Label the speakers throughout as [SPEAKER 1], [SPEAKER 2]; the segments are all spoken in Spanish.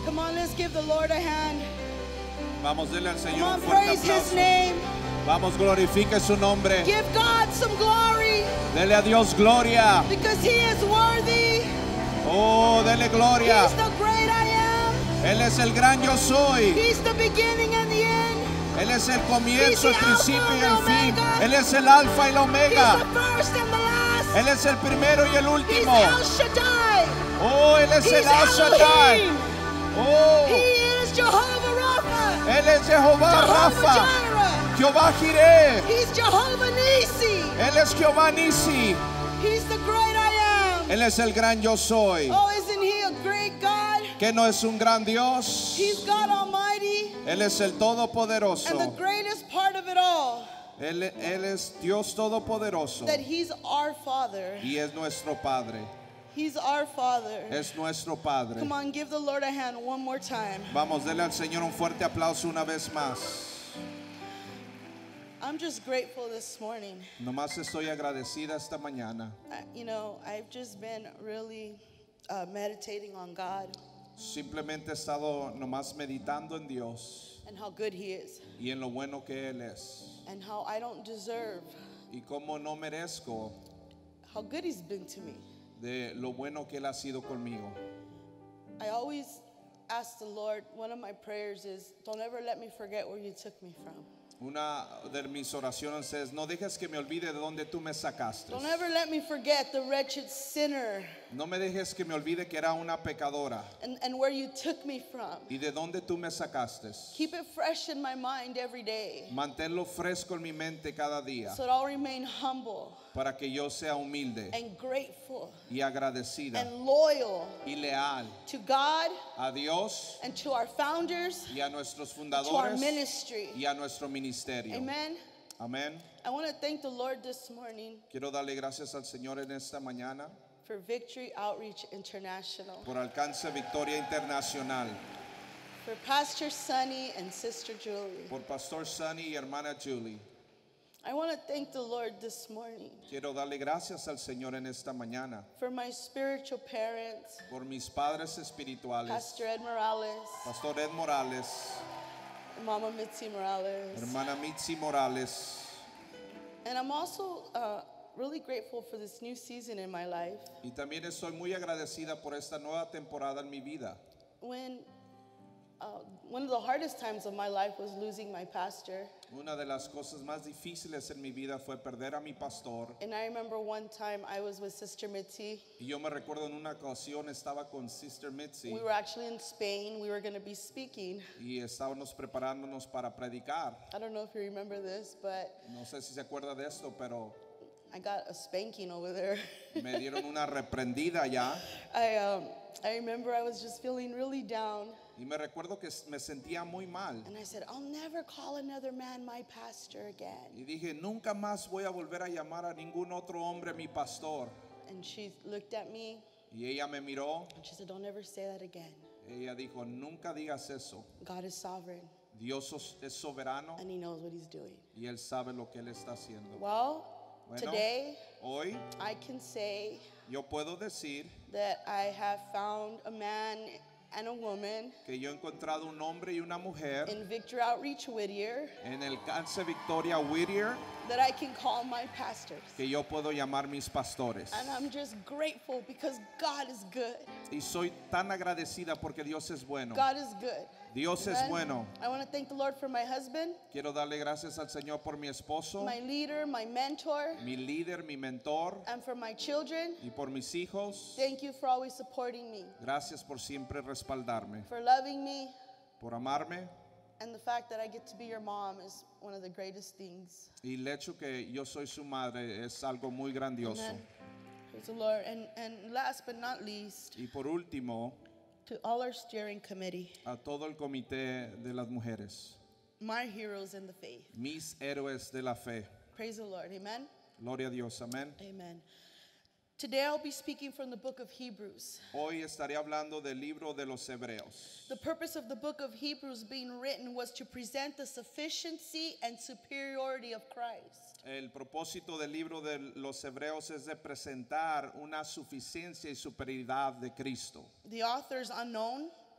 [SPEAKER 1] Come on, let's give the Lord a hand.
[SPEAKER 2] Vamos, dele al
[SPEAKER 1] Come
[SPEAKER 2] Señor
[SPEAKER 1] on,
[SPEAKER 2] un fuerte
[SPEAKER 1] praise His
[SPEAKER 2] aplauso.
[SPEAKER 1] name.
[SPEAKER 2] Vamos, glorifique su nombre.
[SPEAKER 1] Give God some glory
[SPEAKER 2] Dele a Dios gloria.
[SPEAKER 1] because He is worthy.
[SPEAKER 2] Oh, dele gloria.
[SPEAKER 1] He's the great I am.
[SPEAKER 2] Él es el gran yo soy.
[SPEAKER 1] He's the beginning and the end.
[SPEAKER 2] Él es el comienzo, el
[SPEAKER 1] He's the
[SPEAKER 2] principio y el
[SPEAKER 1] Alpha and
[SPEAKER 2] fin.
[SPEAKER 1] Omega.
[SPEAKER 2] Él es el alfa y la
[SPEAKER 1] He's
[SPEAKER 2] omega.
[SPEAKER 1] the first and the last.
[SPEAKER 2] Él es el primero y el
[SPEAKER 1] He's
[SPEAKER 2] último.
[SPEAKER 1] El Shaddai.
[SPEAKER 2] Oh, Él es
[SPEAKER 1] He's
[SPEAKER 2] el El Shaddai.
[SPEAKER 1] Elohim.
[SPEAKER 2] Oh,
[SPEAKER 1] He is Jehovah Rapha.
[SPEAKER 2] Él es Jehová
[SPEAKER 1] Jehovah
[SPEAKER 2] Rafa.
[SPEAKER 1] Jireh.
[SPEAKER 2] Jehová Jireh.
[SPEAKER 1] He's Jehovah Nisi.
[SPEAKER 2] Él es Jehová Nisi.
[SPEAKER 1] He's the great I am.
[SPEAKER 2] Él es el gran yo soy.
[SPEAKER 1] Oh, isn't He a great God?
[SPEAKER 2] ¿Que no es un gran Dios?
[SPEAKER 1] He's God Almighty.
[SPEAKER 2] Él es el Todopoderoso.
[SPEAKER 1] And the greatest part of it all,
[SPEAKER 2] Él es Dios Todopoderoso.
[SPEAKER 1] that He's our Father.
[SPEAKER 2] Y es nuestro Padre.
[SPEAKER 1] He's our Father.
[SPEAKER 2] Es nuestro Padre.
[SPEAKER 1] Come on, give the Lord a hand one more time.
[SPEAKER 2] Vamos, dele al Señor un fuerte aplauso una vez más.
[SPEAKER 1] I'm just grateful this morning.
[SPEAKER 2] Nomás estoy agradecida esta mañana.
[SPEAKER 1] I've just been really meditating on God
[SPEAKER 2] Simplemente he estado nomás meditando en Dios
[SPEAKER 1] and how good He is
[SPEAKER 2] y en lo bueno que Él es.
[SPEAKER 1] and how I don't deserve
[SPEAKER 2] Y cómo no merezco
[SPEAKER 1] how good He's been to me.
[SPEAKER 2] de lo bueno que Él ha sido conmigo.
[SPEAKER 1] I always ask the Lord, one of my prayers is, don't ever let me forget where you took me from.
[SPEAKER 2] Una de mis oraciones es, no dejes que me olvide de donde tú me sacaste.
[SPEAKER 1] Don't ever let me forget the wretched sinner
[SPEAKER 2] No me dejes que me olvide que era una pecadora
[SPEAKER 1] and where you took me from.
[SPEAKER 2] y de donde tú me sacaste.
[SPEAKER 1] Keep it fresh in my mind every day
[SPEAKER 2] Manténlo fresco en mi mente cada día
[SPEAKER 1] so that I'll remain humble
[SPEAKER 2] para que yo sea humilde
[SPEAKER 1] and grateful
[SPEAKER 2] y agradecida
[SPEAKER 1] and loyal
[SPEAKER 2] y leal
[SPEAKER 1] to God
[SPEAKER 2] a Dios
[SPEAKER 1] and to our founders,
[SPEAKER 2] y a nuestros
[SPEAKER 1] to our
[SPEAKER 2] fundadores
[SPEAKER 1] ministry.
[SPEAKER 2] y a nuestro ministerio.
[SPEAKER 1] Amen.
[SPEAKER 2] Amén.
[SPEAKER 1] I want to thank the Lord this morning
[SPEAKER 2] Quiero darle gracias al Señor en esta mañana
[SPEAKER 1] for Victory Outreach International,
[SPEAKER 2] por Alcance Victoria Internacional,
[SPEAKER 1] for Pastor Sonny and Sister Julie.
[SPEAKER 2] por Pastor Sonny y hermana Julie.
[SPEAKER 1] I want to thank the Lord this morning
[SPEAKER 2] Quiero darle gracias al Señor en esta mañana
[SPEAKER 1] for my spiritual parents,
[SPEAKER 2] por mis padres espirituales,
[SPEAKER 1] Pastor Ed Morales,
[SPEAKER 2] Pastor Ed Morales,
[SPEAKER 1] Mama Mitzi Morales.
[SPEAKER 2] hermana Mitzi Morales.
[SPEAKER 1] And I'm also really grateful for this new season in my life.
[SPEAKER 2] Y también estoy muy agradecida por esta nueva temporada en mi vida.
[SPEAKER 1] When one of the hardest times of my life was losing my pastor.
[SPEAKER 2] Una de las cosas más difíciles en mi vida fue perder a mi pastor.
[SPEAKER 1] And I remember one time I was with Sister Mitzi.
[SPEAKER 2] Y yo me recuerdo en una ocasión estaba con Sister Mitzi
[SPEAKER 1] We were actually in Spain. We were going to be speaking.
[SPEAKER 2] y estábamos preparándonos para predicar.
[SPEAKER 1] I don't know if you remember this, but
[SPEAKER 2] No sé si se acuerda de esto, pero
[SPEAKER 1] I got a spanking over there.
[SPEAKER 2] me dieron una reprendida ya.
[SPEAKER 1] I remember I was just feeling really down.
[SPEAKER 2] Y me recuerdo que me sentía muy mal.
[SPEAKER 1] And I said, I'll never call another man my pastor again.
[SPEAKER 2] Y dije, nunca más voy a volver a llamar a ningún otro hombre mi pastor.
[SPEAKER 1] And she looked at me
[SPEAKER 2] Y ella me miró.
[SPEAKER 1] and she said, don't ever say that again.
[SPEAKER 2] Ella dijo, nunca digas eso.
[SPEAKER 1] God is sovereign
[SPEAKER 2] Dios es soberano
[SPEAKER 1] and He knows what He's doing.
[SPEAKER 2] y Él sabe lo que Él está haciendo.
[SPEAKER 1] Well,
[SPEAKER 2] Bueno,
[SPEAKER 1] today
[SPEAKER 2] hoy
[SPEAKER 1] I can say
[SPEAKER 2] yo puedo decir
[SPEAKER 1] that I have found a man and a woman
[SPEAKER 2] que yo he encontrado un hombre y una mujer
[SPEAKER 1] in Victory Outreach Whittier
[SPEAKER 2] en el Alcance Victoria Whittier
[SPEAKER 1] that I can call my pastors.
[SPEAKER 2] que yo puedo llamar mis pastores.
[SPEAKER 1] And I'm just grateful because God is good.
[SPEAKER 2] Y soy tan agradecida porque Dios es bueno.
[SPEAKER 1] God is good.
[SPEAKER 2] Dios es
[SPEAKER 1] Amen.
[SPEAKER 2] bueno.
[SPEAKER 1] I want to thank the Lord for my husband,
[SPEAKER 2] Quiero darle gracias al Señor por mi esposo,
[SPEAKER 1] my leader, my mentor,
[SPEAKER 2] mi líder, mi mentor
[SPEAKER 1] and for my children.
[SPEAKER 2] y por mis hijos.
[SPEAKER 1] Thank you for always supporting me,
[SPEAKER 2] Gracias por siempre respaldarme,
[SPEAKER 1] for loving me,
[SPEAKER 2] por amarme.
[SPEAKER 1] and the fact that I get to be your mom is one of the greatest things.
[SPEAKER 2] Y el hecho que yo soy su madre es algo muy grandioso.
[SPEAKER 1] Amen. Praise the Lord. And last but not least,
[SPEAKER 2] Y por último,
[SPEAKER 1] to all our steering committee,
[SPEAKER 2] a todo el comité de las mujeres,
[SPEAKER 1] my heroes in the faith.
[SPEAKER 2] mis héroes de la fe.
[SPEAKER 1] Praise the Lord. Amen.
[SPEAKER 2] Gloria a Dios, amén.
[SPEAKER 1] Amen. Today I'll be speaking from the book of Hebrews.
[SPEAKER 2] Hoy estaré hablando del libro de los Hebreos.
[SPEAKER 1] The purpose of the book of Hebrews being written was to present the sufficiency and superiority of Christ.
[SPEAKER 2] El propósito del libro de los Hebreos es de presentar una suficiencia y superioridad de Cristo.
[SPEAKER 1] The author is unknown.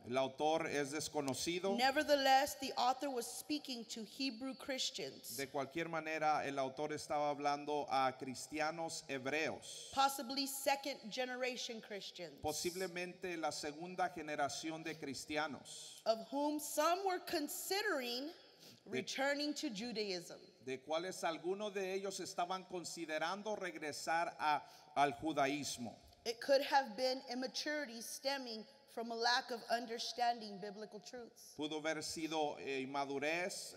[SPEAKER 2] El autor es desconocido.
[SPEAKER 1] Nevertheless, the author was speaking to Hebrew Christians,
[SPEAKER 2] De cualquier manera, el autor estaba hablando a cristianos hebreos,
[SPEAKER 1] possibly second generation Christians,
[SPEAKER 2] posiblemente la segunda generación de cristianos,
[SPEAKER 1] of whom some were considering returning to Judaism.
[SPEAKER 2] de cuales algunos de ellos estaban considerando regresar al judaísmo.
[SPEAKER 1] It could have been immaturity stemming from a lack of understanding biblical truths.
[SPEAKER 2] Pudo haber sido inmadurez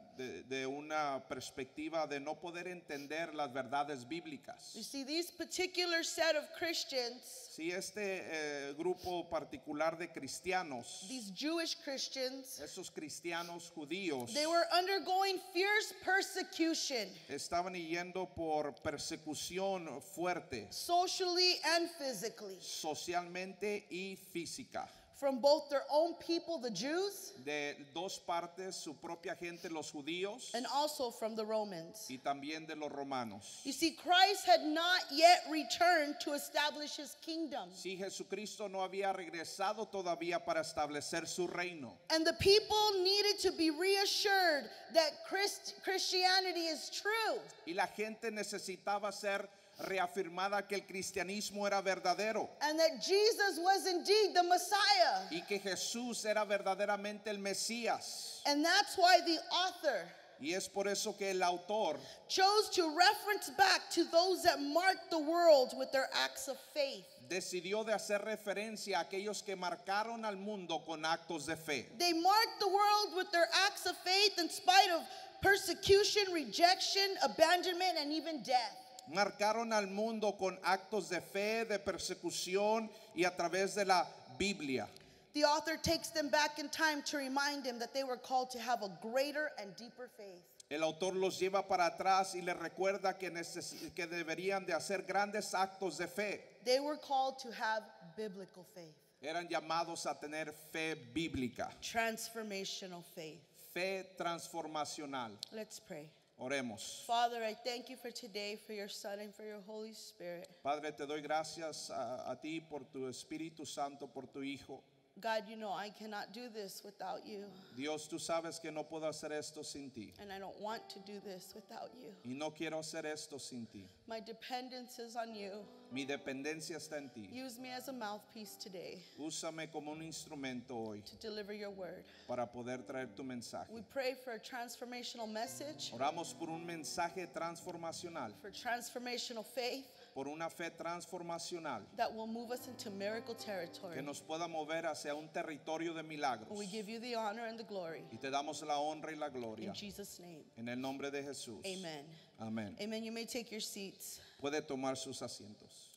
[SPEAKER 2] de una perspectiva de no poder entender las verdades bíblicas.
[SPEAKER 1] You see, these particular set of Christians,
[SPEAKER 2] Si este grupo particular de cristianos,
[SPEAKER 1] these Jewish Christians,
[SPEAKER 2] esos cristianos judíos,
[SPEAKER 1] they were undergoing fierce persecution,
[SPEAKER 2] estaban yendo por persecución fuerte,
[SPEAKER 1] socially and physically,
[SPEAKER 2] socialmente y física,
[SPEAKER 1] from both their own people, the Jews,
[SPEAKER 2] de dos partes, su propia gente, los judíos,
[SPEAKER 1] and also from the Romans.
[SPEAKER 2] y también de los romanos.
[SPEAKER 1] You see, Christ had not yet returned to establish his kingdom.
[SPEAKER 2] Si Jesucristo no había regresado todavía para establecer su reino,
[SPEAKER 1] And the people needed to be reassured that Christianity is true.
[SPEAKER 2] y la gente necesitaba ser reafirmada que el cristianismo era verdadero
[SPEAKER 1] And that Jesus was indeed the Messiah.
[SPEAKER 2] y que Jesús era verdaderamente el Mesías.
[SPEAKER 1] And that's why the author
[SPEAKER 2] Y es por eso que el autor
[SPEAKER 1] chose to reference back to those that marked the world with their acts of faith.
[SPEAKER 2] decidió de hacer referencia a aquellos que marcaron al mundo con actos de fe.
[SPEAKER 1] They marked the world with their acts of faith in spite of persecution, rejection, abandonment, and even death.
[SPEAKER 2] Marcaron al mundo con actos de fe, de persecución y a través de la Biblia.
[SPEAKER 1] The author takes them back in time to remind them that they were called to have a greater and deeper faith.
[SPEAKER 2] El autor los lleva para atrás y les recuerda que deberían de hacer grandes actos de fe.
[SPEAKER 1] They were called to have biblical faith,
[SPEAKER 2] Eran llamados a tener fe bíblica,
[SPEAKER 1] transformational faith.
[SPEAKER 2] fe transformacional.
[SPEAKER 1] Let's pray.
[SPEAKER 2] Oremos.
[SPEAKER 1] Father, I thank you for today, for your Son, and for your Holy Spirit.
[SPEAKER 2] Padre, te doy gracias a ti por tu Espíritu Santo, por tu Hijo.
[SPEAKER 1] God, you know I cannot do this without you,
[SPEAKER 2] Dios, tú sabes que no puedo hacer esto sin ti.
[SPEAKER 1] and I don't want to do this without you.
[SPEAKER 2] Y no quiero hacer esto sin ti.
[SPEAKER 1] My dependence is on you.
[SPEAKER 2] Mi dependencia está en ti.
[SPEAKER 1] Use me as a mouthpiece today
[SPEAKER 2] Úsame como un instrumento hoy
[SPEAKER 1] to deliver your word.
[SPEAKER 2] para poder traer tu mensaje.
[SPEAKER 1] We pray for a transformational message,
[SPEAKER 2] Oramos por un mensaje transformacional,
[SPEAKER 1] for transformational faith
[SPEAKER 2] por una fe transformacional
[SPEAKER 1] that will move us into miracle
[SPEAKER 2] que
[SPEAKER 1] territory.
[SPEAKER 2] nos pueda mover hacia un territorio de milagros.
[SPEAKER 1] We give you the honor and the glory.
[SPEAKER 2] Y te damos la honra y la gloria.
[SPEAKER 1] In Jesus' name,
[SPEAKER 2] En el nombre de Jesús.
[SPEAKER 1] amen.
[SPEAKER 2] Amén.
[SPEAKER 1] Amen. You may take your seats.
[SPEAKER 2] Puede tomar sus asientos.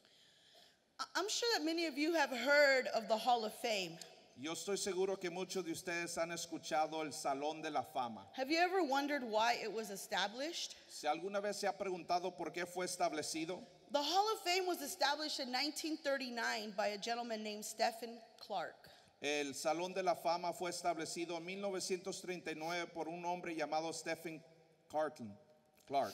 [SPEAKER 1] I'm sure that many of you have heard of the Hall of Fame.
[SPEAKER 2] Yo estoy seguro que muchos de ustedes han escuchado el Salón de la Fama.
[SPEAKER 1] Have you ever wondered why it was established?
[SPEAKER 2] Si alguna vez se ha preguntado por qué fue establecido,
[SPEAKER 1] The Hall of Fame was established in 1939 by a gentleman named Stephen Clark.
[SPEAKER 2] el Salón de la Fama fue establecido en 1939 por un hombre llamado Stephen Clark.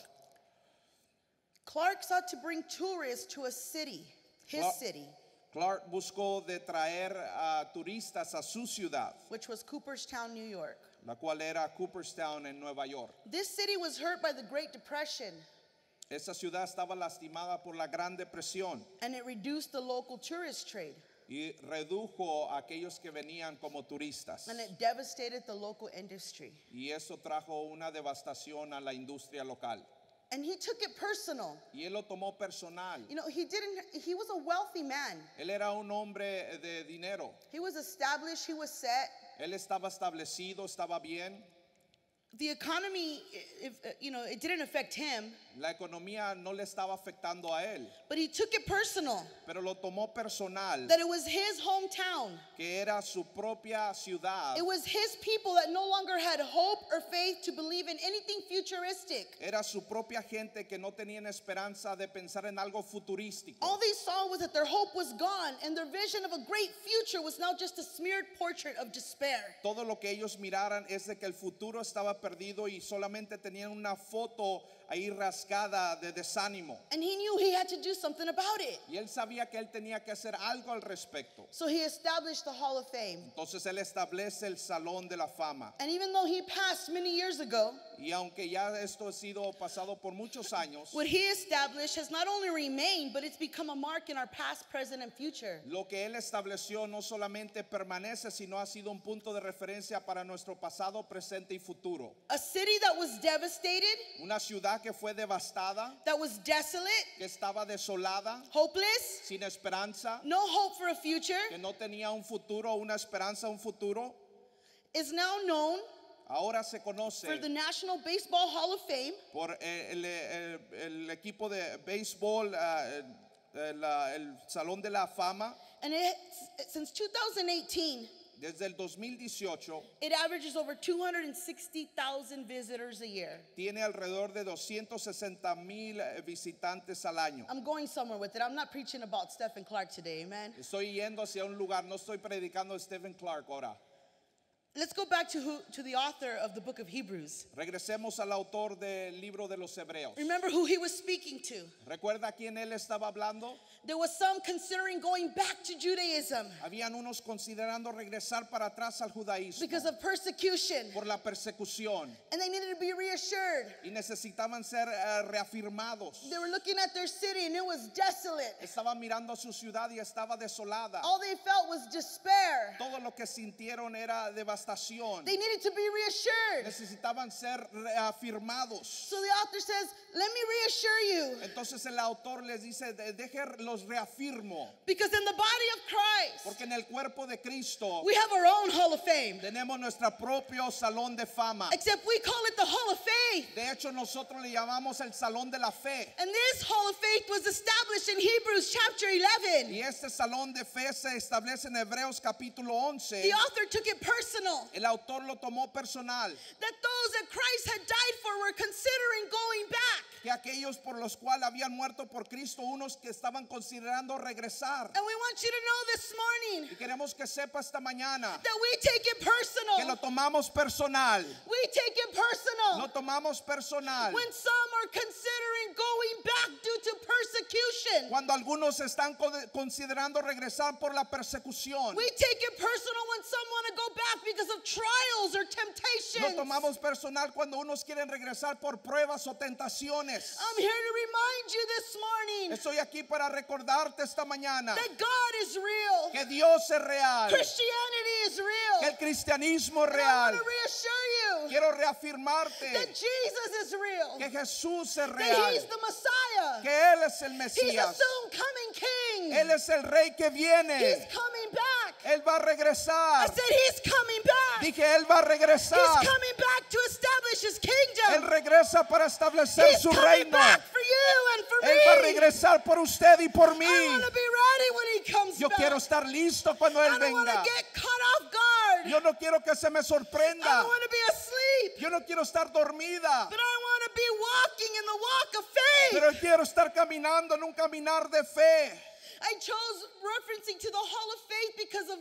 [SPEAKER 1] Clark sought to bring tourists to a city, his
[SPEAKER 2] Clark-
[SPEAKER 1] city,
[SPEAKER 2] Clark buscó de traer a turistas a su ciudad,
[SPEAKER 1] which was Cooperstown, New York.
[SPEAKER 2] la cual era Cooperstown en Nueva York.
[SPEAKER 1] This city was hurt by the Great Depression,
[SPEAKER 2] Esa ciudad estaba lastimada por la Gran Depresión
[SPEAKER 1] and it reduced the local tourist trade,
[SPEAKER 2] y redujo a aquellos que venían como turistas.
[SPEAKER 1] and it devastated the local industry.
[SPEAKER 2] Y eso trajo una devastación a la industria local.
[SPEAKER 1] And he took it personal.
[SPEAKER 2] Y él lo tomó personal.
[SPEAKER 1] You know, he was a wealthy man.
[SPEAKER 2] Él era un hombre de dinero.
[SPEAKER 1] He was established, he was set.
[SPEAKER 2] Él estaba establecido, estaba bien.
[SPEAKER 1] The economy, it didn't affect him,
[SPEAKER 2] La economía no le estaba afectando a él,
[SPEAKER 1] but he took it personal
[SPEAKER 2] pero lo tomó personal,
[SPEAKER 1] that it was his hometown.
[SPEAKER 2] que era su propia ciudad.
[SPEAKER 1] It was his people that no longer had hope or faith to believe in anything futuristic.
[SPEAKER 2] Era su propia gente que no tenían esperanza de pensar en algo futurístico.
[SPEAKER 1] All they saw was that their hope was gone, and their vision of a great future was now just a smeared portrait of despair.
[SPEAKER 2] Todo lo que ellos miraran es de que el futuro estaba perdido y solamente tenían una foto ahí cascada de desánimo.
[SPEAKER 1] And he knew he had to do something about it.
[SPEAKER 2] Y él sabía que él tenía que hacer algo al respecto.
[SPEAKER 1] So he established the Hall of Fame.
[SPEAKER 2] Entonces él establece el Salón de la Fama.
[SPEAKER 1] And even though he passed many years ago,
[SPEAKER 2] Y aunque ya esto ha sido pasado por muchos años,
[SPEAKER 1] what he established has not only remained, but it's become a mark in our past, present, and future.
[SPEAKER 2] lo que él estableció no solamente permanece, sino ha sido un punto de referencia para nuestro pasado, presente y futuro.
[SPEAKER 1] A city that was devastated,
[SPEAKER 2] Una ciudad que fue devastada,
[SPEAKER 1] that was desolate,
[SPEAKER 2] que estaba desolada,
[SPEAKER 1] hopeless,
[SPEAKER 2] sin esperanza,
[SPEAKER 1] no hope for a future,
[SPEAKER 2] que no tenía un futuro, una esperanza, un futuro,
[SPEAKER 1] is now known
[SPEAKER 2] ahora se conoce
[SPEAKER 1] for the National Baseball Hall of Fame
[SPEAKER 2] por el equipo de béisbol, el Salón de la Fama.
[SPEAKER 1] and since 2018,
[SPEAKER 2] Desde el 2018
[SPEAKER 1] it averages over 260,000 visitors a year.
[SPEAKER 2] tiene alrededor de 260,000 visitantes al año.
[SPEAKER 1] I'm going somewhere with it. I'm not preaching about Stephen Clark today, amen.
[SPEAKER 2] Estoy yendo hacia un lugar, no estoy predicando a Stephen Clark ahora.
[SPEAKER 1] Let's go back to the author of the book of Hebrews.
[SPEAKER 2] Regresemos al autor del libro de los Hebreos.
[SPEAKER 1] Remember who he was speaking to.
[SPEAKER 2] ¿Recuerda a quién él estaba hablando?
[SPEAKER 1] There was some considering going back to Judaism
[SPEAKER 2] Habían unos considerando regresar para atrás al judaísmo
[SPEAKER 1] because of persecution,
[SPEAKER 2] por la persecución
[SPEAKER 1] and they needed to be reassured.
[SPEAKER 2] y necesitaban ser reafirmados.
[SPEAKER 1] They were looking at their city and it was desolate.
[SPEAKER 2] Estaban mirando a su ciudad y estaba desolada.
[SPEAKER 1] All they felt was despair.
[SPEAKER 2] Todo lo que sintieron era devastación.
[SPEAKER 1] They needed to be reassured.
[SPEAKER 2] Necesitaban ser reafirmados.
[SPEAKER 1] So the author says, let me reassure you,
[SPEAKER 2] Entonces el autor les dice, los reafirmo,
[SPEAKER 1] because in the body of Christ,
[SPEAKER 2] porque en el cuerpo de Cristo
[SPEAKER 1] we have our own Hall of Fame.
[SPEAKER 2] tenemos nuestro propio salón de fama.
[SPEAKER 1] Except we call it the Hall of Faith.
[SPEAKER 2] De hecho, nosotros le llamamos el salón de la fe.
[SPEAKER 1] And this Hall of Faith was established in Hebrews chapter 11.
[SPEAKER 2] Y este salón de fe se establece en Hebreos capítulo 11.
[SPEAKER 1] The author took it personal
[SPEAKER 2] El autor lo tomó personal,
[SPEAKER 1] that those that Christ had died for were considering going back.
[SPEAKER 2] que aquellos por los cuales habían muerto por Cristo, unos que estaban considerando regresar.
[SPEAKER 1] And we want you to know this morning
[SPEAKER 2] Y queremos que sepa esta mañana
[SPEAKER 1] that we take it
[SPEAKER 2] que lo
[SPEAKER 1] personal.
[SPEAKER 2] tomamos personal.
[SPEAKER 1] We take it personal
[SPEAKER 2] Lo tomamos personal.
[SPEAKER 1] when some are considering going back due to persecution.
[SPEAKER 2] Cuando algunos están considerando regresar por la persecución.
[SPEAKER 1] We take it personal when some want to go back because of trials or
[SPEAKER 2] Lo
[SPEAKER 1] temptations.
[SPEAKER 2] tomamos personal cuando unos quieren regresar por pruebas o tentaciones.
[SPEAKER 1] I'm here to remind you this morning
[SPEAKER 2] Estoy aquí para recordarte esta mañana
[SPEAKER 1] that God is real.
[SPEAKER 2] que Dios es real,
[SPEAKER 1] Christianity is
[SPEAKER 2] que
[SPEAKER 1] real.
[SPEAKER 2] el cristianismo es
[SPEAKER 1] And I
[SPEAKER 2] real.
[SPEAKER 1] want to reassure you
[SPEAKER 2] Quiero reafirmarte
[SPEAKER 1] that Jesus is real.
[SPEAKER 2] que Jesús es
[SPEAKER 1] That
[SPEAKER 2] real,
[SPEAKER 1] He's the Messiah.
[SPEAKER 2] que Él es el
[SPEAKER 1] He's a
[SPEAKER 2] Mesías,
[SPEAKER 1] soon coming King.
[SPEAKER 2] Él es el Rey que viene,
[SPEAKER 1] He's coming back.
[SPEAKER 2] Él va a
[SPEAKER 1] I
[SPEAKER 2] regresar.
[SPEAKER 1] said He's coming back.
[SPEAKER 2] Dije, Él va a regresar.
[SPEAKER 1] He's coming back to establish His
[SPEAKER 2] Él
[SPEAKER 1] kingdom.
[SPEAKER 2] regresa para establecer
[SPEAKER 1] He's
[SPEAKER 2] su
[SPEAKER 1] coming
[SPEAKER 2] reino.
[SPEAKER 1] back for you and for
[SPEAKER 2] Él va a
[SPEAKER 1] me.
[SPEAKER 2] regresar por usted y por mí.
[SPEAKER 1] I want to be ready when He comes
[SPEAKER 2] Yo
[SPEAKER 1] back.
[SPEAKER 2] quiero estar listo cuando
[SPEAKER 1] I
[SPEAKER 2] Él
[SPEAKER 1] don't want
[SPEAKER 2] venga.
[SPEAKER 1] to get caught off guard.
[SPEAKER 2] Yo no quiero que se me
[SPEAKER 1] I
[SPEAKER 2] sorprenda.
[SPEAKER 1] don't want to be asleep.
[SPEAKER 2] Yo no quiero estar dormida.
[SPEAKER 1] But I want to be walking in the walk of faith.
[SPEAKER 2] Pero quiero estar caminando en un caminar de fe.
[SPEAKER 1] I chose referencing to the Hall of Faith because of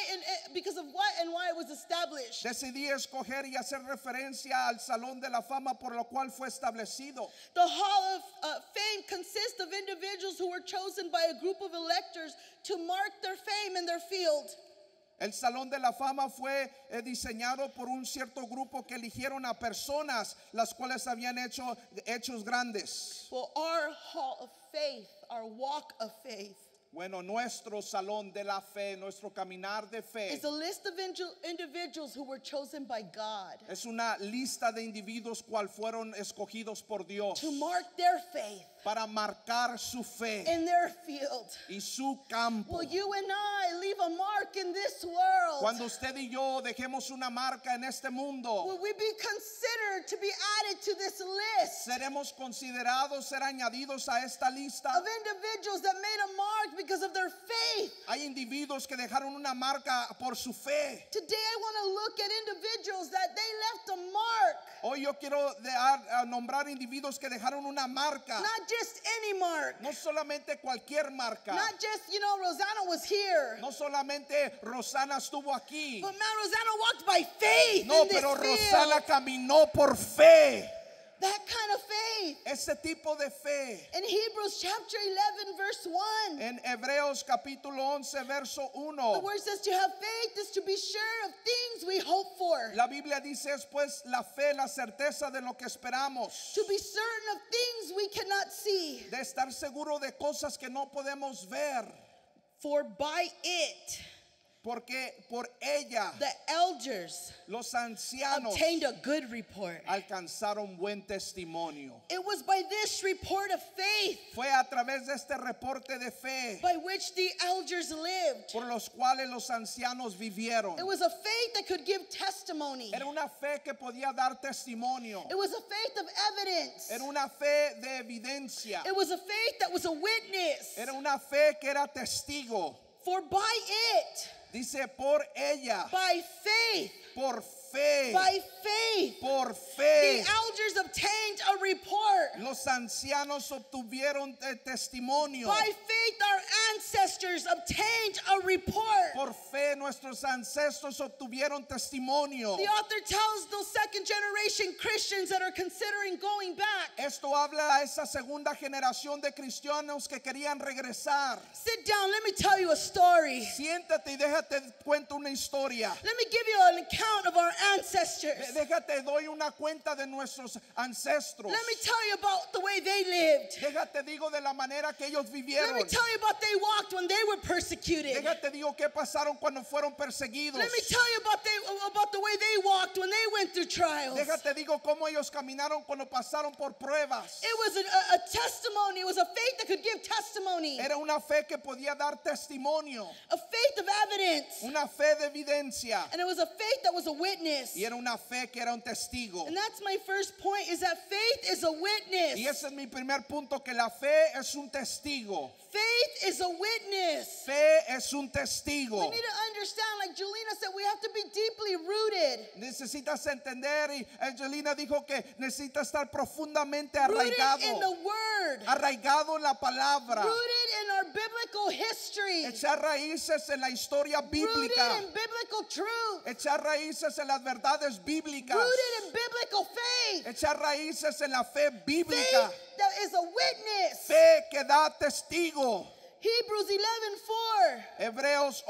[SPEAKER 1] what and why it was established.
[SPEAKER 2] Decidí escoger y hacer referencia al Salón de la Fama por lo cual fue establecido.
[SPEAKER 1] The Hall of Fame consists of individuals who were chosen by a group of electors to mark their fame in their field.
[SPEAKER 2] El Salón de la Fama fue diseñado por un cierto grupo que eligieron a personas las cuales habían hecho hechos grandes.
[SPEAKER 1] Well, our Hall of Faith, our walk of faith,
[SPEAKER 2] Bueno, nuestro Salón de la Fe, nuestro caminar de fe,
[SPEAKER 1] is a list of individuals who were chosen by God
[SPEAKER 2] es una lista de individuos cual fueron escogidos por Dios
[SPEAKER 1] to mark their faith
[SPEAKER 2] para marcar su fe
[SPEAKER 1] in their field.
[SPEAKER 2] y su campo.
[SPEAKER 1] Will you and I leave a mark in this world?
[SPEAKER 2] Cuando usted y yo dejemos una marca en este mundo,
[SPEAKER 1] Will we be considered to be added to this list
[SPEAKER 2] seremos considerados ser añadidos a esta lista.
[SPEAKER 1] of individuals that made a mark because of their faith?
[SPEAKER 2] Hay individuos que dejaron una marca por su fe.
[SPEAKER 1] Today I want to look at individuals that they left a mark.
[SPEAKER 2] Hoy yo quiero nombrar individuos que dejaron una marca.
[SPEAKER 1] Not just any mark.
[SPEAKER 2] No solamente cualquier marca.
[SPEAKER 1] Not just, Rosanna was here.
[SPEAKER 2] No solamente Rosana estuvo aquí.
[SPEAKER 1] But man, Rosanna walked by faith
[SPEAKER 2] No,
[SPEAKER 1] in this
[SPEAKER 2] pero
[SPEAKER 1] field.
[SPEAKER 2] Rosana caminó por fe.
[SPEAKER 1] That kind of faith.
[SPEAKER 2] Ese tipo de fe.
[SPEAKER 1] In Hebrews chapter 11 verse 1.
[SPEAKER 2] En Hebreos capítulo 11 verso
[SPEAKER 1] The
[SPEAKER 2] 1.
[SPEAKER 1] word says to have faith is to be sure of things we hope for.
[SPEAKER 2] La Biblia dice es pues la fe, la certeza de lo que esperamos.
[SPEAKER 1] To be certain of things we cannot see.
[SPEAKER 2] De estar seguro de cosas que no podemos ver.
[SPEAKER 1] For by it,
[SPEAKER 2] Porque por ella
[SPEAKER 1] the elders
[SPEAKER 2] los ancianos
[SPEAKER 1] obtained a good report.
[SPEAKER 2] alcanzaron buen testimonio.
[SPEAKER 1] It was by this report of faith
[SPEAKER 2] Fue a través de este reporte de fe
[SPEAKER 1] by which the elders lived.
[SPEAKER 2] por los cuales los ancianos vivieron.
[SPEAKER 1] It was a faith that could give testimony.
[SPEAKER 2] Era una fe que podía dar testimonio.
[SPEAKER 1] It was a faith of evidence.
[SPEAKER 2] Era una fe de evidencia.
[SPEAKER 1] It was a faith that was a witness.
[SPEAKER 2] Era una fe que era testigo.
[SPEAKER 1] For by it,
[SPEAKER 2] Dice por ella,
[SPEAKER 1] by faith,
[SPEAKER 2] por fe,
[SPEAKER 1] by faith,
[SPEAKER 2] por
[SPEAKER 1] the
[SPEAKER 2] fe.
[SPEAKER 1] elders obtained a report.
[SPEAKER 2] Los ancianos obtuvieron testimonio.
[SPEAKER 1] By faith, our ancestors obtained a report.
[SPEAKER 2] Por fe nuestros ancestros obtuvieron testimonio.
[SPEAKER 1] The author tells those second generation Christians that are considering going back,
[SPEAKER 2] Esto habla a esa segunda generación de cristianos que querían regresar.
[SPEAKER 1] sit down, let me tell you a story.
[SPEAKER 2] Siéntate y déjate cuento una historia.
[SPEAKER 1] Let me give you an account of our ancestors.
[SPEAKER 2] Déjate doy una cuenta de nuestros ancestros.
[SPEAKER 1] Let me tell you about the way they lived.
[SPEAKER 2] Déjate digo de la manera que ellos
[SPEAKER 1] Let me
[SPEAKER 2] vivieron.
[SPEAKER 1] tell you about they walked when they were persecuted.
[SPEAKER 2] Déjate digo qué pasaron cuando fueron perseguidos.
[SPEAKER 1] Let me tell you about the way they walked when they went through trials.
[SPEAKER 2] Déjate digo cómo ellos caminaron cuando pasaron por pruebas.
[SPEAKER 1] It was a testimony. It was a faith that could give testimony.
[SPEAKER 2] Era una fe que podía dar testimonio,
[SPEAKER 1] A faith of evidence.
[SPEAKER 2] una fe de evidencia,
[SPEAKER 1] And it was a faith that was a witness.
[SPEAKER 2] y era una fe que era un testigo.
[SPEAKER 1] And that's my first point, is that faith is a witness.
[SPEAKER 2] Y ese es mi primer punto, que la fe es un testigo.
[SPEAKER 1] Faith is a witness.
[SPEAKER 2] Fe es un
[SPEAKER 1] We
[SPEAKER 2] testigo.
[SPEAKER 1] need to understand, like Julina said, we have to be deeply rooted.
[SPEAKER 2] Necesitas entender, y Angelina dijo que necesita estar profundamente
[SPEAKER 1] Rooted in the
[SPEAKER 2] arraigado,
[SPEAKER 1] word.
[SPEAKER 2] arraigado en la palabra,
[SPEAKER 1] Rooted in our biblical history.
[SPEAKER 2] echar raíces en la historia
[SPEAKER 1] Rooted
[SPEAKER 2] bíblica,
[SPEAKER 1] in biblical truth.
[SPEAKER 2] echar raíces en las verdades bíblicas,
[SPEAKER 1] Rooted in biblical faith.
[SPEAKER 2] echar raíces en la fe
[SPEAKER 1] Faith
[SPEAKER 2] bíblica,
[SPEAKER 1] that is a witness.
[SPEAKER 2] fe que da testigo.
[SPEAKER 1] Hebrews 11:4
[SPEAKER 2] Hebreos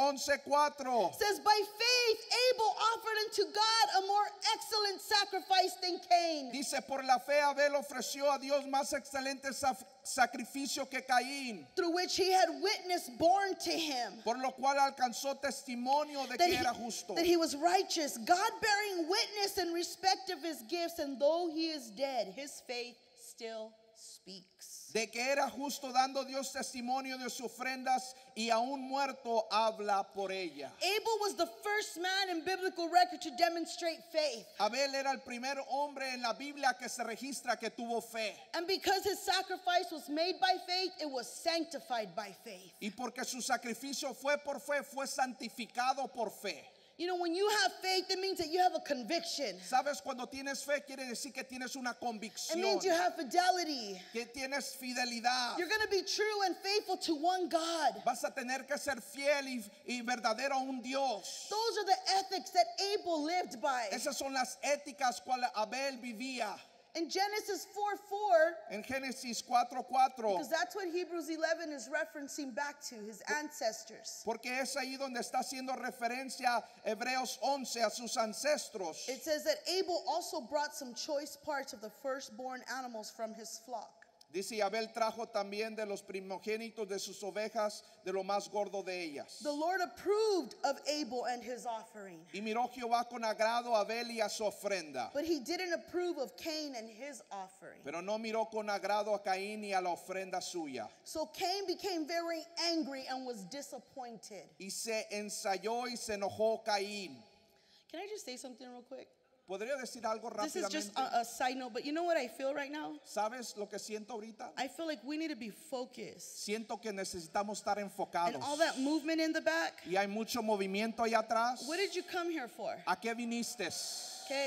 [SPEAKER 2] 11:4
[SPEAKER 1] says, by faith Abel offered unto God a more excellent sacrifice than Cain.
[SPEAKER 2] dice, por la fe Abel ofreció a Dios más excelente sacrificio que Caín,
[SPEAKER 1] Through which he had witness borne to him
[SPEAKER 2] por lo cual alcanzó testimonio de que era justo.
[SPEAKER 1] that he was righteous, God bearing witness in respect of his gifts, and though he is dead, his faith still speaks.
[SPEAKER 2] De que era justo, dando Dios testimonio de sus ofrendas, y aún muerto habla por ella.
[SPEAKER 1] Abel was the first man in biblical record to demonstrate faith.
[SPEAKER 2] Abel era el primer hombre en la Biblia que se registra que tuvo fe.
[SPEAKER 1] And because his sacrifice was made by faith, it was sanctified by faith.
[SPEAKER 2] Y porque su sacrificio fue por fe, fue santificado por fe.
[SPEAKER 1] You know, when you have faith, it means that you have a conviction.
[SPEAKER 2] Sabes, cuando tienes fe quiere decir que tienes una
[SPEAKER 1] It
[SPEAKER 2] convicción,
[SPEAKER 1] means you have fidelity.
[SPEAKER 2] que tienes fidelidad.
[SPEAKER 1] You're going to be true and faithful to one God.
[SPEAKER 2] Vas a tener que ser fiel y verdadero a un Dios.
[SPEAKER 1] Those are the ethics that Abel lived by.
[SPEAKER 2] Esas son las éticas cuales Abel vivía.
[SPEAKER 1] In Genesis 4:4,
[SPEAKER 2] En Génesis 4:4,
[SPEAKER 1] because that's what Hebrews 11 is referencing back to, his ancestors.
[SPEAKER 2] porque es ahí donde está haciendo referencia Hebreos 11 a sus ancestros.
[SPEAKER 1] It says that Abel also brought some choice parts of the firstborn animals from his flock.
[SPEAKER 2] Dice, y Abel trajo también de los primogénitos de sus ovejas, de lo más gordo de ellas.
[SPEAKER 1] The Lord approved of Abel and his offering,
[SPEAKER 2] Y miró Jehová con agrado a Abel y a su ofrenda,
[SPEAKER 1] but he didn't approve of Cain and his offering.
[SPEAKER 2] pero no miró con agrado a Caín y a la ofrenda suya.
[SPEAKER 1] So Cain became very angry and was disappointed.
[SPEAKER 2] Y se ensayó y se enojó Caín.
[SPEAKER 1] Can I just say something real quick?
[SPEAKER 2] ¿Podría decir algo
[SPEAKER 1] This is just
[SPEAKER 2] rápidamente?
[SPEAKER 1] a side note, but you know what I feel right now?
[SPEAKER 2] ¿Sabes lo que siento ahorita?
[SPEAKER 1] I feel like we need to be focused.
[SPEAKER 2] Siento que necesitamos estar enfocados.
[SPEAKER 1] And all that movement in the back,
[SPEAKER 2] Y hay mucho movimiento allá atrás.
[SPEAKER 1] what did you come here for?
[SPEAKER 2] ¿A qué viniste?
[SPEAKER 1] Okay?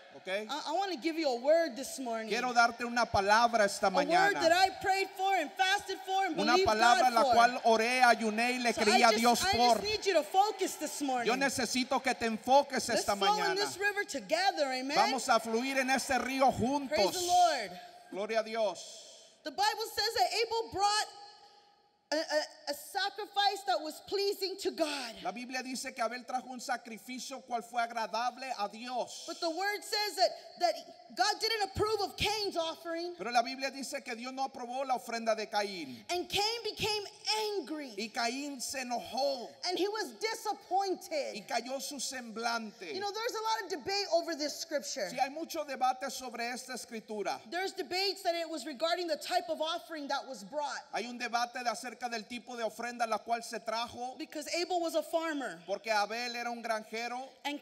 [SPEAKER 2] Okay?
[SPEAKER 1] I want to give you a word this morning.
[SPEAKER 2] Quiero darte una palabra esta
[SPEAKER 1] A word
[SPEAKER 2] mañana.
[SPEAKER 1] that I prayed for and fasted for and
[SPEAKER 2] Una
[SPEAKER 1] believed
[SPEAKER 2] palabra
[SPEAKER 1] God
[SPEAKER 2] la
[SPEAKER 1] for.
[SPEAKER 2] cual oré, ayuné y le
[SPEAKER 1] So
[SPEAKER 2] creí a Dios
[SPEAKER 1] I
[SPEAKER 2] por.
[SPEAKER 1] just need you to focus this morning.
[SPEAKER 2] Yo necesito que te enfoques
[SPEAKER 1] Let's
[SPEAKER 2] esta
[SPEAKER 1] flow in
[SPEAKER 2] mañana.
[SPEAKER 1] this river together, amen.
[SPEAKER 2] Vamos a fluir en este río
[SPEAKER 1] Praise the
[SPEAKER 2] juntos.
[SPEAKER 1] Lord.
[SPEAKER 2] Gloria a Dios.
[SPEAKER 1] The Bible says that Abel brought a sacrifice that was pleasing to God.
[SPEAKER 2] La Biblia dice que Abel trajo un sacrificio cual fue agradable a Dios.
[SPEAKER 1] But the word says that God didn't approve of Cain's offering.
[SPEAKER 2] Pero la Biblia dice que Dios no aprobó la ofrenda de Caín.
[SPEAKER 1] And Cain became angry.
[SPEAKER 2] Y Caín se enojó
[SPEAKER 1] And he was disappointed.
[SPEAKER 2] y cayó su semblante.
[SPEAKER 1] You know, there's a lot of debate over this scripture.
[SPEAKER 2] Sí, hay mucho debate sobre esta escritura.
[SPEAKER 1] There's debates that it was regarding the type of offering that was brought.
[SPEAKER 2] Hay un debate acerca del tipo de ofrenda la cual se trajo,
[SPEAKER 1] Because Abel was a farmer.
[SPEAKER 2] porque Abel era un granjero.
[SPEAKER 1] And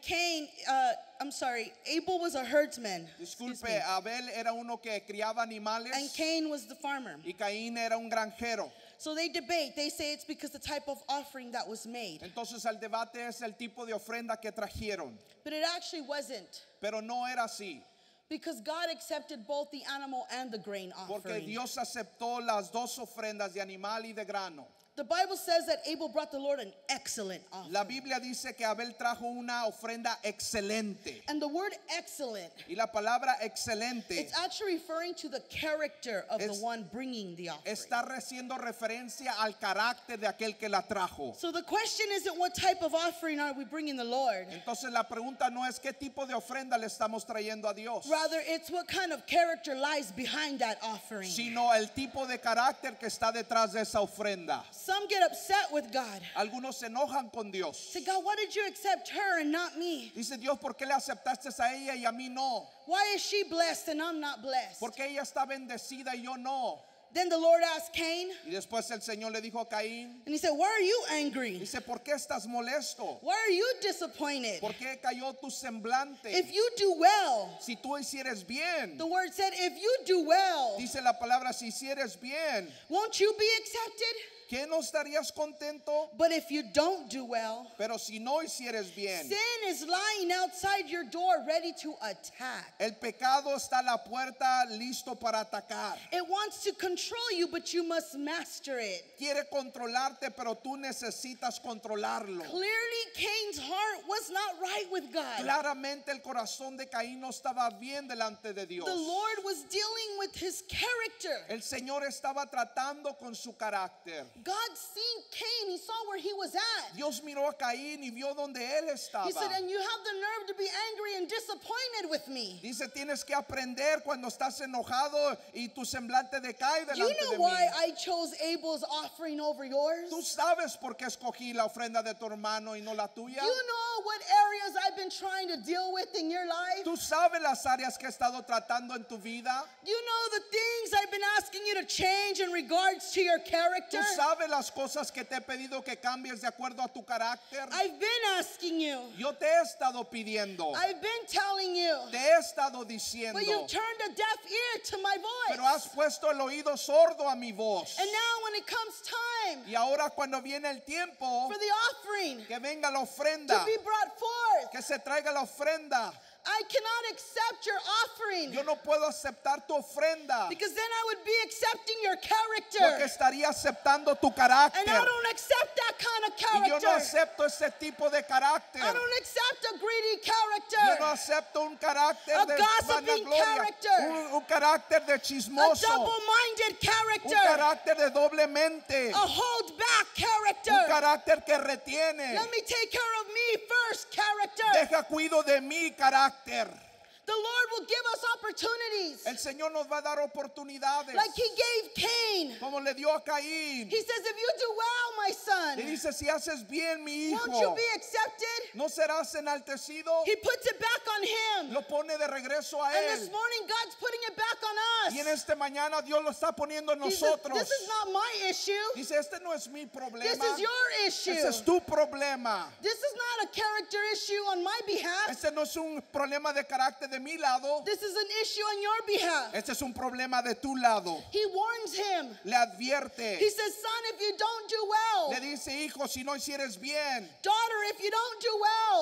[SPEAKER 1] Abel was a herdsman. Excuse
[SPEAKER 2] Disculpe,
[SPEAKER 1] me.
[SPEAKER 2] Abel era uno que criaba animales
[SPEAKER 1] And Cain was the farmer.
[SPEAKER 2] y Caín era un granjero.
[SPEAKER 1] So they debate. They say it's because the type of offering that was made.
[SPEAKER 2] Entonces el debate es el tipo de ofrenda que trajeron,
[SPEAKER 1] But it actually wasn't.
[SPEAKER 2] pero no era así,
[SPEAKER 1] Because God accepted both the animal and the grain
[SPEAKER 2] porque
[SPEAKER 1] offering.
[SPEAKER 2] Dios aceptó las dos ofrendas de animal y de grano.
[SPEAKER 1] The Bible says that Abel brought the Lord an excellent offering.
[SPEAKER 2] La Biblia dice que Abel trajo una ofrenda excelente.
[SPEAKER 1] And the word excellent,
[SPEAKER 2] Y la palabra excelente
[SPEAKER 1] it's actually referring to the character of the
[SPEAKER 2] Es-
[SPEAKER 1] one bringing the offering.
[SPEAKER 2] está haciendo referencia al carácter de aquel que la trajo.
[SPEAKER 1] So the question isn't what type of offering are we bringing the Lord?
[SPEAKER 2] Entonces la pregunta no es qué tipo de ofrenda le estamos trayendo a Dios,
[SPEAKER 1] Rather, it's what kind of character lies behind that offering.
[SPEAKER 2] sino el tipo de carácter que está detrás de esa ofrenda.
[SPEAKER 1] Some get upset with God.
[SPEAKER 2] Algunos se enojan con Dios.
[SPEAKER 1] Say, God, why did you accept her and not me?
[SPEAKER 2] Dice Dios, ¿por qué le aceptaste a ella y a mí no?
[SPEAKER 1] Why is she blessed and I'm not blessed?
[SPEAKER 2] ¿Por qué ella está bendecida y yo no?
[SPEAKER 1] Then the Lord asked Cain,
[SPEAKER 2] Y después el Señor le dijo a Caín,
[SPEAKER 1] and he said, why are you angry?
[SPEAKER 2] dice, ¿por qué estás molesto?
[SPEAKER 1] Why are you disappointed?
[SPEAKER 2] ¿Por qué cayó tu semblante?
[SPEAKER 1] If you do well,
[SPEAKER 2] Si tú hicieres bien,
[SPEAKER 1] the word said, if you do well,
[SPEAKER 2] dice la palabra, si hicieres bien,
[SPEAKER 1] won't you be accepted?
[SPEAKER 2] ¿qué no estarías contento?
[SPEAKER 1] But if you don't do well,
[SPEAKER 2] Pero si no hicieres bien,
[SPEAKER 1] sin is lying outside your door ready to attack.
[SPEAKER 2] el pecado está a la puerta listo para atacar.
[SPEAKER 1] It wants to control you, but you must master it.
[SPEAKER 2] Quiere controlarte, pero tú necesitas controlarlo.
[SPEAKER 1] Clearly, Cain's heart was not right with God.
[SPEAKER 2] Claramente el corazón de Caín no estaba bien delante de Dios.
[SPEAKER 1] The Lord was dealing with his character.
[SPEAKER 2] El Señor estaba tratando con su carácter.
[SPEAKER 1] God seen Cain, he saw where he was at.
[SPEAKER 2] Dios miró a Caín y vio donde él estaba.
[SPEAKER 1] He said, and you have the nerve to be angry and disappointed with me.
[SPEAKER 2] Dice, tienes que aprender cuando estás enojado y tu semblante decae
[SPEAKER 1] Do you
[SPEAKER 2] delante
[SPEAKER 1] know
[SPEAKER 2] de
[SPEAKER 1] why
[SPEAKER 2] mí.
[SPEAKER 1] I chose Abel's offering over yours?
[SPEAKER 2] Tú sabes por qué escogí la ofrenda de tu hermano y no la tuya.
[SPEAKER 1] Do you know what areas I've been trying to deal with in your life?
[SPEAKER 2] Tú sabes las áreas que he estado tratando en tu vida.
[SPEAKER 1] Do you know the things I've been asking you to change in regards to your character?
[SPEAKER 2] Tú sabes las cosas que te he pedido que cambies de acuerdo a tu carácter.
[SPEAKER 1] I've been asking you.
[SPEAKER 2] Yo te he estado pidiendo,
[SPEAKER 1] I've been telling you.
[SPEAKER 2] te he estado diciendo,
[SPEAKER 1] But you've turned a deaf ear to my
[SPEAKER 2] pero
[SPEAKER 1] voice.
[SPEAKER 2] has puesto el oído sordo a mi voz.
[SPEAKER 1] And now when it comes time
[SPEAKER 2] Y ahora cuando viene el tiempo
[SPEAKER 1] for the offering
[SPEAKER 2] que venga la
[SPEAKER 1] to
[SPEAKER 2] ofrenda,
[SPEAKER 1] be brought forth,
[SPEAKER 2] que se traiga la ofrenda,
[SPEAKER 1] I cannot accept your offering.
[SPEAKER 2] yo no puedo aceptar tu ofrenda
[SPEAKER 1] Because then I would be accepting your
[SPEAKER 2] porque
[SPEAKER 1] character.
[SPEAKER 2] estaría aceptando tu
[SPEAKER 1] And
[SPEAKER 2] carácter.
[SPEAKER 1] I don't accept that kind of
[SPEAKER 2] Y yo no
[SPEAKER 1] character.
[SPEAKER 2] acepto ese tipo de carácter.
[SPEAKER 1] I don't accept a greedy
[SPEAKER 2] Yo no
[SPEAKER 1] character.
[SPEAKER 2] acepto un carácter
[SPEAKER 1] A
[SPEAKER 2] de
[SPEAKER 1] gossiping
[SPEAKER 2] vanagloria,
[SPEAKER 1] character.
[SPEAKER 2] un carácter de
[SPEAKER 1] A
[SPEAKER 2] chismoso,
[SPEAKER 1] double-minded
[SPEAKER 2] un
[SPEAKER 1] character.
[SPEAKER 2] carácter de doble mente,
[SPEAKER 1] A hold-back
[SPEAKER 2] un
[SPEAKER 1] character.
[SPEAKER 2] carácter que retiene.
[SPEAKER 1] Let me take care of me first, character.
[SPEAKER 2] Deja cuido de mi carácter.
[SPEAKER 1] The Lord will give us opportunities.
[SPEAKER 2] El Señor nos va a dar oportunidades,
[SPEAKER 1] Like he gave Cain.
[SPEAKER 2] como le dio a Caín.
[SPEAKER 1] He says, if you do well, my
[SPEAKER 2] Y
[SPEAKER 1] son,
[SPEAKER 2] dice, si haces bien, mi
[SPEAKER 1] won't you
[SPEAKER 2] hijo,
[SPEAKER 1] be accepted?
[SPEAKER 2] ¿no serás enaltecido?
[SPEAKER 1] He puts it back on him.
[SPEAKER 2] Lo pone de regreso a
[SPEAKER 1] And this
[SPEAKER 2] él.
[SPEAKER 1] morning, God's putting it back on
[SPEAKER 2] Y en
[SPEAKER 1] us.
[SPEAKER 2] esta mañana Dios lo está poniendo en
[SPEAKER 1] He says,
[SPEAKER 2] nosotros.
[SPEAKER 1] this is not my issue.
[SPEAKER 2] Dice, este no es mi
[SPEAKER 1] This
[SPEAKER 2] problema.
[SPEAKER 1] is your issue.
[SPEAKER 2] Ese es tu problema.
[SPEAKER 1] This is not a character issue on my behalf.
[SPEAKER 2] Este no es un problema de carácter de mi lado.
[SPEAKER 1] This is an issue on your behalf.
[SPEAKER 2] Este es un problema de tu lado.
[SPEAKER 1] He warns him.
[SPEAKER 2] Le advierte.
[SPEAKER 1] He says, son, if you don't do well,
[SPEAKER 2] Le dice, hijo, si no hicieres bien.
[SPEAKER 1] daughter, if you don't do well,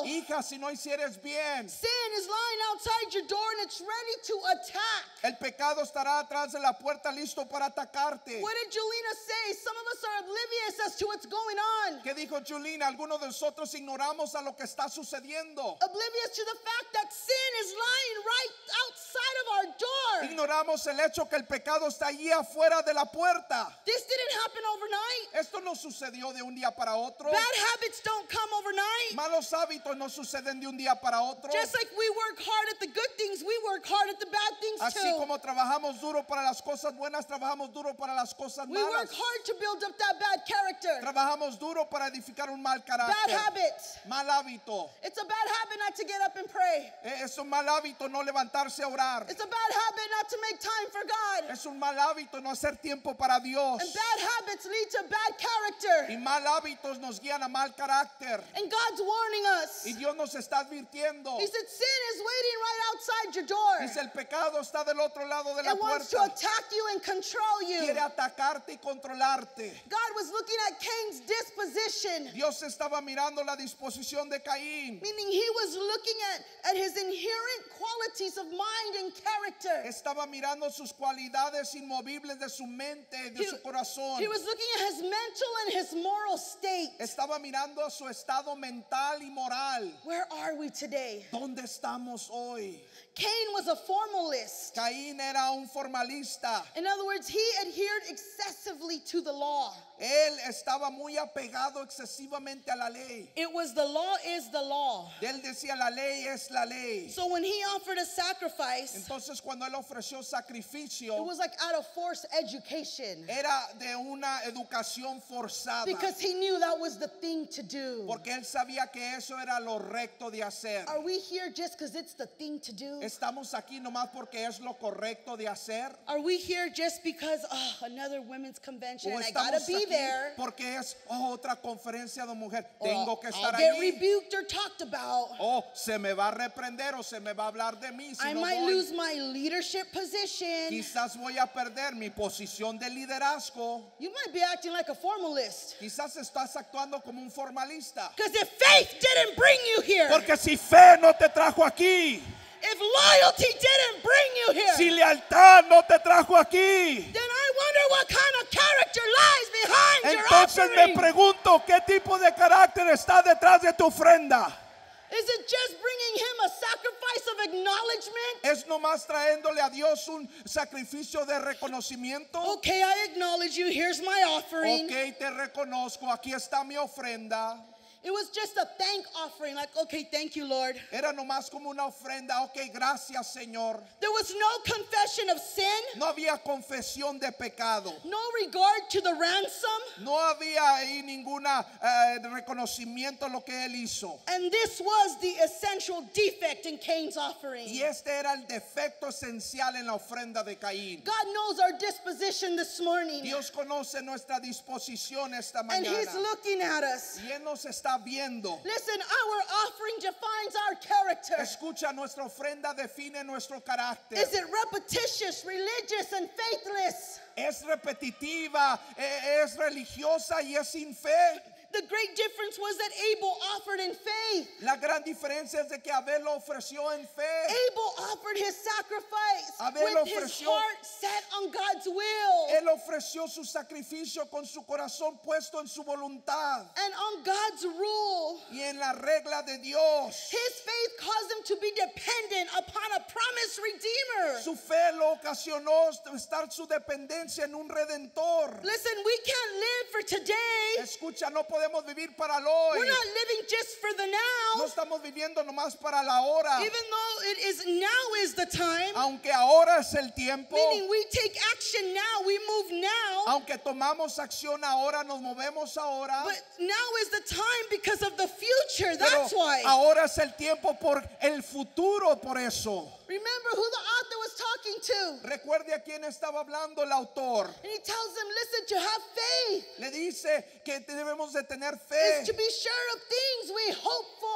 [SPEAKER 2] Hija, si no hicieres bien,
[SPEAKER 1] sin is lying outside your door and it's ready to attack.
[SPEAKER 2] el pecado estará atrás de la puerta listo para atacarte.
[SPEAKER 1] What did Julina say? Some of us are oblivious as to what's going on.
[SPEAKER 2] ¿Qué dijo Julina? Algunos de nosotros ignoramos a lo que está sucediendo.
[SPEAKER 1] Oblivious to the fact that sin is lying right outside of our door.
[SPEAKER 2] Ignoramos el hecho que el pecado está allí afuera de la puerta.
[SPEAKER 1] This didn't happen overnight.
[SPEAKER 2] Esto no sucedió de un día para otro.
[SPEAKER 1] Bad habits don't come overnight.
[SPEAKER 2] Malos hábitos no suceden de un día para otro.
[SPEAKER 1] Just like we work hard at the good things, we work hard at the bad things
[SPEAKER 2] Así
[SPEAKER 1] too.
[SPEAKER 2] como trabajamos duro para las cosas buenas, trabajamos duro para las cosas
[SPEAKER 1] We work
[SPEAKER 2] malas.
[SPEAKER 1] hard to build up that bad character.
[SPEAKER 2] Trabajamos duro para edificar un mal
[SPEAKER 1] Bad
[SPEAKER 2] carácter.
[SPEAKER 1] habits.
[SPEAKER 2] Mal hábito.
[SPEAKER 1] It's a bad habit not to get up and pray.
[SPEAKER 2] Es un mal hábito no levantarse a orar.
[SPEAKER 1] It's a bad habit not to make time for God.
[SPEAKER 2] Es un mal hábito no hacer tiempo para Dios.
[SPEAKER 1] And bad habits lead to bad character.
[SPEAKER 2] Y mal hábitos nos guían a mal carácter.
[SPEAKER 1] And God's warning us.
[SPEAKER 2] Y Dios nos está advirtiendo.
[SPEAKER 1] He said, sin is waiting right outside your door.
[SPEAKER 2] Dice, el pecado está del otro lado de la
[SPEAKER 1] It wants to
[SPEAKER 2] puerta.
[SPEAKER 1] attack you and control you.
[SPEAKER 2] Quiere atacarte y controlarte.
[SPEAKER 1] God was looking at Cain's disposition,
[SPEAKER 2] Dios estaba mirando la disposición de Caín.
[SPEAKER 1] meaning he was looking at his inherent qualities of mind and character.
[SPEAKER 2] Estaba mirando sus cualidades inmovibles de su mente, de su corazón.
[SPEAKER 1] He was looking at his mental and his moral state.
[SPEAKER 2] Estaba mirando a su estado mental y moral.
[SPEAKER 1] Where are we today?
[SPEAKER 2] ¿Dónde estamos hoy?
[SPEAKER 1] Cain was a formalist.
[SPEAKER 2] Caín era un formalista.
[SPEAKER 1] In other words, he adhered excessively to the law.
[SPEAKER 2] Él estaba muy apegado excesivamente a la ley.
[SPEAKER 1] It was the law is the law.
[SPEAKER 2] Él decía, la ley es la ley.
[SPEAKER 1] So when he offered a sacrifice,
[SPEAKER 2] Entonces cuando él ofreció
[SPEAKER 1] it
[SPEAKER 2] sacrificio,
[SPEAKER 1] was like out of forced education
[SPEAKER 2] era de una educación forzada.
[SPEAKER 1] because he knew that was the thing to do.
[SPEAKER 2] Porque él sabía que eso era lo recto de hacer.
[SPEAKER 1] Are we here just because it's the thing to do?
[SPEAKER 2] Estamos aquí nomás porque es lo correcto de hacer.
[SPEAKER 1] Are we here just because, oh, another women's convention
[SPEAKER 2] O
[SPEAKER 1] and I gotta
[SPEAKER 2] estamos
[SPEAKER 1] be
[SPEAKER 2] aquí
[SPEAKER 1] there?
[SPEAKER 2] porque es otra conferencia de mujer.
[SPEAKER 1] Or
[SPEAKER 2] Tengo que estar
[SPEAKER 1] I'll get
[SPEAKER 2] allí.
[SPEAKER 1] rebuked or talked about.
[SPEAKER 2] O se me va a reprender o se me va a hablar de mí si
[SPEAKER 1] I
[SPEAKER 2] no
[SPEAKER 1] might
[SPEAKER 2] voy.
[SPEAKER 1] lose my leadership position.
[SPEAKER 2] Quizás voy a perder mi posición de liderazgo.
[SPEAKER 1] You might be acting like a formalist.
[SPEAKER 2] Quizás estás actuando como un formalista.
[SPEAKER 1] Because if faith didn't bring you here,
[SPEAKER 2] Porque si fe no te trajo aquí,
[SPEAKER 1] if loyalty didn't bring you here,
[SPEAKER 2] si lealtad no te trajo aquí,
[SPEAKER 1] then I wonder what kind of character lies behind your
[SPEAKER 2] entonces me
[SPEAKER 1] offering.
[SPEAKER 2] pregunto qué tipo de carácter está detrás de tu ofrenda.
[SPEAKER 1] Is it just bringing him a sacrifice of acknowledgement?
[SPEAKER 2] ¿Es nomás traéndole a Dios un sacrificio de reconocimiento?
[SPEAKER 1] Okay, I acknowledge you. Here's my offering.
[SPEAKER 2] Ok, te reconozco, aquí está mi ofrenda.
[SPEAKER 1] It was just a thank offering, like, okay, thank you, Lord.
[SPEAKER 2] Era nomás como una ofrenda. Ok, gracias, Señor.
[SPEAKER 1] There was no confession of sin,
[SPEAKER 2] No había confesión de pecado.
[SPEAKER 1] no regard to the ransom.
[SPEAKER 2] No había ahí ninguna reconocimiento de lo que él hizo.
[SPEAKER 1] And this was the essential defect in Cain's offering.
[SPEAKER 2] Y este era el defecto esencial en la ofrenda de Caín.
[SPEAKER 1] God knows our disposition this morning.
[SPEAKER 2] Dios conoce nuestra disposición esta
[SPEAKER 1] And
[SPEAKER 2] mañana.
[SPEAKER 1] he's looking at us.
[SPEAKER 2] Y Él nos está viendo.
[SPEAKER 1] Listen, our offering defines our character.
[SPEAKER 2] Escucha, nuestra ofrenda define nuestro carácter.
[SPEAKER 1] Is it repetitious, religious, and faithless?
[SPEAKER 2] Es repetitiva, es religiosa y es sin fe.
[SPEAKER 1] The great difference was that Abel offered in faith.
[SPEAKER 2] La gran diferencia es de que Abel lo ofreció en fe.
[SPEAKER 1] Abel offered his sacrifice
[SPEAKER 2] Abel
[SPEAKER 1] with his
[SPEAKER 2] ofreció-
[SPEAKER 1] heart set on God's will
[SPEAKER 2] Él ofreció su sacrificio con su corazón puesto en su voluntad
[SPEAKER 1] and on God's rule.
[SPEAKER 2] y en la regla de Dios.
[SPEAKER 1] His faith caused him to be dependent upon a promised redeemer.
[SPEAKER 2] Su fe lo ocasionó estar su dependencia en un redentor.
[SPEAKER 1] Listen, we can't live for today.
[SPEAKER 2] Escucha, no podemos vivir para el hoy.
[SPEAKER 1] We're not living just for the
[SPEAKER 2] No
[SPEAKER 1] now.
[SPEAKER 2] estamos viviendo nomás para la hora.
[SPEAKER 1] Even though it is now is the time,
[SPEAKER 2] Aunque ahora es el tiempo,
[SPEAKER 1] meaning we take action now, we move now.
[SPEAKER 2] aunque tomamos acción ahora, nos movemos ahora.
[SPEAKER 1] But now is the time because of the future.
[SPEAKER 2] Pero
[SPEAKER 1] That's why.
[SPEAKER 2] ahora es el tiempo por el futuro, por eso.
[SPEAKER 1] Remember who the author was talking to.
[SPEAKER 2] Recuerde a quién estaba hablando el autor.
[SPEAKER 1] And he tells them, listen, to have faith
[SPEAKER 2] Le dice que debemos de tener fe.
[SPEAKER 1] is to be sure of things we hope for.
[SPEAKER 2] Es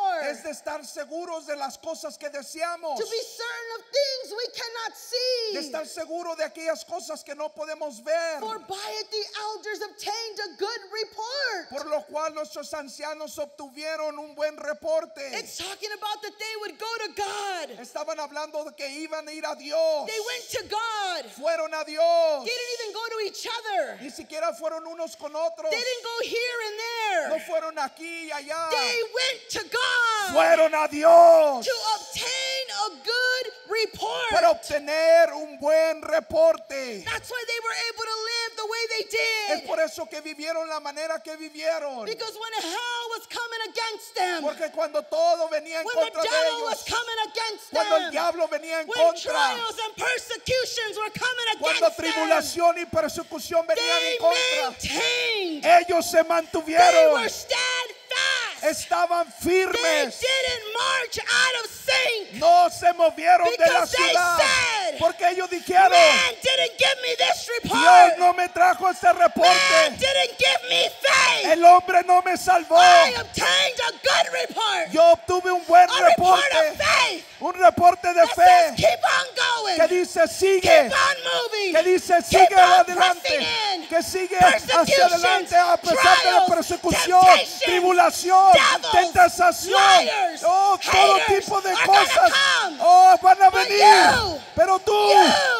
[SPEAKER 2] de estar seguros de las cosas que deseamos,
[SPEAKER 1] to be certain of things we cannot see.
[SPEAKER 2] de estar seguro de aquellas cosas que no podemos ver,
[SPEAKER 1] For by it the elders obtained a good report.
[SPEAKER 2] por lo cual nuestros ancianos obtuvieron un buen reporte.
[SPEAKER 1] It's talking about that they would go to God.
[SPEAKER 2] Estaban hablando de que iban a ir a Dios,
[SPEAKER 1] They went to God.
[SPEAKER 2] fueron a Dios,
[SPEAKER 1] They didn't even go to each other.
[SPEAKER 2] ni siquiera fueron unos con otros,
[SPEAKER 1] They didn't go here and
[SPEAKER 2] no
[SPEAKER 1] there.
[SPEAKER 2] fueron aquí y allá,
[SPEAKER 1] They went to God
[SPEAKER 2] fueron a Dios
[SPEAKER 1] to obtain a good report.
[SPEAKER 2] para obtener un buen reporte.
[SPEAKER 1] That's why they were able to live the way they
[SPEAKER 2] Es
[SPEAKER 1] did.
[SPEAKER 2] por eso que vivieron la manera que vivieron,
[SPEAKER 1] Because when hell was coming against them,
[SPEAKER 2] porque cuando todo venía en
[SPEAKER 1] when the
[SPEAKER 2] contra de
[SPEAKER 1] devil was
[SPEAKER 2] ellos,
[SPEAKER 1] coming against
[SPEAKER 2] cuando el
[SPEAKER 1] them,
[SPEAKER 2] diablo venía en
[SPEAKER 1] when
[SPEAKER 2] contra,
[SPEAKER 1] trials and persecutions were coming
[SPEAKER 2] cuando
[SPEAKER 1] against them,
[SPEAKER 2] tribulación y persecución venían
[SPEAKER 1] they
[SPEAKER 2] en contra,
[SPEAKER 1] maintained.
[SPEAKER 2] ellos se
[SPEAKER 1] They
[SPEAKER 2] mantuvieron,
[SPEAKER 1] were steadfast.
[SPEAKER 2] estaban
[SPEAKER 1] They
[SPEAKER 2] firmes,
[SPEAKER 1] didn't march out of sync.
[SPEAKER 2] no se movieron de la
[SPEAKER 1] Because they
[SPEAKER 2] ciudad,
[SPEAKER 1] said,
[SPEAKER 2] porque ellos dijeron,
[SPEAKER 1] Man didn't give me this report.
[SPEAKER 2] Dios no me trajo este
[SPEAKER 1] Man
[SPEAKER 2] reporte,
[SPEAKER 1] didn't give me faith.
[SPEAKER 2] el hombre no me salvó,
[SPEAKER 1] I obtained a good report.
[SPEAKER 2] yo obtuve un buen
[SPEAKER 1] A report of
[SPEAKER 2] reporte,
[SPEAKER 1] faith.
[SPEAKER 2] un reporte de
[SPEAKER 1] That says,
[SPEAKER 2] fe
[SPEAKER 1] keep on going.
[SPEAKER 2] que dice sigue,
[SPEAKER 1] Keep on moving.
[SPEAKER 2] que dice
[SPEAKER 1] Keep
[SPEAKER 2] sigue
[SPEAKER 1] on
[SPEAKER 2] adelante,
[SPEAKER 1] pressing in.
[SPEAKER 2] que sigue hacia
[SPEAKER 1] Persecutions,
[SPEAKER 2] adelante a pesar de la
[SPEAKER 1] trials,
[SPEAKER 2] persecución,
[SPEAKER 1] temptations,
[SPEAKER 2] tribulación,
[SPEAKER 1] devils,
[SPEAKER 2] tentación,
[SPEAKER 1] liars,
[SPEAKER 2] oh, todo
[SPEAKER 1] haters
[SPEAKER 2] tipo de
[SPEAKER 1] are gonna
[SPEAKER 2] cosas,
[SPEAKER 1] come.
[SPEAKER 2] oh, van a
[SPEAKER 1] But
[SPEAKER 2] venir,
[SPEAKER 1] you,
[SPEAKER 2] pero tú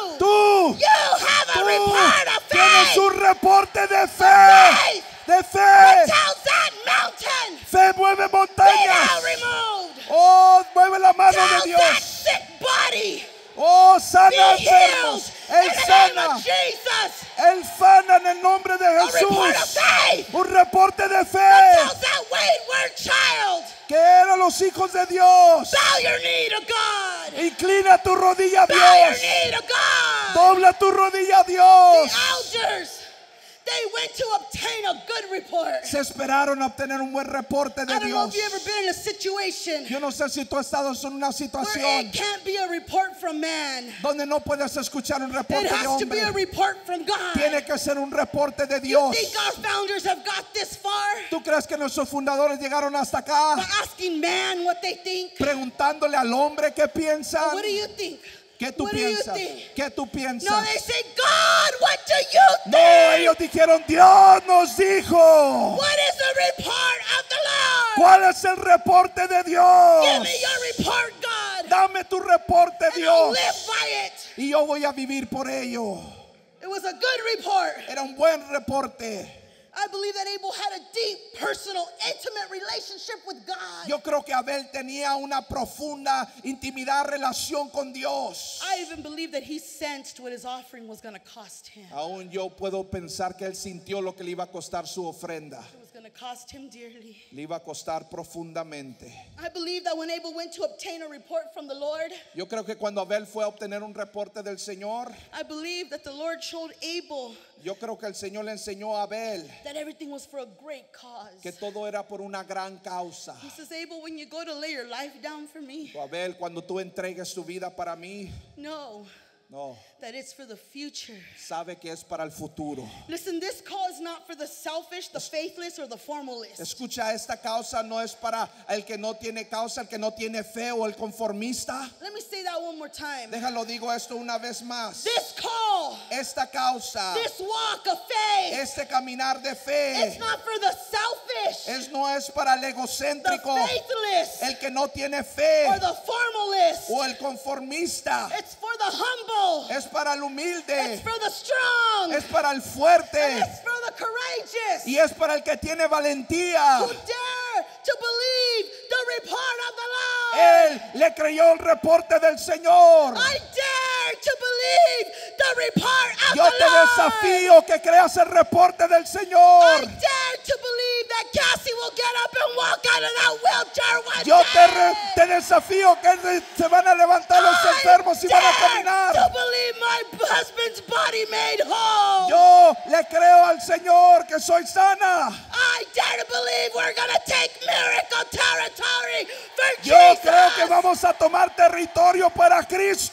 [SPEAKER 1] you have a report of
[SPEAKER 2] tienes
[SPEAKER 1] faith.
[SPEAKER 2] un reporte de fe,
[SPEAKER 1] Faith
[SPEAKER 2] de fe,
[SPEAKER 1] that tells that mountain,
[SPEAKER 2] fe mueve
[SPEAKER 1] be thou
[SPEAKER 2] montañas,
[SPEAKER 1] removed.
[SPEAKER 2] oh, mueve la mano de
[SPEAKER 1] Tells that
[SPEAKER 2] Dios,
[SPEAKER 1] sick body,
[SPEAKER 2] oh,
[SPEAKER 1] be
[SPEAKER 2] sana
[SPEAKER 1] healed
[SPEAKER 2] enfermos,
[SPEAKER 1] in
[SPEAKER 2] Él
[SPEAKER 1] the name
[SPEAKER 2] sana,
[SPEAKER 1] of Jesus.
[SPEAKER 2] Él sana en el nombre de
[SPEAKER 1] A report of
[SPEAKER 2] Jesús,
[SPEAKER 1] faith
[SPEAKER 2] un reporte de
[SPEAKER 1] that
[SPEAKER 2] fe,
[SPEAKER 1] tells that wayward child,
[SPEAKER 2] que eran los hijos de Dios,
[SPEAKER 1] bow your knee to God.
[SPEAKER 2] inclina tu rodilla a
[SPEAKER 1] Bow your
[SPEAKER 2] Dios,
[SPEAKER 1] knee to God.
[SPEAKER 2] dobla tu rodilla a
[SPEAKER 1] The
[SPEAKER 2] Dios.
[SPEAKER 1] elders, they went to obtain a good report.
[SPEAKER 2] Se esperaron a obtener un buen reporte de
[SPEAKER 1] I don't know
[SPEAKER 2] Dios.
[SPEAKER 1] if you've ever been in a situation
[SPEAKER 2] Yo no sé si tú has estado en una
[SPEAKER 1] where
[SPEAKER 2] situación
[SPEAKER 1] it can't be a report from man.
[SPEAKER 2] donde no puedes escuchar un
[SPEAKER 1] It
[SPEAKER 2] reporte de
[SPEAKER 1] has to be a
[SPEAKER 2] hombre.
[SPEAKER 1] report from God.
[SPEAKER 2] Tiene que ser un reporte de
[SPEAKER 1] You
[SPEAKER 2] Dios.
[SPEAKER 1] think our founders have got this far
[SPEAKER 2] ¿Tú crees que nuestros fundadores llegaron hasta acá
[SPEAKER 1] by asking man what they think?
[SPEAKER 2] preguntándole al hombre qué piensan?
[SPEAKER 1] What do you think?
[SPEAKER 2] ¿Qué tú
[SPEAKER 1] What do you
[SPEAKER 2] piensas?
[SPEAKER 1] think?
[SPEAKER 2] ¿Qué tú
[SPEAKER 1] No,
[SPEAKER 2] piensas?
[SPEAKER 1] they say, God, what do you think?
[SPEAKER 2] No, ellos dijeron, Dios nos dijo.
[SPEAKER 1] What is the report of the Lord?
[SPEAKER 2] ¿Cuál es el reporte de
[SPEAKER 1] Give
[SPEAKER 2] Dios?
[SPEAKER 1] me your report, God.
[SPEAKER 2] Dame tu reporte,
[SPEAKER 1] And I'll
[SPEAKER 2] Dios.
[SPEAKER 1] live by it.
[SPEAKER 2] Y yo voy a vivir por ello.
[SPEAKER 1] It was a good report.
[SPEAKER 2] Era un buen reporte.
[SPEAKER 1] I believe that Abel had a deep, personal, intimate relationship with God.
[SPEAKER 2] Yo creo que Abel tenía una profunda intimidad, relación con Dios.
[SPEAKER 1] I even believe that he sensed what his offering was going to cost him.
[SPEAKER 2] Aún yo puedo pensar que él sintió lo que le iba a costar su ofrenda.
[SPEAKER 1] It was going to cost him dearly.
[SPEAKER 2] Le iba a costar profundamente.
[SPEAKER 1] I believe that when Abel went to obtain a report from the Lord,
[SPEAKER 2] Yo creo que cuando Abel fue a obtener un reporte del Señor,
[SPEAKER 1] I believe that the Lord showed Abel
[SPEAKER 2] yo creo que el Señor le enseñó a Abel
[SPEAKER 1] that everything was for a great cause.
[SPEAKER 2] que todo era por una gran causa.
[SPEAKER 1] He says, Abel, when you go to lay your life down for me,
[SPEAKER 2] Abel, cuando tú entregues tu vida para mí,
[SPEAKER 1] know
[SPEAKER 2] no,
[SPEAKER 1] that it's for the future.
[SPEAKER 2] sabe que es para el futuro.
[SPEAKER 1] Listen, this call is not for the selfish, the faithless, or the formalist.
[SPEAKER 2] Escucha, esta causa no es para el que no tiene causa, el que no tiene fe o el conformista.
[SPEAKER 1] Let me say that one more time.
[SPEAKER 2] Déjalo, digo esto una vez más.
[SPEAKER 1] This call,
[SPEAKER 2] Esta causa,
[SPEAKER 1] this walk of faith,
[SPEAKER 2] este caminar de
[SPEAKER 1] it's
[SPEAKER 2] fe,
[SPEAKER 1] not for the selfish,
[SPEAKER 2] no es para el
[SPEAKER 1] the
[SPEAKER 2] egocéntrico,
[SPEAKER 1] faithless,
[SPEAKER 2] el que no tiene fe
[SPEAKER 1] or the formalist.
[SPEAKER 2] o el conformista.
[SPEAKER 1] It's for the humble.
[SPEAKER 2] Es para el
[SPEAKER 1] It's
[SPEAKER 2] humilde,
[SPEAKER 1] for the strong.
[SPEAKER 2] es para el fuerte
[SPEAKER 1] It's for the courageous.
[SPEAKER 2] y es para el que tiene valentía.
[SPEAKER 1] Who dare to believe the report of the Lord.
[SPEAKER 2] Él le creyó el reporte del Señor.
[SPEAKER 1] I dare to believe the report of
[SPEAKER 2] Yo
[SPEAKER 1] the
[SPEAKER 2] te
[SPEAKER 1] Lord.
[SPEAKER 2] desafío que creas el reporte del
[SPEAKER 1] I
[SPEAKER 2] Señor.
[SPEAKER 1] dare to believe that Cassie will get up and walk out of that wheelchair one
[SPEAKER 2] Yo
[SPEAKER 1] day.
[SPEAKER 2] te desafío que se van a levantar los enfermos y van a
[SPEAKER 1] I
[SPEAKER 2] caminar.
[SPEAKER 1] dare to believe my husband's body made whole.
[SPEAKER 2] Yo le creo al Señor que soy sana.
[SPEAKER 1] I dare to believe we're going to take miracle territory for
[SPEAKER 2] Yo
[SPEAKER 1] Jesus.
[SPEAKER 2] creo que vamos a tomar territorio para Cristo.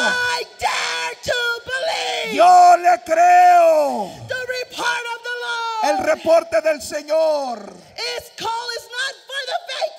[SPEAKER 1] I dare to believe
[SPEAKER 2] Yo le creo
[SPEAKER 1] the report of the
[SPEAKER 2] el
[SPEAKER 1] Lord.
[SPEAKER 2] reporte del Señor.
[SPEAKER 1] His call is not for the faithless.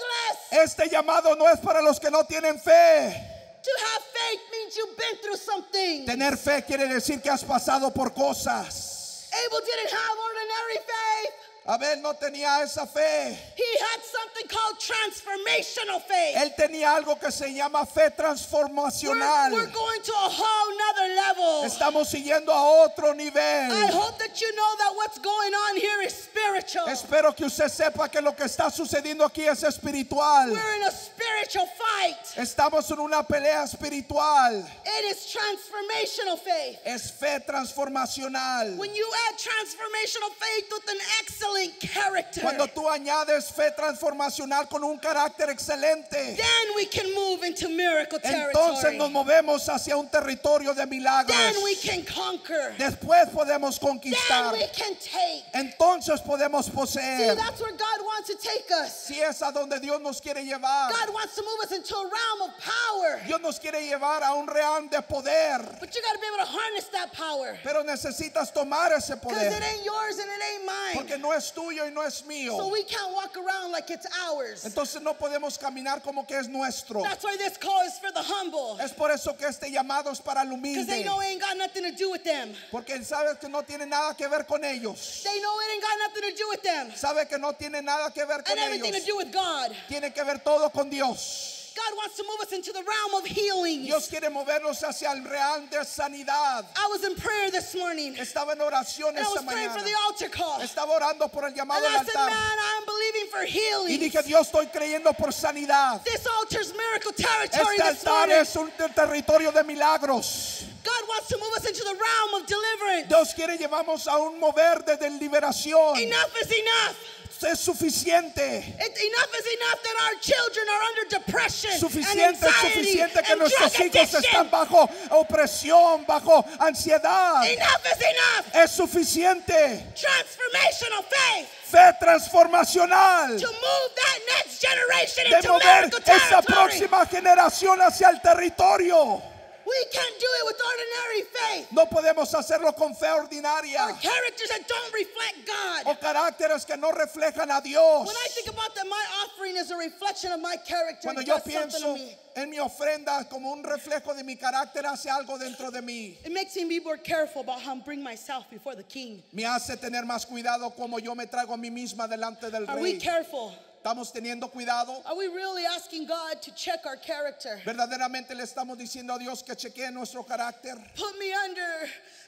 [SPEAKER 2] Este llamado no es para los que no tienen fe.
[SPEAKER 1] To have faith means you've been through something.
[SPEAKER 2] Tener fe quiere decir que has pasado por cosas.
[SPEAKER 1] Abel didn't have ordinary faith.
[SPEAKER 2] Abel no tenía esa fe.
[SPEAKER 1] He had something called transformational faith.
[SPEAKER 2] Él tenía algo que se llama fe transformacional.
[SPEAKER 1] We're going to a whole nother level.
[SPEAKER 2] Estamos siguiendo a otro nivel.
[SPEAKER 1] I hope that you know that what's going on here is spiritual.
[SPEAKER 2] Espero que usted sepa que lo que está sucediendo aquí es espiritual.
[SPEAKER 1] We're in a spiritual fight.
[SPEAKER 2] Estamos en una pelea espiritual.
[SPEAKER 1] It is transformational faith.
[SPEAKER 2] Es fe transformacional.
[SPEAKER 1] When you add transformational faith with an excellent character,
[SPEAKER 2] Cuando tú añades fe transformacional con un carácter excelente,
[SPEAKER 1] then we can move into miracle
[SPEAKER 2] entonces
[SPEAKER 1] territory.
[SPEAKER 2] nos movemos hacia un territorio de milagros.
[SPEAKER 1] Then we can conquer.
[SPEAKER 2] Después podemos
[SPEAKER 1] Then
[SPEAKER 2] conquistar.
[SPEAKER 1] we can take.
[SPEAKER 2] Entonces podemos
[SPEAKER 1] See,
[SPEAKER 2] poseer.
[SPEAKER 1] that's where God wants to take us.
[SPEAKER 2] Si es a donde Dios nos quiere llevar.
[SPEAKER 1] God wants to move us into a realm of power.
[SPEAKER 2] Dios nos quiere llevar a un real de poder.
[SPEAKER 1] But you got to be able to harness that power.
[SPEAKER 2] Pero necesitas tomar ese
[SPEAKER 1] Because
[SPEAKER 2] poder.
[SPEAKER 1] it ain't yours and it ain't mine.
[SPEAKER 2] Porque no es tuyo y no es
[SPEAKER 1] So
[SPEAKER 2] mío.
[SPEAKER 1] we can't walk around like it's ours.
[SPEAKER 2] Entonces no podemos caminar como que es nuestro.
[SPEAKER 1] That's why this call is for the humble.
[SPEAKER 2] Es por eso que este llamado es para el
[SPEAKER 1] Because they
[SPEAKER 2] humilde.
[SPEAKER 1] know it ain't got nothing to do with them.
[SPEAKER 2] Porque él sabe que no tiene nada que ver con ellos.
[SPEAKER 1] They know it ain't got nothing to do with them.
[SPEAKER 2] Sabe que no tiene nada que ver con
[SPEAKER 1] And everything to
[SPEAKER 2] ellos.
[SPEAKER 1] do with God.
[SPEAKER 2] Tiene que ver todo con Dios.
[SPEAKER 1] God wants to move us into the realm of healing.
[SPEAKER 2] Dios quiere movernos hacia el real de sanidad.
[SPEAKER 1] I was in prayer this morning.
[SPEAKER 2] Estaba en oración
[SPEAKER 1] And I
[SPEAKER 2] esta
[SPEAKER 1] was praying for
[SPEAKER 2] mañana.
[SPEAKER 1] the altar call. And
[SPEAKER 2] Estaba orando por el llamado al
[SPEAKER 1] I said, man,
[SPEAKER 2] altar.
[SPEAKER 1] I'm believing for
[SPEAKER 2] Y
[SPEAKER 1] healing.
[SPEAKER 2] dije, Dios, estoy creyendo por sanidad.
[SPEAKER 1] This altar's miracle territory
[SPEAKER 2] Este
[SPEAKER 1] this
[SPEAKER 2] altar
[SPEAKER 1] morning.
[SPEAKER 2] es un territorio de milagros.
[SPEAKER 1] God wants to move us into the realm of deliverance.
[SPEAKER 2] Dios quiere llevarnos a un mover de liberación.
[SPEAKER 1] Enough is enough.
[SPEAKER 2] Es suficiente.
[SPEAKER 1] Enough is enough that our children are under depression and
[SPEAKER 2] Suficiente, es
[SPEAKER 1] anxiety
[SPEAKER 2] suficiente que
[SPEAKER 1] and drug
[SPEAKER 2] nuestros hijos
[SPEAKER 1] addiction.
[SPEAKER 2] están bajo opresión, bajo ansiedad.
[SPEAKER 1] Enough is enough.
[SPEAKER 2] Es suficiente.
[SPEAKER 1] Transformational faith
[SPEAKER 2] Fe transformacional.
[SPEAKER 1] to move that next generation
[SPEAKER 2] De
[SPEAKER 1] into
[SPEAKER 2] mover
[SPEAKER 1] miracle
[SPEAKER 2] esa
[SPEAKER 1] territory.
[SPEAKER 2] próxima generación hacia el territorio.
[SPEAKER 1] We can't do it with ordinary faith
[SPEAKER 2] No podemos hacerlo con fe
[SPEAKER 1] or
[SPEAKER 2] ordinaria
[SPEAKER 1] characters that don't reflect God.
[SPEAKER 2] o caracteres que no reflejan a Dios.
[SPEAKER 1] When I think about that, my offering is a reflection of my character.
[SPEAKER 2] Cuando
[SPEAKER 1] It
[SPEAKER 2] yo
[SPEAKER 1] does something to
[SPEAKER 2] pienso
[SPEAKER 1] me.
[SPEAKER 2] en mi ofrenda como un reflejo de mi carácter, hace algo dentro de mí.
[SPEAKER 1] It makes me be more careful about how I bring myself before the king.
[SPEAKER 2] Me hace tener más cuidado como yo me traigo a mí misma delante del
[SPEAKER 1] Are we
[SPEAKER 2] rey.
[SPEAKER 1] careful?
[SPEAKER 2] Estamos teniendo cuidado.
[SPEAKER 1] Are we really asking God to check our character?
[SPEAKER 2] Verdaderamente le estamos diciendo a Dios que chequee nuestro carácter.
[SPEAKER 1] Put me under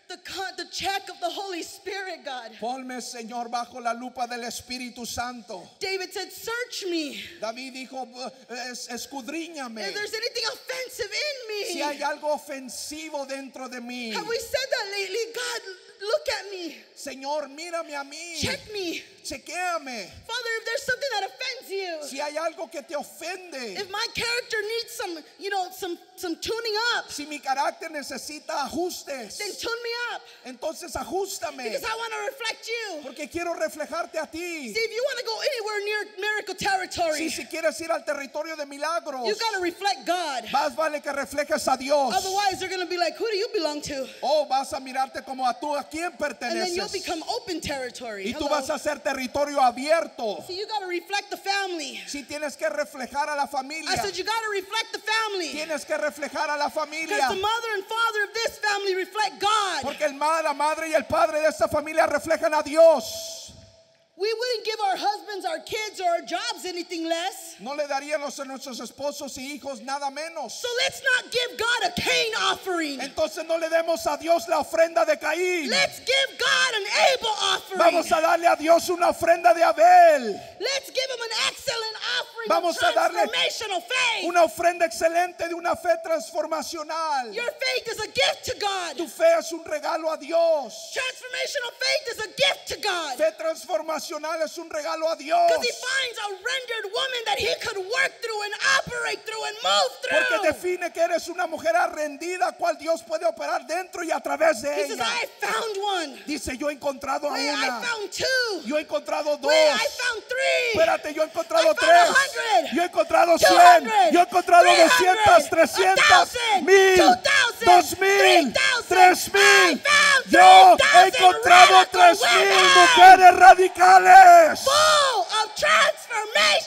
[SPEAKER 1] the check of the Holy Spirit, God.
[SPEAKER 2] Ponme, Señor, bajo la lupa del Espíritu Santo.
[SPEAKER 1] David said, search me.
[SPEAKER 2] David dijo, escudriñame.
[SPEAKER 1] If there's anything offensive in me.
[SPEAKER 2] Si hay algo ofensivo dentro de mí.
[SPEAKER 1] Have we said that lately? God, look at me.
[SPEAKER 2] Señor, mírame a mí.
[SPEAKER 1] Check me.
[SPEAKER 2] Chequéame.
[SPEAKER 1] Father, if there's something that offends you.
[SPEAKER 2] Si hay algo que te ofende.
[SPEAKER 1] If my character needs some tuning up.
[SPEAKER 2] Si mi carácter necesita ajustes.
[SPEAKER 1] Then tune me up.
[SPEAKER 2] Entonces ajústame.
[SPEAKER 1] Because I want to reflect you.
[SPEAKER 2] Porque quiero reflejarte a ti.
[SPEAKER 1] See, if you want to go anywhere near miracle territory,
[SPEAKER 2] Si quieres ir al territorio de milagros,
[SPEAKER 1] you got to reflect God.
[SPEAKER 2] más vale que reflejes a Dios.
[SPEAKER 1] Otherwise, they're going to be like, who do you belong to?
[SPEAKER 2] O vas a mirarte como a tú a quién
[SPEAKER 1] And then you'll
[SPEAKER 2] perteneces.
[SPEAKER 1] become open territory.
[SPEAKER 2] Y tú
[SPEAKER 1] Hello.
[SPEAKER 2] vas a ser territorio abierto.
[SPEAKER 1] See, you got to reflect the family.
[SPEAKER 2] Si tienes que reflejar a la
[SPEAKER 1] I
[SPEAKER 2] familia.
[SPEAKER 1] said, you got to reflect the family.
[SPEAKER 2] Tienes que reflejar a la
[SPEAKER 1] Because
[SPEAKER 2] familia.
[SPEAKER 1] the mother and father of this family reflect God.
[SPEAKER 2] Porque la madre y el padre de esta familia reflejan a Dios.
[SPEAKER 1] We wouldn't give our husbands, our kids, or our jobs anything less.
[SPEAKER 2] No le daríamos a nuestros esposos y hijos nada menos.
[SPEAKER 1] So let's not give God a Cain offering.
[SPEAKER 2] Entonces no le demos a Dios la ofrenda de Caín.
[SPEAKER 1] Let's give God an Abel offering.
[SPEAKER 2] Vamos a darle a Dios una ofrenda de Abel.
[SPEAKER 1] Let's give him an excellent offering
[SPEAKER 2] Vamos
[SPEAKER 1] of
[SPEAKER 2] a darle
[SPEAKER 1] transformational faith.
[SPEAKER 2] Una ofrenda excelente de una fe transformacional.
[SPEAKER 1] Your faith is a gift to God.
[SPEAKER 2] Tu fe es un regalo a Dios.
[SPEAKER 1] Transformational faith is a gift to God.
[SPEAKER 2] Fe transformacional es un regalo a Dios.
[SPEAKER 1] Because he finds a rendered woman that he could work through and operate through and move
[SPEAKER 2] Porque
[SPEAKER 1] through.
[SPEAKER 2] define que eres una mujer arrendida, cual Dios puede operar dentro y a través de
[SPEAKER 1] He says,
[SPEAKER 2] ella.
[SPEAKER 1] I found one.
[SPEAKER 2] Dice, yo he encontrado a
[SPEAKER 1] Wait, I
[SPEAKER 2] una.
[SPEAKER 1] found two.
[SPEAKER 2] Yo he encontrado dos.
[SPEAKER 1] Wait, I found three.
[SPEAKER 2] Espérate, yo he
[SPEAKER 1] I
[SPEAKER 2] encontrado
[SPEAKER 1] found
[SPEAKER 2] tres.
[SPEAKER 1] 100.
[SPEAKER 2] Yo he encontrado
[SPEAKER 1] 200.
[SPEAKER 2] 100. Yo he encontrado
[SPEAKER 1] 300.
[SPEAKER 2] 200, 300,
[SPEAKER 1] 1,000.
[SPEAKER 2] 1000,
[SPEAKER 1] 2,000.
[SPEAKER 2] 2000,
[SPEAKER 1] 3,000.
[SPEAKER 2] 3000.
[SPEAKER 1] I found
[SPEAKER 2] Yo he
[SPEAKER 1] 3,000
[SPEAKER 2] encontrado
[SPEAKER 1] radical
[SPEAKER 2] 3000
[SPEAKER 1] women.
[SPEAKER 2] mujeres radicales.
[SPEAKER 1] Full of transformation.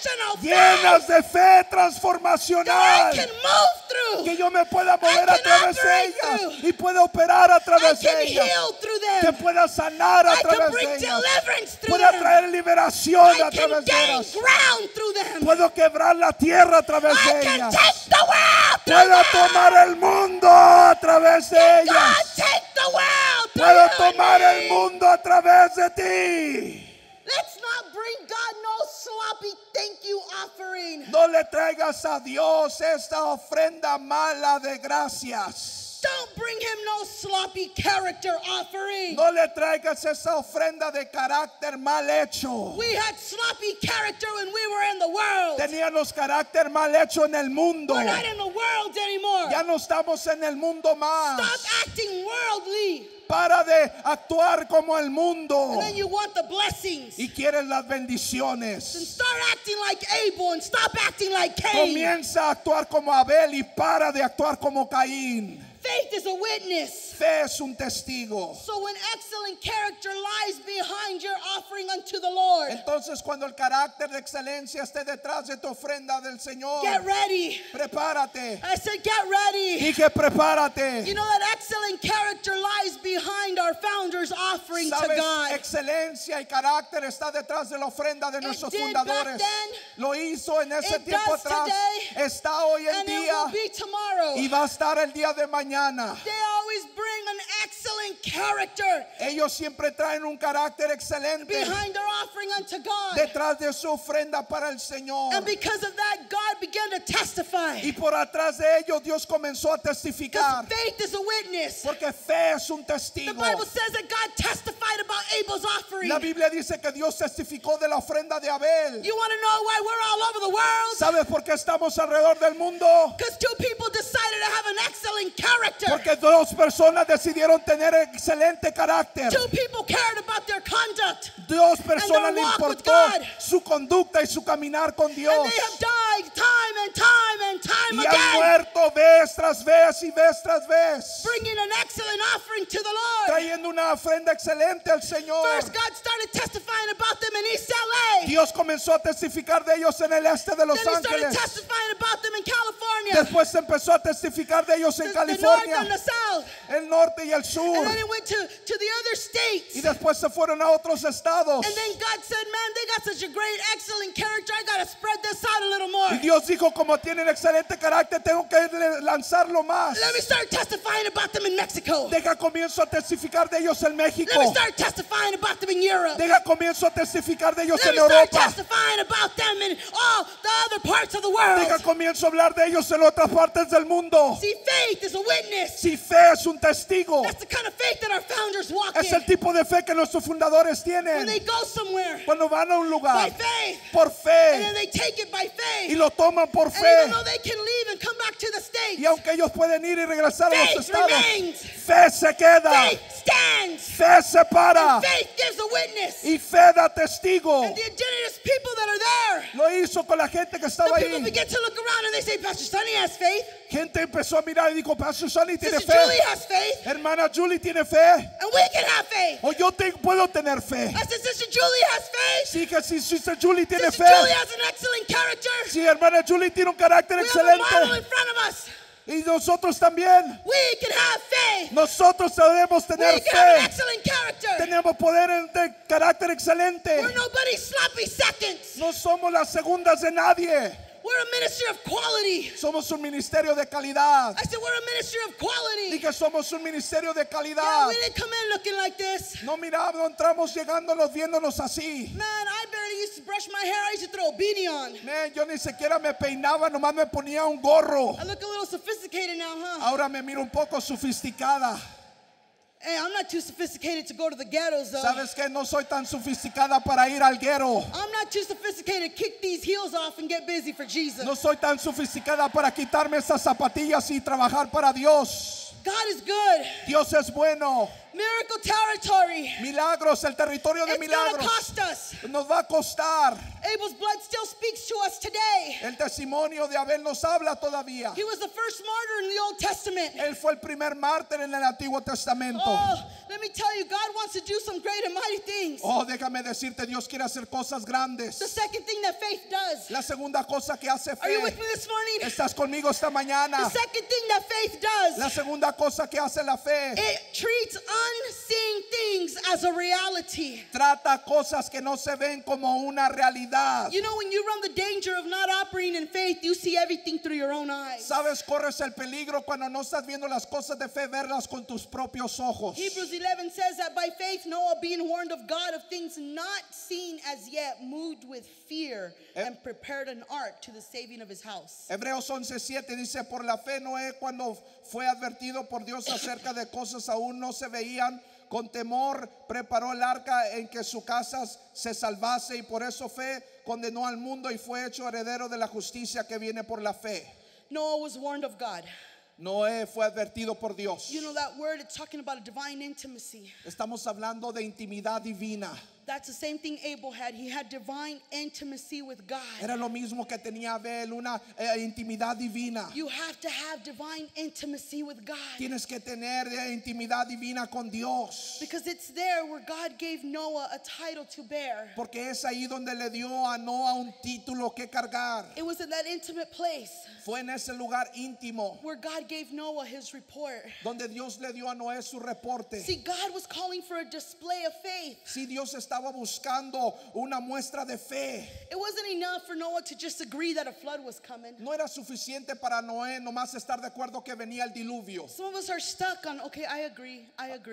[SPEAKER 1] transformational
[SPEAKER 2] llenas
[SPEAKER 1] faith
[SPEAKER 2] de fe
[SPEAKER 1] that I
[SPEAKER 2] transformacional,
[SPEAKER 1] can move through.
[SPEAKER 2] que yo me pueda mover a
[SPEAKER 1] can
[SPEAKER 2] través de
[SPEAKER 1] operate
[SPEAKER 2] ellas
[SPEAKER 1] through.
[SPEAKER 2] y pueda operar a
[SPEAKER 1] I
[SPEAKER 2] través
[SPEAKER 1] can
[SPEAKER 2] de ellas,
[SPEAKER 1] heal through
[SPEAKER 2] que
[SPEAKER 1] them.
[SPEAKER 2] pueda sanar a
[SPEAKER 1] I can
[SPEAKER 2] través
[SPEAKER 1] bring
[SPEAKER 2] de ellas,
[SPEAKER 1] deliverance through
[SPEAKER 2] pueda
[SPEAKER 1] them.
[SPEAKER 2] traer liberación
[SPEAKER 1] I
[SPEAKER 2] a
[SPEAKER 1] can
[SPEAKER 2] través de
[SPEAKER 1] gain
[SPEAKER 2] ellas,
[SPEAKER 1] ground through them.
[SPEAKER 2] puedo quebrar la tierra a través
[SPEAKER 1] I
[SPEAKER 2] de
[SPEAKER 1] can
[SPEAKER 2] ellas,
[SPEAKER 1] take the world through
[SPEAKER 2] puedo
[SPEAKER 1] them.
[SPEAKER 2] tomar el mundo a través de
[SPEAKER 1] God,
[SPEAKER 2] ellas,
[SPEAKER 1] take the world through
[SPEAKER 2] puedo
[SPEAKER 1] you and
[SPEAKER 2] tomar el
[SPEAKER 1] me.
[SPEAKER 2] mundo a través de ti.
[SPEAKER 1] Let's not bring God no sloppy thank you offering.
[SPEAKER 2] No le traigas a Dios esta ofrenda mala de gracias.
[SPEAKER 1] Don't bring him no sloppy character offering.
[SPEAKER 2] No le traigas esa ofrenda de carácter mal hecho.
[SPEAKER 1] We had sloppy character when we were in the world.
[SPEAKER 2] Teníamos carácter mal hecho en el mundo.
[SPEAKER 1] We're not in the world anymore.
[SPEAKER 2] Ya no estamos en el mundo más.
[SPEAKER 1] Stop acting worldly.
[SPEAKER 2] Para de actuar como el mundo.
[SPEAKER 1] And then you want the blessings.
[SPEAKER 2] Y quieres las
[SPEAKER 1] And
[SPEAKER 2] bendiciones.
[SPEAKER 1] start acting like Abel and stop acting like Cain.
[SPEAKER 2] Comienza a actuar como Abel y para de actuar como Caín.
[SPEAKER 1] Faith is a witness.
[SPEAKER 2] Fe es un testigo.
[SPEAKER 1] So when excellent character lies behind your offering unto the Lord,
[SPEAKER 2] Entonces cuando el carácter de excelencia esté detrás de tu ofrenda del Señor,
[SPEAKER 1] get ready.
[SPEAKER 2] prepárate.
[SPEAKER 1] I said, get ready.
[SPEAKER 2] Dije prepárate.
[SPEAKER 1] You know that excellent character lies behind our founder's offering to
[SPEAKER 2] Sabes,
[SPEAKER 1] God.
[SPEAKER 2] excelencia y carácter está detrás de la ofrenda de nuestros
[SPEAKER 1] did back
[SPEAKER 2] fundadores.
[SPEAKER 1] then.
[SPEAKER 2] Lo hizo en ese
[SPEAKER 1] It
[SPEAKER 2] tiempo
[SPEAKER 1] does
[SPEAKER 2] atrás.
[SPEAKER 1] today.
[SPEAKER 2] Está hoy en
[SPEAKER 1] And it
[SPEAKER 2] día
[SPEAKER 1] will be tomorrow.
[SPEAKER 2] y va a estar el día de mañana.
[SPEAKER 1] They always bring an excellent character
[SPEAKER 2] Ellos siempre traen un carácter excelente
[SPEAKER 1] behind their offering unto God.
[SPEAKER 2] detrás de su ofrenda para el Señor.
[SPEAKER 1] And because of that, God began to testify.
[SPEAKER 2] Y por atrás de ellos Dios comenzó a
[SPEAKER 1] Because
[SPEAKER 2] testificar.
[SPEAKER 1] faith is a witness.
[SPEAKER 2] Porque fe es un
[SPEAKER 1] The
[SPEAKER 2] testigo.
[SPEAKER 1] Bible says that God testified about Abel's offering.
[SPEAKER 2] La Biblia dice que Dios testificó de la ofrenda de Abel.
[SPEAKER 1] You want to know why we're all over the world?
[SPEAKER 2] ¿Sabes por qué estamos alrededor del mundo?
[SPEAKER 1] Because two people decided to have an excellent character.
[SPEAKER 2] Porque dos personas decidieron tener excelente carácter.
[SPEAKER 1] Two people cared about their conduct.
[SPEAKER 2] Dos personas
[SPEAKER 1] And
[SPEAKER 2] le
[SPEAKER 1] their walk with
[SPEAKER 2] importó
[SPEAKER 1] God.
[SPEAKER 2] su conducta y su caminar con Dios.
[SPEAKER 1] And they have died time and time and time
[SPEAKER 2] Y han
[SPEAKER 1] again,
[SPEAKER 2] muerto vez tras vez y vez tras vez,
[SPEAKER 1] bringing an excellent offering to the Lord.
[SPEAKER 2] trayendo una ofrenda excelente al Señor.
[SPEAKER 1] First, God started testifying about them in East LA.
[SPEAKER 2] Dios comenzó a testificar de ellos en el este de Los
[SPEAKER 1] Then he started
[SPEAKER 2] Ángeles.
[SPEAKER 1] testifying about them in California.
[SPEAKER 2] Después empezó a testificar de ellos en
[SPEAKER 1] The north and
[SPEAKER 2] California,
[SPEAKER 1] the south.
[SPEAKER 2] el norte y el sur.
[SPEAKER 1] And then it went to the other states.
[SPEAKER 2] Y después se fueron a otros estados.
[SPEAKER 1] And then God said, man, they got such a great, excellent character. I got to spread this out a little more.
[SPEAKER 2] Y Dios dijo, como tienen excelente carácter, tengo que lanzarlo más.
[SPEAKER 1] Let me start testifying about them in Mexico.
[SPEAKER 2] Deja comienzo a testificar de ellos en México.
[SPEAKER 1] Let me start testifying about them in Europe.
[SPEAKER 2] Deja comienzo a testificar de ellos
[SPEAKER 1] Let
[SPEAKER 2] en
[SPEAKER 1] me start
[SPEAKER 2] Europa.
[SPEAKER 1] testifying about them in all the other parts of the world.
[SPEAKER 2] Deja comienzo a hablar de ellos en otras partes del mundo.
[SPEAKER 1] See, faith is a witness.
[SPEAKER 2] Si fe es un testigo,
[SPEAKER 1] That's the kind of faith that our founders walk
[SPEAKER 2] es el
[SPEAKER 1] in.
[SPEAKER 2] tipo de fe que nuestros fundadores
[SPEAKER 1] When
[SPEAKER 2] tienen.
[SPEAKER 1] they go somewhere
[SPEAKER 2] Cuando van a un
[SPEAKER 1] by
[SPEAKER 2] lugar
[SPEAKER 1] faith,
[SPEAKER 2] por
[SPEAKER 1] and then
[SPEAKER 2] fe
[SPEAKER 1] they take it by faith.
[SPEAKER 2] y lo toman por
[SPEAKER 1] And
[SPEAKER 2] fe.
[SPEAKER 1] even though they can leave and come back to the States,
[SPEAKER 2] Y aunque ellos pueden ir y regresar a los
[SPEAKER 1] faith
[SPEAKER 2] estados,
[SPEAKER 1] remains.
[SPEAKER 2] fe se queda,
[SPEAKER 1] Faith stands.
[SPEAKER 2] fe se para
[SPEAKER 1] Faith gives a witness.
[SPEAKER 2] y fe da testigo.
[SPEAKER 1] And the indigenous people that are there,
[SPEAKER 2] Lo hizo con la gente que
[SPEAKER 1] the
[SPEAKER 2] estaba
[SPEAKER 1] people
[SPEAKER 2] ahí.
[SPEAKER 1] begin to look around and they say, Pastor Sonny has faith.
[SPEAKER 2] Gente empezó a mirar y dijo, Pastor Sonny tiene
[SPEAKER 1] Sister Julie
[SPEAKER 2] fe,
[SPEAKER 1] has faith.
[SPEAKER 2] hermana Julie tiene fe,
[SPEAKER 1] And we can have faith.
[SPEAKER 2] o yo puedo tener fe.
[SPEAKER 1] I said, Sister Julie has faith.
[SPEAKER 2] Sí, que si Sister Julie tiene
[SPEAKER 1] Sister
[SPEAKER 2] fe,
[SPEAKER 1] Julie has an excellent character.
[SPEAKER 2] si hermana Julie tiene un carácter
[SPEAKER 1] We have a model
[SPEAKER 2] excelente,
[SPEAKER 1] in front of us.
[SPEAKER 2] y nosotros también,
[SPEAKER 1] We can have faith.
[SPEAKER 2] nosotros debemos tener
[SPEAKER 1] We can have an
[SPEAKER 2] fe.
[SPEAKER 1] excellent character.
[SPEAKER 2] Tenemos poder de carácter excelente.
[SPEAKER 1] We're nobody's sloppy seconds.
[SPEAKER 2] No somos las segundas de nadie.
[SPEAKER 1] We're a ministry of quality.
[SPEAKER 2] Somos un ministerio de calidad.
[SPEAKER 1] I said, we're a ministry of quality.
[SPEAKER 2] Y que somos un ministerio de
[SPEAKER 1] Yeah,
[SPEAKER 2] calidad.
[SPEAKER 1] we didn't come in looking like this.
[SPEAKER 2] No miramos, no entramos llegándonos viéndonos así.
[SPEAKER 1] Man, I barely used to brush my hair. I used to throw a beanie on.
[SPEAKER 2] Man, yo ni siquiera me peinaba, nomás me ponía un gorro.
[SPEAKER 1] I look a little sophisticated now, huh?
[SPEAKER 2] Ahora me miro un poco sofisticada.
[SPEAKER 1] Hey, I'm not too sophisticated to go to the ghettos, though.
[SPEAKER 2] ¿Sabes qué? No soy tan sofisticada para ir al guero.
[SPEAKER 1] I'm not too sophisticated to kick these heels off and get busy for Jesus.
[SPEAKER 2] No soy tan sofisticada para quitarme esas zapatillas y trabajar para Dios.
[SPEAKER 1] God is good.
[SPEAKER 2] Dios es bueno.
[SPEAKER 1] Miracle territory.
[SPEAKER 2] Milagros, el territorio de
[SPEAKER 1] It's gonna
[SPEAKER 2] milagros.
[SPEAKER 1] cost us.
[SPEAKER 2] Nos va a costar.
[SPEAKER 1] Abel's blood still speaks to us today.
[SPEAKER 2] El testimonio de Abel nos habla todavía.
[SPEAKER 1] He was the first martyr in the Old Testament.
[SPEAKER 2] Él fue el primer mártir en el Antiguo Testamento.
[SPEAKER 1] Oh, let me tell you, God wants to do some great and mighty things.
[SPEAKER 2] Oh, déjame decirte, Dios quiere hacer cosas grandes.
[SPEAKER 1] The second thing that faith does.
[SPEAKER 2] La segunda cosa que hace
[SPEAKER 1] Are you
[SPEAKER 2] fe.
[SPEAKER 1] with me this morning?
[SPEAKER 2] ¿Estás conmigo esta mañana?
[SPEAKER 1] The second thing that faith does.
[SPEAKER 2] La segunda cosa que hace la fe.
[SPEAKER 1] It treats unseen things as a reality.
[SPEAKER 2] Trata cosas que no se ven como una realidad.
[SPEAKER 1] You know, when you run the danger of not operating in faith, you see everything through your own eyes.
[SPEAKER 2] Sabes, corres el peligro cuando no estás viendo las cosas de fe, verlas con tus propios ojos.
[SPEAKER 1] Hebrews 11 says that by faith Noah, being warned of God of things not seen as yet, moved with fear and prepared an ark to the saving of his house.
[SPEAKER 2] Hebreos 11:7 dice, por la fe Noé, cuando fue advertido por Dios acerca de cosas aún no se veían, con temor preparó el arca en que su casa se salvase, y por eso fe condenó al mundo y fue hecho heredero de la justicia que viene por la fe.
[SPEAKER 1] Noah was warned of God.
[SPEAKER 2] Noé fue advertido por Dios.
[SPEAKER 1] You know that word, it's talking about a divine intimacy.
[SPEAKER 2] Estamos hablando de intimidad divina.
[SPEAKER 1] That's the same thing Abel had. He had divine intimacy with God.
[SPEAKER 2] Era lo mismo que tenía Abel, una intimidad divina.
[SPEAKER 1] You have to have divine intimacy with God.
[SPEAKER 2] Tienes que tener intimidad divina con Dios.
[SPEAKER 1] Because it's there where God gave Noah a title to bear.
[SPEAKER 2] Porque es ahí donde le dio a Noah un título que cargar.
[SPEAKER 1] It was in that intimate place
[SPEAKER 2] Fue en ese lugar íntimo
[SPEAKER 1] where God gave Noah his report.
[SPEAKER 2] donde Dios le dio a Noé su reporte.
[SPEAKER 1] See, God was calling for a display of faith.
[SPEAKER 2] Si Dios estaba buscando una muestra de fe,
[SPEAKER 1] It wasn't enough for Noah to just agree that a flood was coming.
[SPEAKER 2] no era suficiente para Noé nomás estar de acuerdo que venía el diluvio.
[SPEAKER 1] Some of us are stuck on, okay, I agree.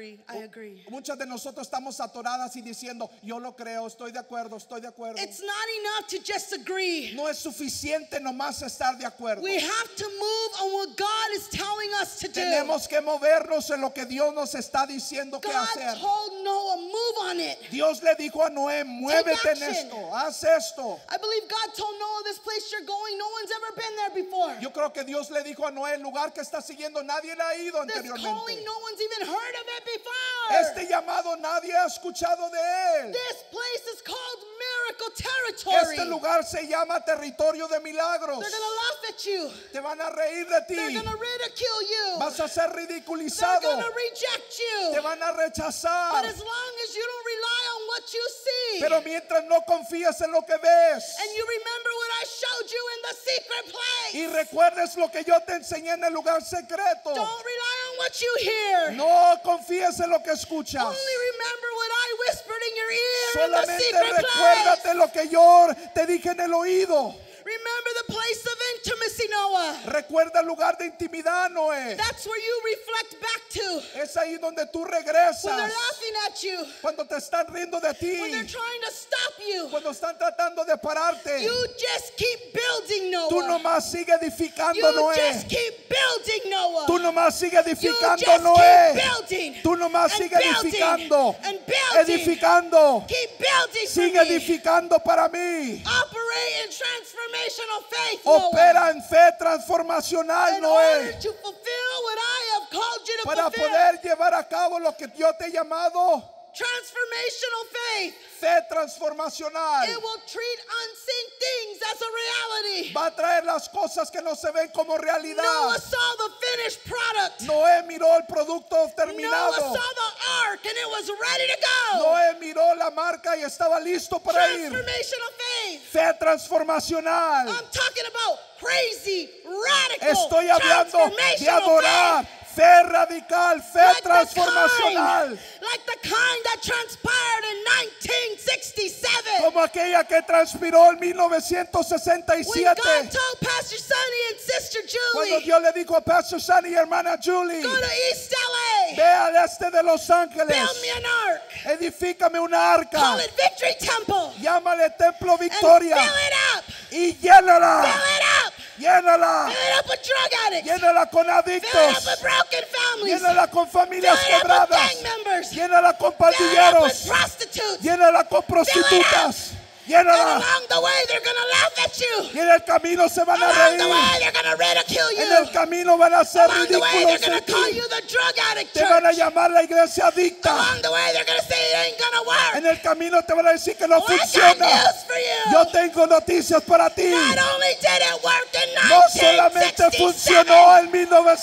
[SPEAKER 2] Muchas de nosotros estamos atoradas y diciendo, yo lo creo, estoy de acuerdo.
[SPEAKER 1] It's not enough to just agree.
[SPEAKER 2] No es suficiente nomás estar de acuerdo.
[SPEAKER 1] We have to move on what God is telling us to do.
[SPEAKER 2] Tenemos que movernos en lo que Dios nos está diciendo que
[SPEAKER 1] God
[SPEAKER 2] hacer.
[SPEAKER 1] told Noah, move on it.
[SPEAKER 2] Dios le dijo a Noé, muévete en
[SPEAKER 1] action.
[SPEAKER 2] esto, haz esto.
[SPEAKER 1] I believe God told Noah, this place you're going, no one's ever been there before.
[SPEAKER 2] Yo creo que Dios le dijo a Noé, el lugar que está siguiendo nadie le ha ido
[SPEAKER 1] This calling,
[SPEAKER 2] anteriormente.
[SPEAKER 1] no one's even heard of it before.
[SPEAKER 2] Este llamado nadie ha escuchado de él.
[SPEAKER 1] This place is called miracle territory.
[SPEAKER 2] Este lugar se llama territorio de milagros.
[SPEAKER 1] They're going to laugh at you.
[SPEAKER 2] Te van a reír de
[SPEAKER 1] They're
[SPEAKER 2] ti.
[SPEAKER 1] going to ridicule you.
[SPEAKER 2] Vas a ser
[SPEAKER 1] They're
[SPEAKER 2] ridiculizado.
[SPEAKER 1] going to reject
[SPEAKER 2] Te
[SPEAKER 1] you.
[SPEAKER 2] van a rechazar.
[SPEAKER 1] But as long as you don't rely on what you see,
[SPEAKER 2] Pero mientras no confías en lo que ves
[SPEAKER 1] and you remember what I showed you in the secret place,
[SPEAKER 2] y recuerdes lo que yo te enseñé en el lugar secreto,
[SPEAKER 1] don't rely on what you hear.
[SPEAKER 2] no confíes en lo que escuchas.
[SPEAKER 1] Only remember what I whispered in your ear in the
[SPEAKER 2] Solamente
[SPEAKER 1] secret place.
[SPEAKER 2] recuérdate lo que yo te dije en el oído.
[SPEAKER 1] Remember the place of intimacy, Noah.
[SPEAKER 2] Recuerda el lugar de intimidad, Noé.
[SPEAKER 1] That's where you reflect back to.
[SPEAKER 2] Es ahí donde tú
[SPEAKER 1] When they're
[SPEAKER 2] regresas.
[SPEAKER 1] laughing at you,
[SPEAKER 2] Cuando te están riendo de
[SPEAKER 1] when they're
[SPEAKER 2] ti.
[SPEAKER 1] trying to stop you,
[SPEAKER 2] Cuando están tratando de pararte.
[SPEAKER 1] you just keep building, Noah.
[SPEAKER 2] Tú nomás sigue edificando,
[SPEAKER 1] You
[SPEAKER 2] Noé.
[SPEAKER 1] just keep building, Noah.
[SPEAKER 2] Tú nomás sigue
[SPEAKER 1] You
[SPEAKER 2] edificando,
[SPEAKER 1] just
[SPEAKER 2] Noé.
[SPEAKER 1] keep building.
[SPEAKER 2] Tú nomás
[SPEAKER 1] and
[SPEAKER 2] sigue
[SPEAKER 1] building,
[SPEAKER 2] edificando.
[SPEAKER 1] and building.
[SPEAKER 2] Edificando.
[SPEAKER 1] Keep building for
[SPEAKER 2] Sigue
[SPEAKER 1] me.
[SPEAKER 2] edificando para mí.
[SPEAKER 1] Operate in transformational faith,
[SPEAKER 2] Opera
[SPEAKER 1] Noah.
[SPEAKER 2] en fe transformacional,
[SPEAKER 1] In order
[SPEAKER 2] Noé.
[SPEAKER 1] to fulfill what I have called you to
[SPEAKER 2] Para
[SPEAKER 1] fulfill.
[SPEAKER 2] poder llevar a cabo lo que yo te he llamado.
[SPEAKER 1] Transformational faith.
[SPEAKER 2] Fe transformacional.
[SPEAKER 1] It will treat unseen things as a reality.
[SPEAKER 2] Va a traer las cosas que no se ven como realidad.
[SPEAKER 1] Noah saw the finished product.
[SPEAKER 2] Noé miró el producto
[SPEAKER 1] Noah
[SPEAKER 2] terminado.
[SPEAKER 1] saw the ark and it was ready to go.
[SPEAKER 2] Noé miró la marca y estaba listo para ir.
[SPEAKER 1] Transformational faith.
[SPEAKER 2] Fe transformacional.
[SPEAKER 1] I'm talking about crazy, radical,
[SPEAKER 2] Estoy hablando de
[SPEAKER 1] transformational
[SPEAKER 2] adorar.
[SPEAKER 1] faith.
[SPEAKER 2] Fe radical, fe
[SPEAKER 1] Like
[SPEAKER 2] transformacional.
[SPEAKER 1] the kind that transpired in 1967.
[SPEAKER 2] Como aquella que transpiró en
[SPEAKER 1] When God
[SPEAKER 2] 1967.
[SPEAKER 1] told Pastor Sonny and Sister
[SPEAKER 2] Cuando
[SPEAKER 1] Julie,
[SPEAKER 2] Dios le dijo a Pastor Sunny y hermana Julie,
[SPEAKER 1] go to East LA,
[SPEAKER 2] ve al este de Los Ángeles,
[SPEAKER 1] build me an ark,
[SPEAKER 2] edifícame una
[SPEAKER 1] call
[SPEAKER 2] arca,
[SPEAKER 1] it Victory Temple,
[SPEAKER 2] llámale Templo
[SPEAKER 1] and
[SPEAKER 2] Victoria
[SPEAKER 1] fill it up,
[SPEAKER 2] y llénala,
[SPEAKER 1] fill it up,
[SPEAKER 2] llénala,
[SPEAKER 1] fill it up with drug addicts,
[SPEAKER 2] llénala con
[SPEAKER 1] fill it up
[SPEAKER 2] adictos,
[SPEAKER 1] with broken families,
[SPEAKER 2] llénala con
[SPEAKER 1] fill
[SPEAKER 2] familias
[SPEAKER 1] it up with
[SPEAKER 2] quebradas,
[SPEAKER 1] gang members, fill
[SPEAKER 2] llénala con
[SPEAKER 1] it up with
[SPEAKER 2] pandilleros,
[SPEAKER 1] prostitutes,
[SPEAKER 2] llénala con prostitutas,
[SPEAKER 1] and
[SPEAKER 2] llénala,
[SPEAKER 1] along the way they're going to laugh at you.
[SPEAKER 2] y en el camino se van a
[SPEAKER 1] Along the
[SPEAKER 2] reír,
[SPEAKER 1] way they're going to ridicule
[SPEAKER 2] en el
[SPEAKER 1] you.
[SPEAKER 2] camino van a ser
[SPEAKER 1] Along the way, they're
[SPEAKER 2] ridículos
[SPEAKER 1] going
[SPEAKER 2] en
[SPEAKER 1] to call
[SPEAKER 2] ti.
[SPEAKER 1] you the drug addict
[SPEAKER 2] Te van a
[SPEAKER 1] church.
[SPEAKER 2] llamar la iglesia adicta.
[SPEAKER 1] Along the way, they're going to say it ain't going to work.
[SPEAKER 2] En el camino te van a decir que no
[SPEAKER 1] Oh, I got
[SPEAKER 2] funciona.
[SPEAKER 1] news for you.
[SPEAKER 2] Yo tengo noticias para ti.
[SPEAKER 1] Not only did it work in
[SPEAKER 2] No solamente
[SPEAKER 1] 1967,
[SPEAKER 2] funcionó en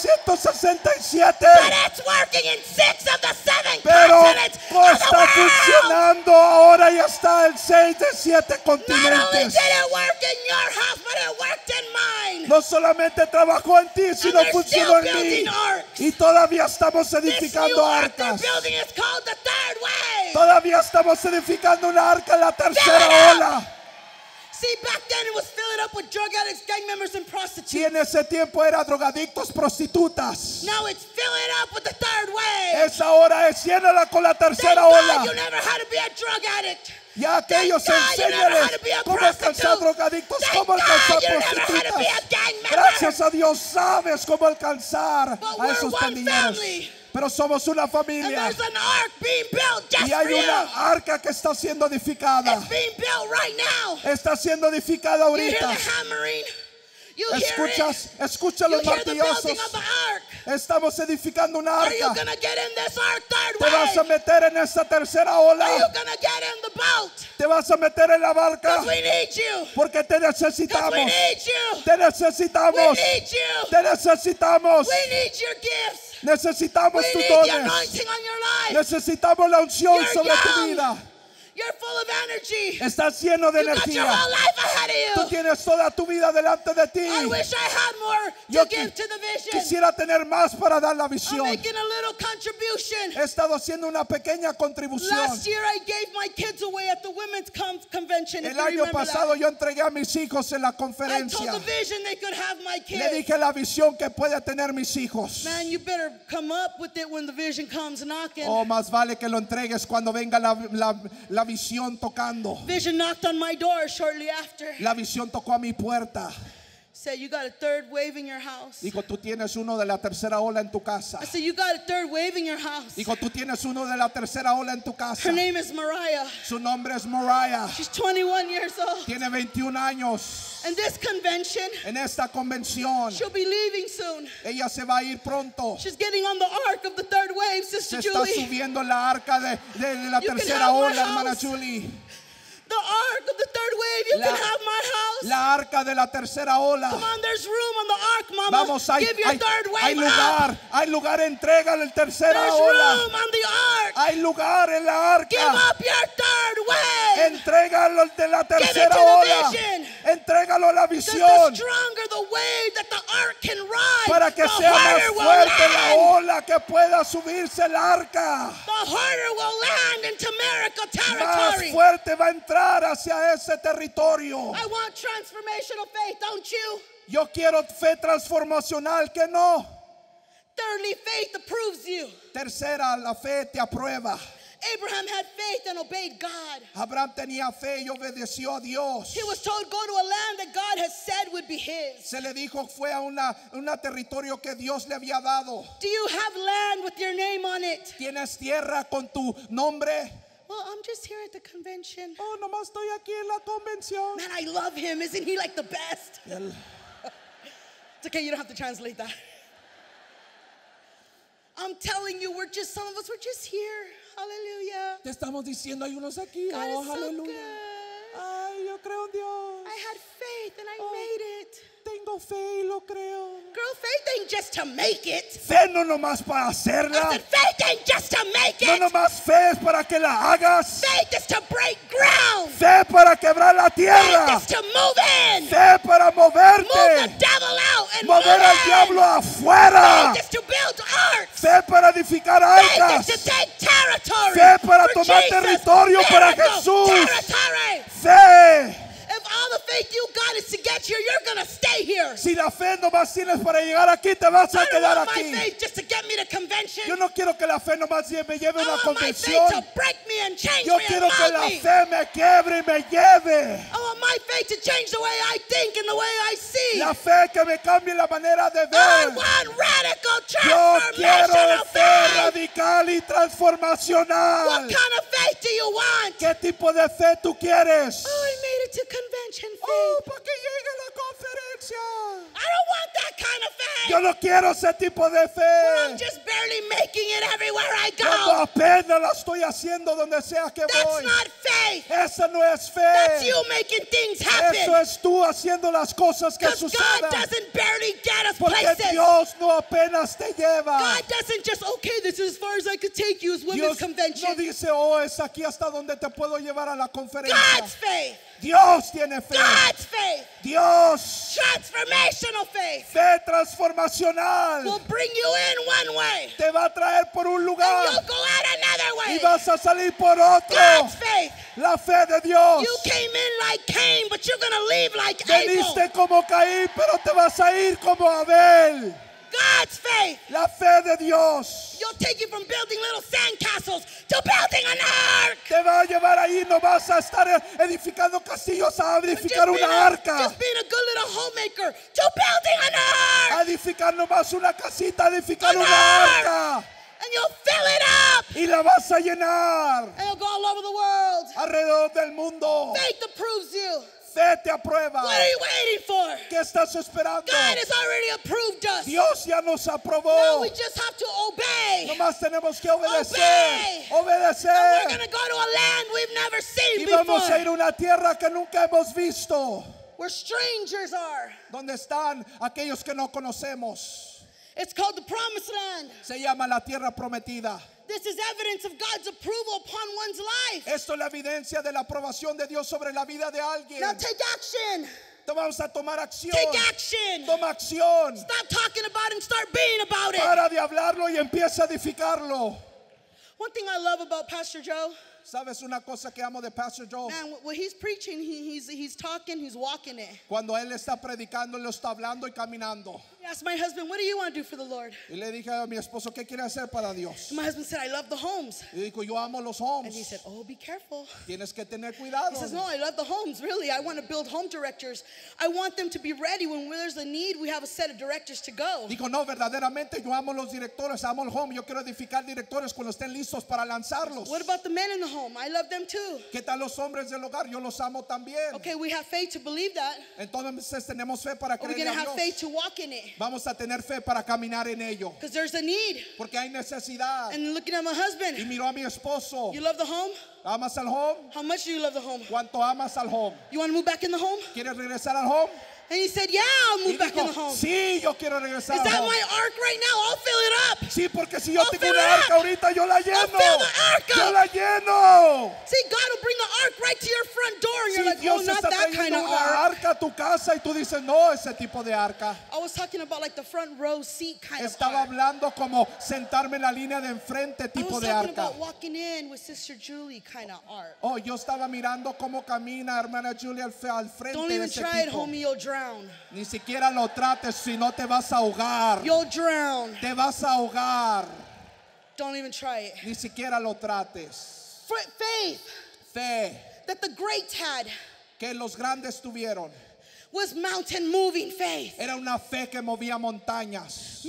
[SPEAKER 2] 1967,
[SPEAKER 1] but it's working in 6 of the 7
[SPEAKER 2] pero
[SPEAKER 1] continents of the
[SPEAKER 2] está
[SPEAKER 1] world.
[SPEAKER 2] funcionando ahora y está en 6 de 7
[SPEAKER 1] Not only
[SPEAKER 2] continentes.
[SPEAKER 1] did it work in your house, but it worked in mine.
[SPEAKER 2] No solamente trabajó en ti, sino
[SPEAKER 1] they're
[SPEAKER 2] funcionó
[SPEAKER 1] still
[SPEAKER 2] en mí.
[SPEAKER 1] building arcs.
[SPEAKER 2] Y todavía estamos
[SPEAKER 1] This new
[SPEAKER 2] edificando
[SPEAKER 1] ark they're
[SPEAKER 2] arcas.
[SPEAKER 1] building is called the third wave.
[SPEAKER 2] Todavía estamos edificando una arca en la tercera ola.
[SPEAKER 1] See, back then it was filling up with drug addicts, gang members, and
[SPEAKER 2] Y
[SPEAKER 1] prostitutes.
[SPEAKER 2] en ese tiempo era drogadictos, prostitutas.
[SPEAKER 1] Now it's filling up with the third wave.
[SPEAKER 2] Esa hora es llénala con la
[SPEAKER 1] Thank
[SPEAKER 2] tercera
[SPEAKER 1] God
[SPEAKER 2] ola.
[SPEAKER 1] you never had to be a drug addict.
[SPEAKER 2] Ya aquellos
[SPEAKER 1] Thank God you never had to be
[SPEAKER 2] enséñales
[SPEAKER 1] a
[SPEAKER 2] cómo alcanzar
[SPEAKER 1] prostitute.
[SPEAKER 2] drogadictos,
[SPEAKER 1] Thank
[SPEAKER 2] cómo
[SPEAKER 1] God
[SPEAKER 2] alcanzar
[SPEAKER 1] you never had to be a
[SPEAKER 2] prostitutas.
[SPEAKER 1] gang member.
[SPEAKER 2] Gracias a Dios sabes cómo alcanzar
[SPEAKER 1] But
[SPEAKER 2] a
[SPEAKER 1] we're
[SPEAKER 2] esos
[SPEAKER 1] one
[SPEAKER 2] pandilleros.
[SPEAKER 1] family.
[SPEAKER 2] Pero somos una
[SPEAKER 1] And
[SPEAKER 2] familia.
[SPEAKER 1] there's an ark being built just
[SPEAKER 2] Y
[SPEAKER 1] for
[SPEAKER 2] hay
[SPEAKER 1] you.
[SPEAKER 2] una arca que está siendo edificada.
[SPEAKER 1] It's being built right now.
[SPEAKER 2] Está siendo edificada
[SPEAKER 1] You hear the
[SPEAKER 2] ahorita.
[SPEAKER 1] hammering. You hear it.
[SPEAKER 2] Escucha
[SPEAKER 1] You
[SPEAKER 2] los
[SPEAKER 1] hear the building
[SPEAKER 2] martillazos.
[SPEAKER 1] of the ark.
[SPEAKER 2] Estamos edificando una
[SPEAKER 1] Are you
[SPEAKER 2] arca.
[SPEAKER 1] going to get in this ark third
[SPEAKER 2] Te vas a
[SPEAKER 1] wave?
[SPEAKER 2] meter en esta tercera
[SPEAKER 1] Are you
[SPEAKER 2] ola.
[SPEAKER 1] going to get in the boat?
[SPEAKER 2] Te vas a meter en la barca.
[SPEAKER 1] Because we need you.
[SPEAKER 2] Porque te
[SPEAKER 1] Because
[SPEAKER 2] necesitamos.
[SPEAKER 1] we need you.
[SPEAKER 2] Te
[SPEAKER 1] We
[SPEAKER 2] necesitamos.
[SPEAKER 1] need you.
[SPEAKER 2] Te necesitamos.
[SPEAKER 1] We need your gifts.
[SPEAKER 2] Necesitamos
[SPEAKER 1] We
[SPEAKER 2] tus
[SPEAKER 1] need the
[SPEAKER 2] dones.
[SPEAKER 1] anointing on your life.
[SPEAKER 2] Necesitamos la unción
[SPEAKER 1] You're
[SPEAKER 2] sobre tu
[SPEAKER 1] young.
[SPEAKER 2] vida.
[SPEAKER 1] You're full of energy.
[SPEAKER 2] Estás lleno de
[SPEAKER 1] You got your
[SPEAKER 2] energía.
[SPEAKER 1] whole life ahead
[SPEAKER 2] Tú
[SPEAKER 1] of you.
[SPEAKER 2] tienes toda tu vida delante de ti.
[SPEAKER 1] I wish I had more
[SPEAKER 2] Yo
[SPEAKER 1] to give to the vision.
[SPEAKER 2] quisiera tener más para dar la
[SPEAKER 1] I'm
[SPEAKER 2] visión.
[SPEAKER 1] making a little contribution.
[SPEAKER 2] He estado haciendo una pequeña contribución.
[SPEAKER 1] Last year I gave my kids away at the women's convention. If
[SPEAKER 2] El
[SPEAKER 1] you
[SPEAKER 2] año
[SPEAKER 1] remember
[SPEAKER 2] pasado
[SPEAKER 1] that.
[SPEAKER 2] yo entregué a mis hijos en la
[SPEAKER 1] I told
[SPEAKER 2] conferencia.
[SPEAKER 1] the vision they could have my
[SPEAKER 2] Le
[SPEAKER 1] kids.
[SPEAKER 2] dije la visión que puede tener mis hijos.
[SPEAKER 1] Man, you better come up with it when the vision comes knocking.
[SPEAKER 2] O más vale que lo entregues cuando venga la visión tocando.
[SPEAKER 1] Vision knocked on my door shortly after.
[SPEAKER 2] La visión tocó a mi puerta.
[SPEAKER 1] Said, you got a third wave in your house.
[SPEAKER 2] Dijo, tú tienes uno de la tercera ola en tu casa.
[SPEAKER 1] I said, you got a third wave in your house.
[SPEAKER 2] Dijo, tú tienes uno de la tercera ola en tu casa.
[SPEAKER 1] Her name is Mariah.
[SPEAKER 2] Su nombre es Mariah.
[SPEAKER 1] She's 21 years old.
[SPEAKER 2] Tiene 21 años.
[SPEAKER 1] And this convention,
[SPEAKER 2] En esta convención,
[SPEAKER 1] she'll be leaving soon.
[SPEAKER 2] ella se va a ir pronto.
[SPEAKER 1] She's getting on the ark of the third wave,
[SPEAKER 2] Se
[SPEAKER 1] Sister
[SPEAKER 2] está
[SPEAKER 1] Julie.
[SPEAKER 2] subiendo la arca de la
[SPEAKER 1] You can
[SPEAKER 2] tercera
[SPEAKER 1] have my
[SPEAKER 2] ola, hermana
[SPEAKER 1] house.
[SPEAKER 2] Julie.
[SPEAKER 1] The ark of the third wave, you
[SPEAKER 2] La-
[SPEAKER 1] can have my house.
[SPEAKER 2] La arca de la tercera ola.
[SPEAKER 1] Come on, there's room on the ark, Mama.
[SPEAKER 2] Vamos, hay
[SPEAKER 1] Give your third wave
[SPEAKER 2] hay
[SPEAKER 1] up.
[SPEAKER 2] lugar, entrégale el tercera
[SPEAKER 1] There's
[SPEAKER 2] ola.
[SPEAKER 1] room on the ark.
[SPEAKER 2] Hay lugar en la
[SPEAKER 1] Give
[SPEAKER 2] arca.
[SPEAKER 1] up your third wave.
[SPEAKER 2] Entrégalo de la
[SPEAKER 1] Give it
[SPEAKER 2] tercera
[SPEAKER 1] to the
[SPEAKER 2] ola.
[SPEAKER 1] vision.
[SPEAKER 2] Entrégalo a la
[SPEAKER 1] Because the
[SPEAKER 2] visión.
[SPEAKER 1] stronger the wave that the ark can ride,
[SPEAKER 2] Para que
[SPEAKER 1] the
[SPEAKER 2] sea más
[SPEAKER 1] harder will
[SPEAKER 2] fuerte la
[SPEAKER 1] land.
[SPEAKER 2] ola que pueda subirse el arca.
[SPEAKER 1] The harder will land into miracle
[SPEAKER 2] Más
[SPEAKER 1] territory.
[SPEAKER 2] fuerte va a entrar hacia ese territorio.
[SPEAKER 1] I want transformational faith, don't you?
[SPEAKER 2] Yo quiero fe transformacional, que no.
[SPEAKER 1] Thirdly, faith approves you.
[SPEAKER 2] Tercera, la fe te aprueba.
[SPEAKER 1] Abraham had faith and obeyed God.
[SPEAKER 2] Abraham tenía fe y obedeció a Dios.
[SPEAKER 1] He was told, go to a land that God has said would be his.
[SPEAKER 2] Se le dijo, fue a un territorio que Dios le había dado.
[SPEAKER 1] Do you have land with your name on it?
[SPEAKER 2] ¿Tienes tierra con tu nombre?
[SPEAKER 1] Well, I'm just here at the convention.
[SPEAKER 2] Oh, nomás estoy aquí en la convención.
[SPEAKER 1] Man, I love him. Isn't he like the best? It's okay, you don't have to translate that. I'm telling you, some of us, we're just here. Hallelujah.
[SPEAKER 2] Te estamos diciendo, hay unos aquí.
[SPEAKER 1] God
[SPEAKER 2] Oh,
[SPEAKER 1] is so
[SPEAKER 2] aleluya.
[SPEAKER 1] good.
[SPEAKER 2] Ay, yo creo en Dios.
[SPEAKER 1] I had faith and I
[SPEAKER 2] Oh.
[SPEAKER 1] made it.
[SPEAKER 2] Tengo fe y lo creo.
[SPEAKER 1] Girl, faith ain't just to make it.
[SPEAKER 2] Fe no nomás para
[SPEAKER 1] I
[SPEAKER 2] hacerla.
[SPEAKER 1] said, faith ain't just to make
[SPEAKER 2] No
[SPEAKER 1] it.
[SPEAKER 2] nomás fe es para que la hagas.
[SPEAKER 1] Faith is to break ground.
[SPEAKER 2] Fe para quebrar la tierra.
[SPEAKER 1] Faith is to move in.
[SPEAKER 2] Fe para
[SPEAKER 1] Move the
[SPEAKER 2] moverte.
[SPEAKER 1] devil out and
[SPEAKER 2] Mover
[SPEAKER 1] move
[SPEAKER 2] al
[SPEAKER 1] in.
[SPEAKER 2] diablo afuera.
[SPEAKER 1] Faith is to build arcs.
[SPEAKER 2] Fe para edificar
[SPEAKER 1] Faith
[SPEAKER 2] arcas.
[SPEAKER 1] is to take territory.
[SPEAKER 2] Fe para
[SPEAKER 1] for
[SPEAKER 2] tomar
[SPEAKER 1] Jesus.
[SPEAKER 2] territorio para
[SPEAKER 1] Miracle
[SPEAKER 2] Jesús.
[SPEAKER 1] territory.
[SPEAKER 2] Fe.
[SPEAKER 1] If all the faith you got is to get here, you're going to stay here.
[SPEAKER 2] Si la fe nomás tienes para llegar aquí, te vas a
[SPEAKER 1] I don't
[SPEAKER 2] quedar
[SPEAKER 1] want my
[SPEAKER 2] aquí.
[SPEAKER 1] faith just to get me to convention.
[SPEAKER 2] Yo no quiero que la fe nomás me lleve a
[SPEAKER 1] I
[SPEAKER 2] una
[SPEAKER 1] want my faith
[SPEAKER 2] convención.
[SPEAKER 1] to break me and change
[SPEAKER 2] Yo
[SPEAKER 1] me and
[SPEAKER 2] quiero que
[SPEAKER 1] mold
[SPEAKER 2] la
[SPEAKER 1] me.
[SPEAKER 2] fe me quiebre y me lleve.
[SPEAKER 1] I want my faith to change the way I think and the way I see.
[SPEAKER 2] La fe que me cambie la manera de
[SPEAKER 1] I
[SPEAKER 2] ver.
[SPEAKER 1] want radical
[SPEAKER 2] Yo quiero
[SPEAKER 1] transformational
[SPEAKER 2] fe
[SPEAKER 1] faith.
[SPEAKER 2] radical y
[SPEAKER 1] What
[SPEAKER 2] transformacional.
[SPEAKER 1] kind of faith do you want?
[SPEAKER 2] ¿Qué tipo de fe tú quieres?
[SPEAKER 1] Oh, I made it to convention faith.
[SPEAKER 2] Oh, para que llegue a la conferencia.
[SPEAKER 1] I don't want that kind of faith.
[SPEAKER 2] Yo no quiero ese tipo de
[SPEAKER 1] where I'm
[SPEAKER 2] fe.
[SPEAKER 1] just barely making it everywhere I
[SPEAKER 2] Cuando
[SPEAKER 1] go.
[SPEAKER 2] apenas la estoy haciendo donde sea que
[SPEAKER 1] That's
[SPEAKER 2] voy.
[SPEAKER 1] not faith.
[SPEAKER 2] Esa no es
[SPEAKER 1] That's
[SPEAKER 2] fe.
[SPEAKER 1] you making things
[SPEAKER 2] Eso
[SPEAKER 1] happen.
[SPEAKER 2] es tú haciendo las cosas que
[SPEAKER 1] Because God
[SPEAKER 2] sucedan.
[SPEAKER 1] doesn't barely get us
[SPEAKER 2] Porque
[SPEAKER 1] places.
[SPEAKER 2] Dios no apenas te lleva.
[SPEAKER 1] God doesn't just, okay, this is as far as I could take you as women's
[SPEAKER 2] Dios
[SPEAKER 1] convention.
[SPEAKER 2] no dice, oh, es aquí hasta donde te puedo llevar a la conferencia.
[SPEAKER 1] God's faith.
[SPEAKER 2] Dios tiene fe.
[SPEAKER 1] God's faith.
[SPEAKER 2] Dios,
[SPEAKER 1] Transformational faith
[SPEAKER 2] fe transformacional,
[SPEAKER 1] will bring you in one way.
[SPEAKER 2] te va a traer por un
[SPEAKER 1] And
[SPEAKER 2] lugar
[SPEAKER 1] you'll go out another
[SPEAKER 2] y
[SPEAKER 1] way.
[SPEAKER 2] vas a salir por otro.
[SPEAKER 1] God's faith.
[SPEAKER 2] La fe de Dios.
[SPEAKER 1] You came in like Cain, but you're going to leave like Abel.
[SPEAKER 2] Veniste como Caín, pero te vas a ir como Abel.
[SPEAKER 1] God's faith.
[SPEAKER 2] La fe de Dios
[SPEAKER 1] You'll take you from building little sandcastles to building an ark.
[SPEAKER 2] te va a llevar ahí. No vas a estar edificando castillos, a edificar una arca.
[SPEAKER 1] Just being a good little homemaker to building an ark.
[SPEAKER 2] A edificar nomás una casita, a edificar
[SPEAKER 1] An
[SPEAKER 2] una
[SPEAKER 1] ark.
[SPEAKER 2] arca.
[SPEAKER 1] And you'll fill it up.
[SPEAKER 2] Y la vas a llenar
[SPEAKER 1] And you'll go all over the world.
[SPEAKER 2] alrededor del mundo.
[SPEAKER 1] Faith approves you.
[SPEAKER 2] Fe te aprueba.
[SPEAKER 1] What are you waiting for?
[SPEAKER 2] ¿Qué estás esperando?
[SPEAKER 1] God has already approved us.
[SPEAKER 2] Dios ya nos
[SPEAKER 1] Now
[SPEAKER 2] aprobó.
[SPEAKER 1] we just have to obey.
[SPEAKER 2] Nomás tenemos que obedecer.
[SPEAKER 1] Obey. And we're
[SPEAKER 2] Obedecer.
[SPEAKER 1] going to go to a land we've never seen
[SPEAKER 2] Y vamos a ir
[SPEAKER 1] before.
[SPEAKER 2] a una tierra que nunca hemos visto.
[SPEAKER 1] Where strangers are.
[SPEAKER 2] Donde están aquellos que no conocemos.
[SPEAKER 1] It's called the promised land.
[SPEAKER 2] Se llama la tierra prometida.
[SPEAKER 1] This is evidence of God's approval upon one's life.
[SPEAKER 2] Esto es la evidencia de la aprobación de Dios sobre la vida de alguien.
[SPEAKER 1] Now take action.
[SPEAKER 2] Vamos a tomar acción.
[SPEAKER 1] Take action.
[SPEAKER 2] Toma acción.
[SPEAKER 1] Stop talking about it and start being about it.
[SPEAKER 2] Para de hablarlo y empieza a edificarlo.
[SPEAKER 1] One thing I love about Pastor Joe,
[SPEAKER 2] ¿Sabes una cosa que amo de Pastor Joe?
[SPEAKER 1] man, when he's preaching, he's talking, he's walking it.
[SPEAKER 2] Cuando él está predicando, él lo está hablando y caminando.
[SPEAKER 1] I asked my husband, what do you want to do for the Lord?
[SPEAKER 2] Y le dije a mi esposo, ¿qué quiere hacer para Dios?
[SPEAKER 1] And my husband said, I love the homes.
[SPEAKER 2] Y dijo, yo amo los
[SPEAKER 1] And he
[SPEAKER 2] homes.
[SPEAKER 1] said, oh, be careful.
[SPEAKER 2] Tienes que tener cuidado.
[SPEAKER 1] He says, no, I love the homes, really. I want to build home directors. I want them to be ready when there's a need. We have a set of directors to go.
[SPEAKER 2] Dijo, no, verdaderamente yo amo los directores, amo el home. Yo quiero edificar directores cuando estén listos para lanzarlos.
[SPEAKER 1] What about the men in the home? I love them too.
[SPEAKER 2] ¿Qué tal los hombres del hogar? Yo los amo también.
[SPEAKER 1] Okay, we have faith to believe that.
[SPEAKER 2] Entonces tenemos fe para
[SPEAKER 1] Are we
[SPEAKER 2] creer
[SPEAKER 1] going to
[SPEAKER 2] a
[SPEAKER 1] have
[SPEAKER 2] Dios.
[SPEAKER 1] faith to walk in it?
[SPEAKER 2] Vamos a tener fe para caminar en ello.
[SPEAKER 1] Because there's a need.
[SPEAKER 2] Porque hay necesidad.
[SPEAKER 1] And looking at my
[SPEAKER 2] Y
[SPEAKER 1] husband,
[SPEAKER 2] miró a mi esposo.
[SPEAKER 1] you love the home?
[SPEAKER 2] ¿Amas al home?
[SPEAKER 1] How much do you love the home?
[SPEAKER 2] ¿Cuánto amas al home?
[SPEAKER 1] You want to move back in the home?
[SPEAKER 2] ¿Quieres regresar al home?
[SPEAKER 1] And he said, yeah, I'll
[SPEAKER 2] Y
[SPEAKER 1] move back in the
[SPEAKER 2] dijo,
[SPEAKER 1] home.
[SPEAKER 2] sí, yo quiero regresar
[SPEAKER 1] Is
[SPEAKER 2] al
[SPEAKER 1] that
[SPEAKER 2] home.
[SPEAKER 1] my ark right now? I'll fill it up.
[SPEAKER 2] Sí, porque si yo
[SPEAKER 1] I'll
[SPEAKER 2] tengo
[SPEAKER 1] fill
[SPEAKER 2] una
[SPEAKER 1] it
[SPEAKER 2] arca
[SPEAKER 1] up.
[SPEAKER 2] ahorita, yo la lleno.
[SPEAKER 1] fill the ark
[SPEAKER 2] Yo
[SPEAKER 1] up.
[SPEAKER 2] la lleno.
[SPEAKER 1] See, God will bring the ark right to your front door. And
[SPEAKER 2] Si
[SPEAKER 1] you're like, oh,
[SPEAKER 2] Dios
[SPEAKER 1] not
[SPEAKER 2] está
[SPEAKER 1] that kind
[SPEAKER 2] trayendo
[SPEAKER 1] of
[SPEAKER 2] una
[SPEAKER 1] ark.
[SPEAKER 2] arca a tu casa y tú dices, no, ese tipo de arca.
[SPEAKER 1] I was talking about like the front row seat kind of
[SPEAKER 2] Estaba
[SPEAKER 1] ark.
[SPEAKER 2] hablando como sentarme en la línea de enfrente
[SPEAKER 1] I
[SPEAKER 2] tipo
[SPEAKER 1] was
[SPEAKER 2] de
[SPEAKER 1] talking
[SPEAKER 2] arca.
[SPEAKER 1] about walking in with Sister Julie kind of ark.
[SPEAKER 2] Oh, yo estaba mirando cómo camina hermana Julia al frente
[SPEAKER 1] Don't
[SPEAKER 2] de
[SPEAKER 1] even
[SPEAKER 2] ese
[SPEAKER 1] try it,
[SPEAKER 2] tipo.
[SPEAKER 1] homie, you'll drown.
[SPEAKER 2] Ni siquiera lo trates, si no te vas a ahogar.
[SPEAKER 1] You'll drown.
[SPEAKER 2] Te vas a ahogar.
[SPEAKER 1] Don't even try it.
[SPEAKER 2] Ni siquiera lo trates.
[SPEAKER 1] Faith
[SPEAKER 2] Fe
[SPEAKER 1] that the greats had
[SPEAKER 2] que los grandes tuvieron
[SPEAKER 1] was mountain moving faith.
[SPEAKER 2] era una fe que movía montañas.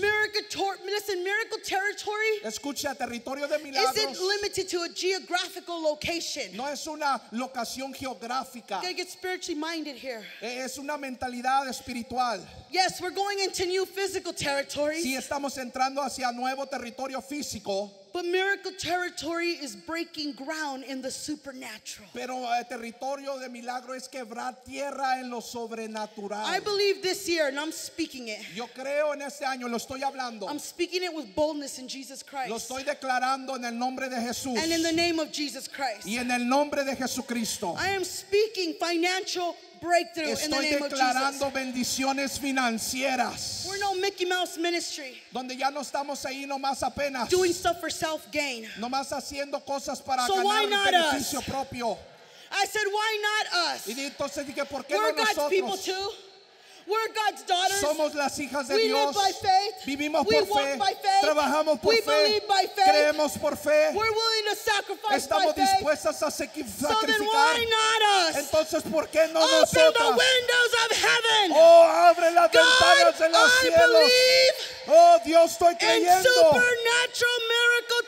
[SPEAKER 1] Miracle territory
[SPEAKER 2] Escucha, territorio de
[SPEAKER 1] isn't
[SPEAKER 2] milagros
[SPEAKER 1] limited to a geographical location.
[SPEAKER 2] no es una locación geográfica,
[SPEAKER 1] You gotta get spiritually minded here.
[SPEAKER 2] es una mentalidad espiritual.
[SPEAKER 1] Yes, we're going into new physical territories,
[SPEAKER 2] Si estamos entrando hacia nuevo territorio físico,
[SPEAKER 1] but miracle territory is breaking ground in the supernatural.
[SPEAKER 2] pero el territorio de milagro es quebrar tierra en lo sobrenatural.
[SPEAKER 1] I believe this year, and I'm speaking it.
[SPEAKER 2] Yo creo en este año, lo estoy hablando,
[SPEAKER 1] I'm speaking it with boldness in Jesus
[SPEAKER 2] lo
[SPEAKER 1] Christ
[SPEAKER 2] estoy declarando en el nombre de Jesús
[SPEAKER 1] and in the name of Jesus Christ.
[SPEAKER 2] y en el nombre de Jesucristo.
[SPEAKER 1] I am speaking financial breakthrough in the
[SPEAKER 2] Estoy
[SPEAKER 1] name of Jesus.
[SPEAKER 2] declarando bendiciones financieras,
[SPEAKER 1] We're no Mickey Mouse ministry
[SPEAKER 2] donde ya no estamos ahí nomás apenas,
[SPEAKER 1] doing stuff for self-gain.
[SPEAKER 2] nomás haciendo cosas para
[SPEAKER 1] So why
[SPEAKER 2] ganar
[SPEAKER 1] not
[SPEAKER 2] beneficio
[SPEAKER 1] us?
[SPEAKER 2] propio.
[SPEAKER 1] I said, why not us?
[SPEAKER 2] Y entonces dije, ¿por qué
[SPEAKER 1] We're
[SPEAKER 2] no
[SPEAKER 1] God's people
[SPEAKER 2] nosotros?
[SPEAKER 1] too. We're God's daughters.
[SPEAKER 2] Somos las hijas de
[SPEAKER 1] We
[SPEAKER 2] Dios.
[SPEAKER 1] live by faith.
[SPEAKER 2] Vivimos
[SPEAKER 1] We
[SPEAKER 2] por
[SPEAKER 1] walk
[SPEAKER 2] fe.
[SPEAKER 1] by faith.
[SPEAKER 2] Trabajamos por
[SPEAKER 1] We
[SPEAKER 2] fe.
[SPEAKER 1] believe by faith.
[SPEAKER 2] Creemos por fe.
[SPEAKER 1] We're willing to sacrifice
[SPEAKER 2] Estamos
[SPEAKER 1] by faith.
[SPEAKER 2] dispuestas a
[SPEAKER 1] So then
[SPEAKER 2] sacrificar.
[SPEAKER 1] why not us?
[SPEAKER 2] Entonces, ¿por qué no
[SPEAKER 1] Open the
[SPEAKER 2] nosotras?
[SPEAKER 1] windows of heaven.
[SPEAKER 2] Oh, abre las
[SPEAKER 1] God,
[SPEAKER 2] ventanas de los
[SPEAKER 1] I
[SPEAKER 2] cielos.
[SPEAKER 1] believe
[SPEAKER 2] Oh, Dios, estoy
[SPEAKER 1] in
[SPEAKER 2] creyendo
[SPEAKER 1] supernatural miracle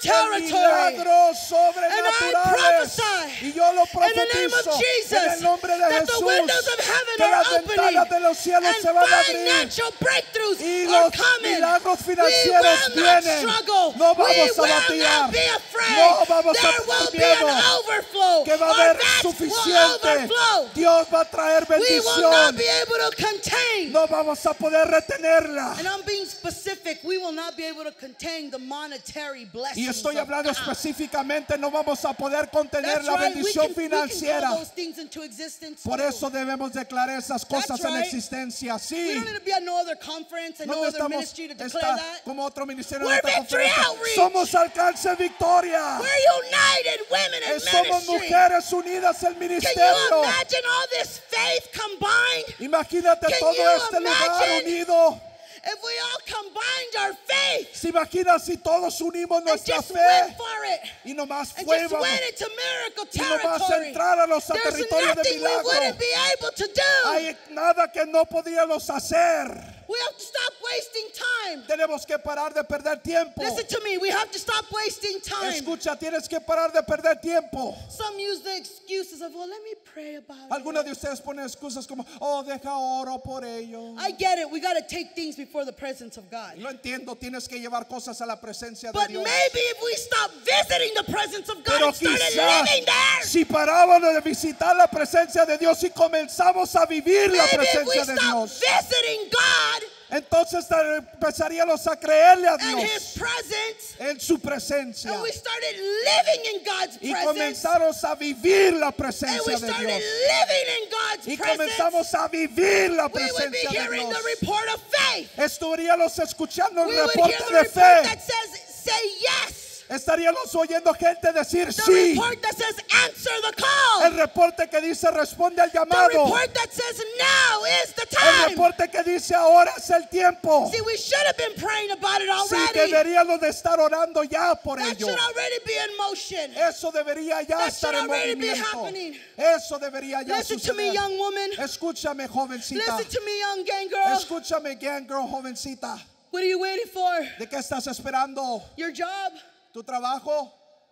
[SPEAKER 1] territory.
[SPEAKER 2] milagros
[SPEAKER 1] And I
[SPEAKER 2] sobrenaturales.
[SPEAKER 1] prophesy
[SPEAKER 2] Y yo lo
[SPEAKER 1] in the name of
[SPEAKER 2] profetizo
[SPEAKER 1] Jesus
[SPEAKER 2] en el nombre de
[SPEAKER 1] that the windows
[SPEAKER 2] Jesús
[SPEAKER 1] of heaven
[SPEAKER 2] que
[SPEAKER 1] are
[SPEAKER 2] las
[SPEAKER 1] opening
[SPEAKER 2] ventanas de los cielos
[SPEAKER 1] and
[SPEAKER 2] se van a abrir
[SPEAKER 1] financial breakthroughs
[SPEAKER 2] y
[SPEAKER 1] are
[SPEAKER 2] los
[SPEAKER 1] coming.
[SPEAKER 2] milagros
[SPEAKER 1] We
[SPEAKER 2] financieros
[SPEAKER 1] will not
[SPEAKER 2] vienen.
[SPEAKER 1] struggle.
[SPEAKER 2] No
[SPEAKER 1] We
[SPEAKER 2] vamos a
[SPEAKER 1] will
[SPEAKER 2] batallar.
[SPEAKER 1] not be afraid.
[SPEAKER 2] No vamos a
[SPEAKER 1] There
[SPEAKER 2] tener
[SPEAKER 1] will be
[SPEAKER 2] miedo.
[SPEAKER 1] an overflow.
[SPEAKER 2] Que va a
[SPEAKER 1] Our
[SPEAKER 2] haber
[SPEAKER 1] vats will
[SPEAKER 2] suficiente.
[SPEAKER 1] overflow.
[SPEAKER 2] Dios va a traer
[SPEAKER 1] We will not
[SPEAKER 2] bendición.
[SPEAKER 1] be able to contain.
[SPEAKER 2] No vamos a poder retenerla.
[SPEAKER 1] And I'm being specific. We will not be able to contain the monetary
[SPEAKER 2] Y
[SPEAKER 1] blessings
[SPEAKER 2] estoy
[SPEAKER 1] of
[SPEAKER 2] hablando
[SPEAKER 1] God.
[SPEAKER 2] específicamente, no vamos a poder contener
[SPEAKER 1] That's
[SPEAKER 2] la
[SPEAKER 1] right. We
[SPEAKER 2] bendición
[SPEAKER 1] can
[SPEAKER 2] financiera.
[SPEAKER 1] call those things into existence.
[SPEAKER 2] Por
[SPEAKER 1] too.
[SPEAKER 2] eso debemos declarar esas cosas
[SPEAKER 1] That's
[SPEAKER 2] en
[SPEAKER 1] right.
[SPEAKER 2] existencia.
[SPEAKER 1] We
[SPEAKER 2] Sí,
[SPEAKER 1] don't need to be at no other conference and
[SPEAKER 2] no
[SPEAKER 1] no other
[SPEAKER 2] estamos
[SPEAKER 1] ministry to declare
[SPEAKER 2] está
[SPEAKER 1] that.
[SPEAKER 2] como otro ministerio
[SPEAKER 1] We're
[SPEAKER 2] de otra
[SPEAKER 1] Victory
[SPEAKER 2] conferencia.
[SPEAKER 1] Outreach.
[SPEAKER 2] Somos Alcance Victoria.
[SPEAKER 1] We're united women in
[SPEAKER 2] Somos
[SPEAKER 1] ministry.
[SPEAKER 2] mujeres unidas en
[SPEAKER 1] Can you
[SPEAKER 2] ministerio.
[SPEAKER 1] imagine all this faith combined?
[SPEAKER 2] Imagínate
[SPEAKER 1] Can
[SPEAKER 2] todo
[SPEAKER 1] you
[SPEAKER 2] este lugar
[SPEAKER 1] imagine?
[SPEAKER 2] unido.
[SPEAKER 1] If we all combined our faith
[SPEAKER 2] ¿Se imagina si todos unimos
[SPEAKER 1] and
[SPEAKER 2] nuestra
[SPEAKER 1] just
[SPEAKER 2] fe
[SPEAKER 1] went for it
[SPEAKER 2] y nomás
[SPEAKER 1] and
[SPEAKER 2] fue
[SPEAKER 1] just
[SPEAKER 2] vamos,
[SPEAKER 1] went into miracle
[SPEAKER 2] y nomás
[SPEAKER 1] territory,
[SPEAKER 2] entrar a los
[SPEAKER 1] there's
[SPEAKER 2] territorios de
[SPEAKER 1] nothing we
[SPEAKER 2] milagro?
[SPEAKER 1] wouldn't be able to do.
[SPEAKER 2] Hay nada que no podíamos hacer.
[SPEAKER 1] We have to stop wasting time.
[SPEAKER 2] Tenemos que parar de perder tiempo.
[SPEAKER 1] Listen to me. We have to stop wasting time.
[SPEAKER 2] Escucha, tienes que parar de perder tiempo.
[SPEAKER 1] Some use the excuses of, well, let me pray about
[SPEAKER 2] Algunos
[SPEAKER 1] it.
[SPEAKER 2] de ustedes ponen excusas como, oh, deja oro por ello.
[SPEAKER 1] I get it. We got to take things before the presence of God.
[SPEAKER 2] Lo entiendo, tienes que llevar cosas a la presencia de
[SPEAKER 1] But
[SPEAKER 2] Dios.
[SPEAKER 1] maybe if we stop visiting the presence of God
[SPEAKER 2] Pero
[SPEAKER 1] and started
[SPEAKER 2] quizás
[SPEAKER 1] living there,
[SPEAKER 2] si parábamos de visitar la presencia de Dios y comenzamos a vivir la
[SPEAKER 1] maybe if we
[SPEAKER 2] presencia de
[SPEAKER 1] stop
[SPEAKER 2] Dios,
[SPEAKER 1] visiting God
[SPEAKER 2] entonces empezaríamos a creerle a
[SPEAKER 1] and
[SPEAKER 2] Dios
[SPEAKER 1] His presence,
[SPEAKER 2] en su presencia
[SPEAKER 1] and we started living in God's
[SPEAKER 2] y
[SPEAKER 1] presence,
[SPEAKER 2] comenzamos a vivir la
[SPEAKER 1] and we
[SPEAKER 2] presencia de
[SPEAKER 1] started
[SPEAKER 2] Dios
[SPEAKER 1] living in God's
[SPEAKER 2] y
[SPEAKER 1] presence,
[SPEAKER 2] comenzamos a vivir la
[SPEAKER 1] we would be
[SPEAKER 2] presencia de
[SPEAKER 1] hearing
[SPEAKER 2] Dios.
[SPEAKER 1] the report of faith.
[SPEAKER 2] Estaríamos escuchando el
[SPEAKER 1] We would hear
[SPEAKER 2] reporte
[SPEAKER 1] the
[SPEAKER 2] de
[SPEAKER 1] report
[SPEAKER 2] fe.
[SPEAKER 1] that says, say yes.
[SPEAKER 2] Estaríamos oyendo gente decir
[SPEAKER 1] The
[SPEAKER 2] sí.
[SPEAKER 1] report that says, answer the call.
[SPEAKER 2] El reporte que dice responde al
[SPEAKER 1] The
[SPEAKER 2] llamado.
[SPEAKER 1] report that says, now is the
[SPEAKER 2] El
[SPEAKER 1] time.
[SPEAKER 2] reporte que dice ahora es el tiempo.
[SPEAKER 1] See, we should have been praying about it
[SPEAKER 2] Sí,
[SPEAKER 1] already.
[SPEAKER 2] deberíamos de estar orando ya por
[SPEAKER 1] That
[SPEAKER 2] ello.
[SPEAKER 1] should already be in motion.
[SPEAKER 2] Eso debería ya
[SPEAKER 1] That
[SPEAKER 2] estar
[SPEAKER 1] should
[SPEAKER 2] en
[SPEAKER 1] already be
[SPEAKER 2] movimiento.
[SPEAKER 1] happening.
[SPEAKER 2] Eso debería ya
[SPEAKER 1] Listen to me,
[SPEAKER 2] suceder.
[SPEAKER 1] young woman.
[SPEAKER 2] Escúchame, jovencita.
[SPEAKER 1] Listen to me, young gang girl.
[SPEAKER 2] Escúchame, gang girl, jovencita.
[SPEAKER 1] What are you waiting for?
[SPEAKER 2] ¿De qué estás esperando?
[SPEAKER 1] Your job?
[SPEAKER 2] ¿Tu trabajo?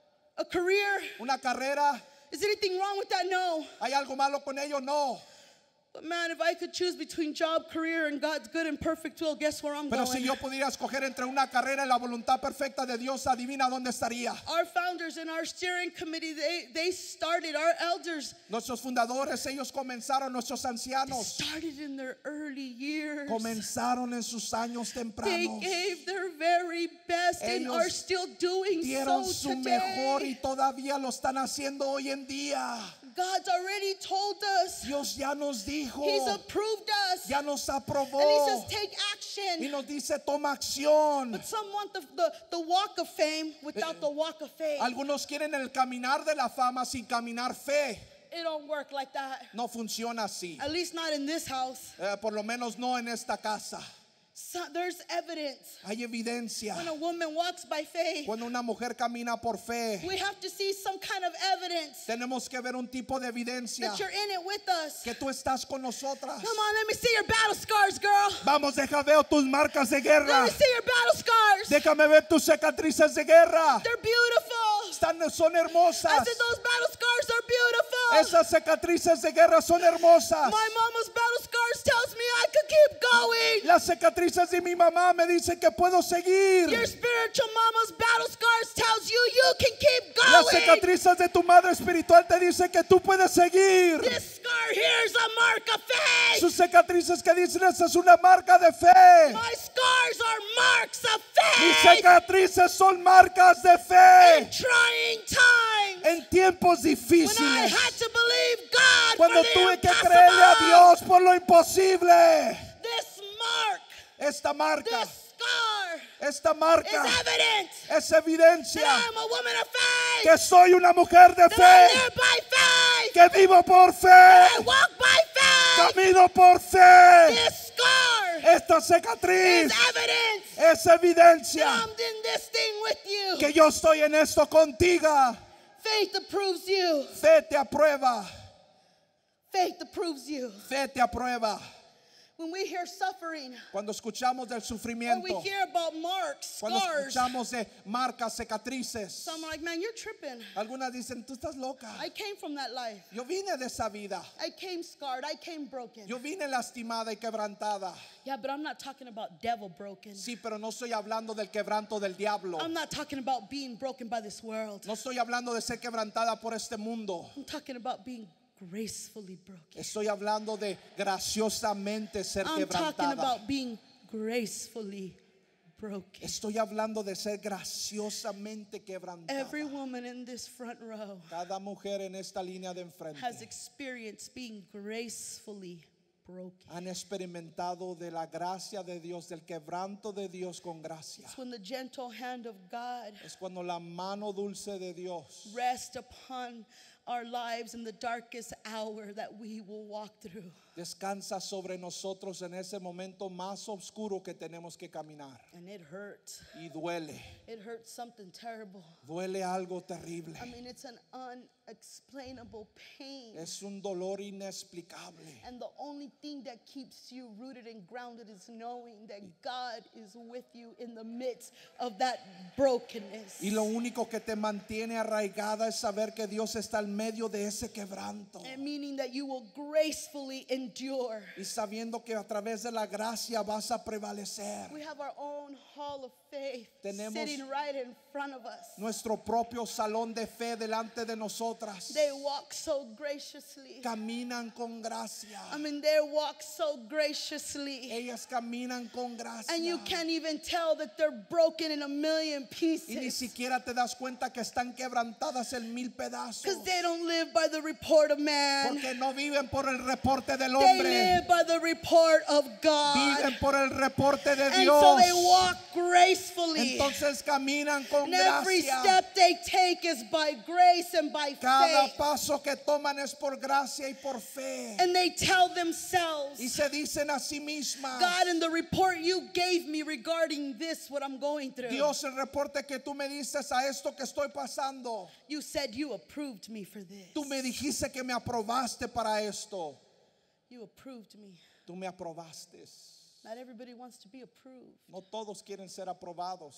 [SPEAKER 1] A career?
[SPEAKER 2] ¿Una carrera?
[SPEAKER 1] Is anything wrong with that? No.
[SPEAKER 2] ¿Hay algo malo con ello? No.
[SPEAKER 1] But man, if I could choose between job, career, and God's good and perfect will, guess where I'm
[SPEAKER 2] Pero
[SPEAKER 1] going?
[SPEAKER 2] si yo pudiera escoger entre una carrera y la voluntad perfecta de Dios, adivina dónde estaría.
[SPEAKER 1] Our founders and our steering committee, they started, our elders
[SPEAKER 2] Nuestros fundadores, ellos comenzaron, nuestros ancianos
[SPEAKER 1] started in their early years.
[SPEAKER 2] comenzaron en sus años
[SPEAKER 1] They
[SPEAKER 2] tempranos.
[SPEAKER 1] gave their very best and
[SPEAKER 2] Ellos
[SPEAKER 1] are still doing
[SPEAKER 2] Dieron
[SPEAKER 1] so
[SPEAKER 2] su
[SPEAKER 1] today.
[SPEAKER 2] mejor y todavía lo están haciendo hoy en día.
[SPEAKER 1] God's already told us.
[SPEAKER 2] Dios ya nos dijo,
[SPEAKER 1] He's approved us.
[SPEAKER 2] ya nos aprobó
[SPEAKER 1] And He says, take
[SPEAKER 2] y
[SPEAKER 1] action.
[SPEAKER 2] nos dice toma acción.
[SPEAKER 1] But some want the walk of fame without the walk of faith.
[SPEAKER 2] Algunos quieren el caminar de la fama sin caminar fe.
[SPEAKER 1] It don't work like that.
[SPEAKER 2] No funciona así.
[SPEAKER 1] At least not in this house.
[SPEAKER 2] Por lo menos no en esta casa.
[SPEAKER 1] So, there's evidence.
[SPEAKER 2] Hay evidencia.
[SPEAKER 1] When a woman walks by faith,
[SPEAKER 2] Cuando una mujer camina por fe,
[SPEAKER 1] we have to see some kind of evidence
[SPEAKER 2] tenemos que ver un tipo de evidencia
[SPEAKER 1] that you're in it with us.
[SPEAKER 2] que tú estás con nosotras.
[SPEAKER 1] Come on, let me see your battle scars, girl.
[SPEAKER 2] Vamos, deja ver tus marcas de
[SPEAKER 1] Let
[SPEAKER 2] guerra.
[SPEAKER 1] me see your battle scars.
[SPEAKER 2] Déjame ver tus cicatrices de guerra.
[SPEAKER 1] They're beautiful.
[SPEAKER 2] Son
[SPEAKER 1] I
[SPEAKER 2] hermosas.
[SPEAKER 1] said those battle scars are beautiful.
[SPEAKER 2] Esas cicatrices de guerra son hermosas.
[SPEAKER 1] My mama's battle scars tells me I could keep going.
[SPEAKER 2] Las cicatrices de mi mamá me dicen que puedo seguir.
[SPEAKER 1] Your spiritual mama's battle scars tells you you can keep
[SPEAKER 2] Las
[SPEAKER 1] going.
[SPEAKER 2] cicatrices de tu madre espiritual te dicen que tú puedes seguir.
[SPEAKER 1] This scar here is a mark of faith.
[SPEAKER 2] Sus cicatrices que dicen esa es una marca de fe.
[SPEAKER 1] My scars are marks of
[SPEAKER 2] Mis
[SPEAKER 1] faith.
[SPEAKER 2] cicatrices son marcas de
[SPEAKER 1] In
[SPEAKER 2] fe.
[SPEAKER 1] trying times,
[SPEAKER 2] En tiempos
[SPEAKER 1] when I
[SPEAKER 2] difíciles,
[SPEAKER 1] had to believe God
[SPEAKER 2] cuando
[SPEAKER 1] for the
[SPEAKER 2] tuve que creerle a
[SPEAKER 1] impossible,
[SPEAKER 2] Dios por lo imposible.
[SPEAKER 1] this mark,
[SPEAKER 2] Esta marca,
[SPEAKER 1] this scar
[SPEAKER 2] esta
[SPEAKER 1] is
[SPEAKER 2] marca
[SPEAKER 1] evidence
[SPEAKER 2] es
[SPEAKER 1] that
[SPEAKER 2] evidencia
[SPEAKER 1] I'm a woman of faith,
[SPEAKER 2] que soy una mujer de
[SPEAKER 1] that I
[SPEAKER 2] fe,
[SPEAKER 1] live by faith,
[SPEAKER 2] que vivo por fe,
[SPEAKER 1] that I walk by faith.
[SPEAKER 2] camino por fe.
[SPEAKER 1] This scar
[SPEAKER 2] Esta
[SPEAKER 1] is
[SPEAKER 2] cicatriz
[SPEAKER 1] evidence
[SPEAKER 2] es
[SPEAKER 1] that
[SPEAKER 2] evidencia
[SPEAKER 1] I'm in this thing with you.
[SPEAKER 2] que yo estoy en esto contigo.
[SPEAKER 1] Faith approves you.
[SPEAKER 2] Fe te aprueba,
[SPEAKER 1] Faith approves you.
[SPEAKER 2] fe te aprueba.
[SPEAKER 1] When we hear suffering,
[SPEAKER 2] cuando escuchamos del
[SPEAKER 1] or we
[SPEAKER 2] sufrimiento,
[SPEAKER 1] hear about marks,
[SPEAKER 2] cuando
[SPEAKER 1] scars,
[SPEAKER 2] escuchamos de marcas, cicatrices,
[SPEAKER 1] so I'm like, man, you're tripping.
[SPEAKER 2] algunas dicen, tú estás loca.
[SPEAKER 1] I came from that life.
[SPEAKER 2] Yo vine de esa vida.
[SPEAKER 1] I came scarred. I came broken.
[SPEAKER 2] Yo vine lastimada y quebrantada.
[SPEAKER 1] Yeah, but I'm not talking about devil broken.
[SPEAKER 2] Sí, pero no estoy hablando del quebranto del diablo.
[SPEAKER 1] I'm not talking about being broken by this world.
[SPEAKER 2] No estoy hablando de ser quebrantada por este mundo.
[SPEAKER 1] I'm talking about being gracefully broken.
[SPEAKER 2] Estoy hablando de graciosamente ser
[SPEAKER 1] I'm talking
[SPEAKER 2] quebrantada.
[SPEAKER 1] about being gracefully broken.
[SPEAKER 2] Estoy hablando de ser graciosamente quebrantada.
[SPEAKER 1] Every woman in this front row
[SPEAKER 2] Cada mujer en esta línea de enfrente
[SPEAKER 1] has experienced being gracefully broken.
[SPEAKER 2] han experimentado de la gracia de Dios, del quebranto de Dios con gracia.
[SPEAKER 1] It's when the gentle hand of God
[SPEAKER 2] Es cuando la mano dulce de Dios
[SPEAKER 1] rests upon our lives in the darkest hour that we will walk through.
[SPEAKER 2] descansa sobre nosotros en ese momento más oscuro que tenemos que caminar.
[SPEAKER 1] And it hurts.
[SPEAKER 2] Y duele,
[SPEAKER 1] It hurts something terrible.
[SPEAKER 2] duele algo terrible.
[SPEAKER 1] I mean, it's an unexplainable pain.
[SPEAKER 2] Es un dolor inexplicable.
[SPEAKER 1] And the only thing that keeps you rooted and grounded is knowing that God is with you in the midst of that brokenness.
[SPEAKER 2] Y lo único que te mantiene arraigada es saber que Dios está en medio de ese quebranto.
[SPEAKER 1] And meaning that you will gracefully endure.
[SPEAKER 2] Y sabiendo que a través de la gracia vas a prevalecer.
[SPEAKER 1] We have our own hall of faith
[SPEAKER 2] Tenemos
[SPEAKER 1] sitting right in front of us.
[SPEAKER 2] Nuestro propio salón de fe delante de nosotras.
[SPEAKER 1] They walk so graciously.
[SPEAKER 2] Caminan con gracia.
[SPEAKER 1] I mean, they walk so graciously.
[SPEAKER 2] Ellas caminan con gracia.
[SPEAKER 1] And you can't even tell that they're broken in a million
[SPEAKER 2] Y ni
[SPEAKER 1] pieces.
[SPEAKER 2] siquiera te das cuenta que están quebrantadas en 1000 pedazos.
[SPEAKER 1] Because they don't live by the report of man.
[SPEAKER 2] Porque no viven por el reporte del
[SPEAKER 1] They
[SPEAKER 2] hombre.
[SPEAKER 1] live by the report of God.
[SPEAKER 2] Viven por el reporte de
[SPEAKER 1] And
[SPEAKER 2] Dios.
[SPEAKER 1] so they walk gracefully.
[SPEAKER 2] Entonces caminan con
[SPEAKER 1] And every
[SPEAKER 2] gracia.
[SPEAKER 1] step they take is by grace and by
[SPEAKER 2] Cada
[SPEAKER 1] faith.
[SPEAKER 2] paso que toman es por gracia y por fe.
[SPEAKER 1] And they tell themselves,
[SPEAKER 2] Y se dicen a sí mismas,
[SPEAKER 1] God, in the report you gave me regarding this, what I'm going through,
[SPEAKER 2] Dios, el reporte que tú me dices a esto que estoy pasando,
[SPEAKER 1] you said you approved me for this.
[SPEAKER 2] tú me dijiste que me aprobaste para esto.
[SPEAKER 1] You approved me.
[SPEAKER 2] Tú me aprobaste.
[SPEAKER 1] Not everybody wants to be approved.
[SPEAKER 2] No todos quieren ser aprobados.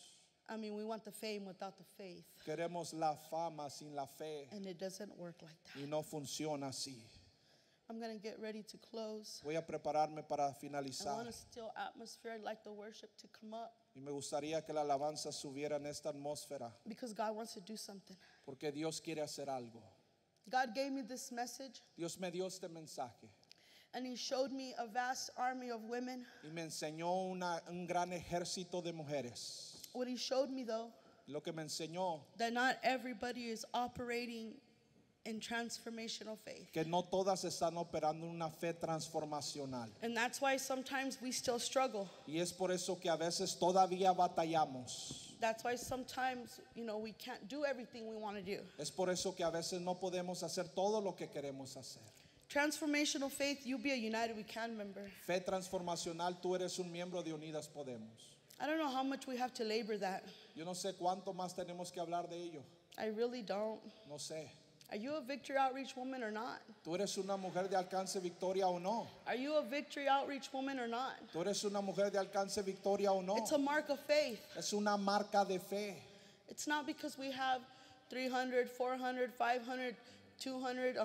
[SPEAKER 1] I mean, we want the fame without the faith.
[SPEAKER 2] Queremos la fama sin la fe.
[SPEAKER 1] And it doesn't work like that.
[SPEAKER 2] Y no funciona así.
[SPEAKER 1] I'm going to get ready to close.
[SPEAKER 2] Voy a prepararme para
[SPEAKER 1] I
[SPEAKER 2] finalizar.
[SPEAKER 1] want a still atmosphere. I'd like the worship to come up
[SPEAKER 2] Y me gustaría que la alabanza subiera en esta atmósfera.
[SPEAKER 1] because God wants to do something.
[SPEAKER 2] Porque Dios quiere hacer algo.
[SPEAKER 1] God gave me this message
[SPEAKER 2] Dios me dio este mensaje.
[SPEAKER 1] and He showed me a vast army of women.
[SPEAKER 2] Y me enseñó un gran ejército de mujeres.
[SPEAKER 1] What He showed me, though,
[SPEAKER 2] Lo que me enseñó,
[SPEAKER 1] that not everybody is operating in transformational faith.
[SPEAKER 2] que no todas están operando una fe transformacional.
[SPEAKER 1] And that's why sometimes we still struggle.
[SPEAKER 2] Y es por eso que a veces todavía batallamos.
[SPEAKER 1] That's why sometimes, we can't do everything we want to do.
[SPEAKER 2] Es por eso que a veces no podemos hacer todo lo que queremos hacer.
[SPEAKER 1] Transformational faith, you be a United We Can member.
[SPEAKER 2] Fe transformacional, tú eres un miembro de Unidas Podemos.
[SPEAKER 1] I don't know how much we have to labor that.
[SPEAKER 2] Yo no sé cuánto más tenemos que hablar de ello.
[SPEAKER 1] I really don't.
[SPEAKER 2] No sé.
[SPEAKER 1] Are you a Victory Outreach woman or not?
[SPEAKER 2] ¿Tú eres una mujer de alcance victoria o no?
[SPEAKER 1] Are you a Victory Outreach woman or not?
[SPEAKER 2] ¿Tú eres una mujer de alcance victoria o no?
[SPEAKER 1] It's a mark of faith.
[SPEAKER 2] Es una marca de fe.
[SPEAKER 1] It's not because we have 300, 400, 500, 200,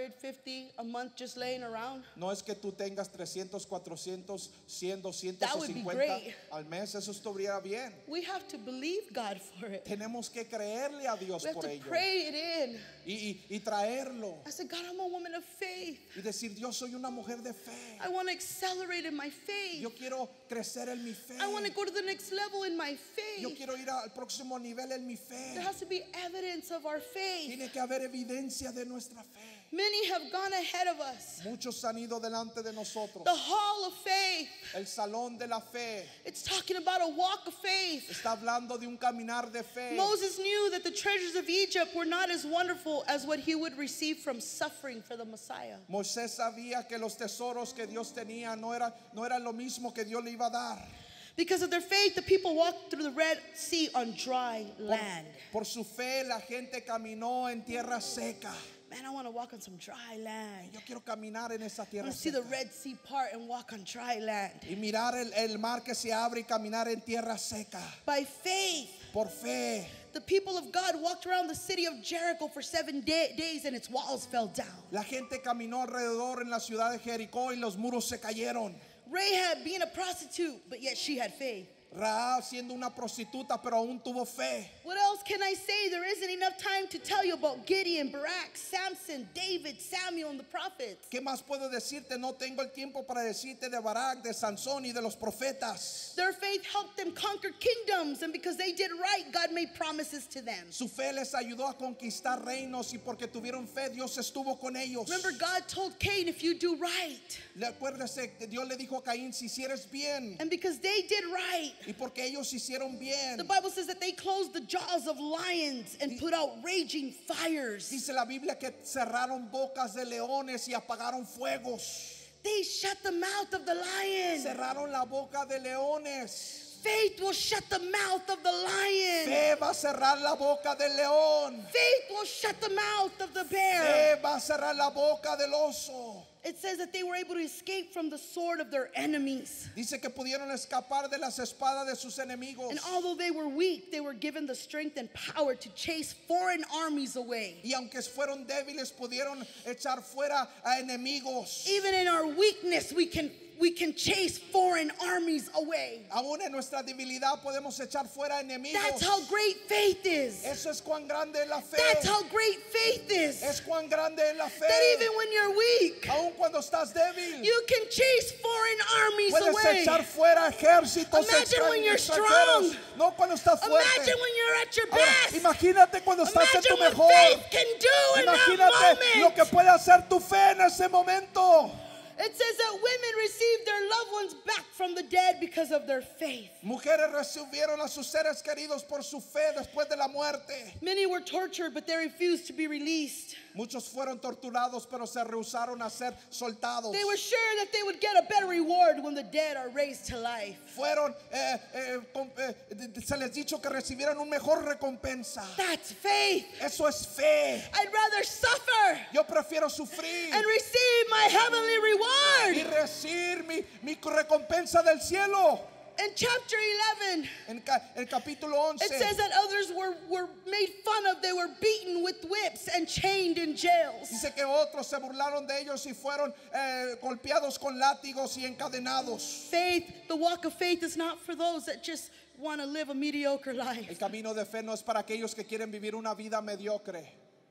[SPEAKER 1] 150 a month just laying around.
[SPEAKER 2] No es que tú tengas 300, 400, 100, 200
[SPEAKER 1] That
[SPEAKER 2] o
[SPEAKER 1] would be
[SPEAKER 2] 50
[SPEAKER 1] great.
[SPEAKER 2] al mes. Eso estuviera bien.
[SPEAKER 1] We have to believe God for it.
[SPEAKER 2] Tenemos que creerle a Dios
[SPEAKER 1] We have
[SPEAKER 2] por
[SPEAKER 1] to
[SPEAKER 2] ello.
[SPEAKER 1] pray it in.
[SPEAKER 2] Y traerlo.
[SPEAKER 1] I said, God, I'm a woman of faith.
[SPEAKER 2] Y decir, Dios, soy una mujer de fe.
[SPEAKER 1] I want to accelerate in my faith.
[SPEAKER 2] Yo quiero crecer en mi fe.
[SPEAKER 1] I want to go to the next level in my
[SPEAKER 2] Yo
[SPEAKER 1] faith.
[SPEAKER 2] quiero ir al próximo nivel en mi fe.
[SPEAKER 1] There has to be evidence of our faith.
[SPEAKER 2] Tiene que haber evidencia de nuestra fe.
[SPEAKER 1] Many have gone ahead of us.
[SPEAKER 2] Muchos han ido delante de nosotros.
[SPEAKER 1] The hall of faith.
[SPEAKER 2] El salón de la fe
[SPEAKER 1] It's talking about a walk of faith.
[SPEAKER 2] está hablando de un caminar de fe.
[SPEAKER 1] Moses knew that the treasures of Egypt were not as wonderful as what he would receive from suffering for the Messiah.
[SPEAKER 2] Moisés sabía que los tesoros que Dios tenía no eran lo mismo que Dios le iba a dar.
[SPEAKER 1] Because of their faith, the people walked through the Red Sea on dry land.
[SPEAKER 2] Por su fe la gente caminó en tierra seca.
[SPEAKER 1] Man, I want to walk on some dry land.
[SPEAKER 2] Yo quiero caminar en esa
[SPEAKER 1] I
[SPEAKER 2] tierra
[SPEAKER 1] want to see the
[SPEAKER 2] seca.
[SPEAKER 1] Red Sea part and walk on dry land.
[SPEAKER 2] Y mirar el mar que se abre y caminar en tierra seca.
[SPEAKER 1] By faith,
[SPEAKER 2] Por fe.
[SPEAKER 1] the people of God walked around the city of Jericho for 7 days and its walls fell down.
[SPEAKER 2] La gente caminó alrededor en la ciudad de Jericó y los muros se cayeron.
[SPEAKER 1] Rahab being a prostitute, but yet she had faith.
[SPEAKER 2] Rahab siendo una prostituta, pero aún tuvo fe.
[SPEAKER 1] What else can I say? There isn't enough time to tell you about Gideon, Barak, Samson, David, Samuel, and the prophets.
[SPEAKER 2] ¿Qué más puedo decirte? No tengo el tiempo para decirte de Barak, de Sansón y de los profetas.
[SPEAKER 1] Their faith helped them conquer kingdoms, and because they did right, God made promises to them.
[SPEAKER 2] Su fe les ayudó a conquistar reinos y porque tuvieron fe, Dios estuvo con ellos.
[SPEAKER 1] Remember, God told Cain, if you do right,
[SPEAKER 2] Acuérdese que Dios le dijo a Caín, si hicieres bien,
[SPEAKER 1] and because they did right,
[SPEAKER 2] y porque ellos hicieron bien.
[SPEAKER 1] the Bible says that they closed the jaws of lions and put out raging fires.
[SPEAKER 2] Dice la Biblia que cerraron bocas de leones y apagaron fuegos.
[SPEAKER 1] They shut the mouth of the lion.
[SPEAKER 2] Cerraron la boca de leones.
[SPEAKER 1] Faith will shut the mouth of the lion.
[SPEAKER 2] Fe va a cerrar la boca del león.
[SPEAKER 1] Faith will shut the mouth of the bear.
[SPEAKER 2] Fe va a cerrar la boca del oso.
[SPEAKER 1] It says that they were able to escape from the sword of their enemies.
[SPEAKER 2] Dice que pudieron escapar de las espadas de sus enemigos.
[SPEAKER 1] And although they were weak, they were given the strength and power to chase foreign armies away.
[SPEAKER 2] Y aunque fueron débiles, pudieron echar fuera a enemigos.
[SPEAKER 1] Even in our weakness, we can chase foreign armies away.
[SPEAKER 2] Aún en nuestra debilidad podemos echar fuera enemigos.
[SPEAKER 1] That's how great faith is.
[SPEAKER 2] Eso es cuán grande es la fe.
[SPEAKER 1] That's how great faith is.
[SPEAKER 2] Es cuán grande es la fe.
[SPEAKER 1] That even when you're weak,
[SPEAKER 2] Aún cuando estás débil,
[SPEAKER 1] you can chase foreign armies
[SPEAKER 2] puedes
[SPEAKER 1] away.
[SPEAKER 2] echar fuera ejércitos
[SPEAKER 1] Imagine when you're
[SPEAKER 2] extranjeros.
[SPEAKER 1] strong.
[SPEAKER 2] No cuando estás fuerte.
[SPEAKER 1] Imagine when you're at your
[SPEAKER 2] Ahora,
[SPEAKER 1] best.
[SPEAKER 2] imagínate cuando estás en tu
[SPEAKER 1] Imagine what
[SPEAKER 2] mejor.
[SPEAKER 1] faith can do in that
[SPEAKER 2] Imagínate lo
[SPEAKER 1] moment.
[SPEAKER 2] que puede hacer tu fe en ese momento.
[SPEAKER 1] It says that women received their loved ones back from the dead because of their faith.
[SPEAKER 2] Mujeres recibieron a sus seres queridos por su fe después de la muerte.
[SPEAKER 1] Many were tortured, but they refused to be released.
[SPEAKER 2] Muchos fueron torturados, pero se rehusaron a ser soltados.
[SPEAKER 1] They were sure that they would get a better reward when the dead are raised to life.
[SPEAKER 2] Fueron, se les dicho que recibieran un mejor recompensa.
[SPEAKER 1] That's faith.
[SPEAKER 2] Eso es fe.
[SPEAKER 1] I'd rather suffer
[SPEAKER 2] Yo prefiero sufrir
[SPEAKER 1] and receive my heavenly
[SPEAKER 2] y
[SPEAKER 1] reward.
[SPEAKER 2] recibir mi recompensa del cielo.
[SPEAKER 1] In chapter 11,
[SPEAKER 2] En el capítulo 11
[SPEAKER 1] it says that others were made fun of. They were beaten with whips and chained in jails.
[SPEAKER 2] dice que otros se burlaron de ellos y fueron golpeados con látigos y encadenados.
[SPEAKER 1] Faith, the walk of faith is not for those that just want to live a mediocre
[SPEAKER 2] El
[SPEAKER 1] life.
[SPEAKER 2] camino de fe no es para aquellos que quieren vivir una vida mediocre.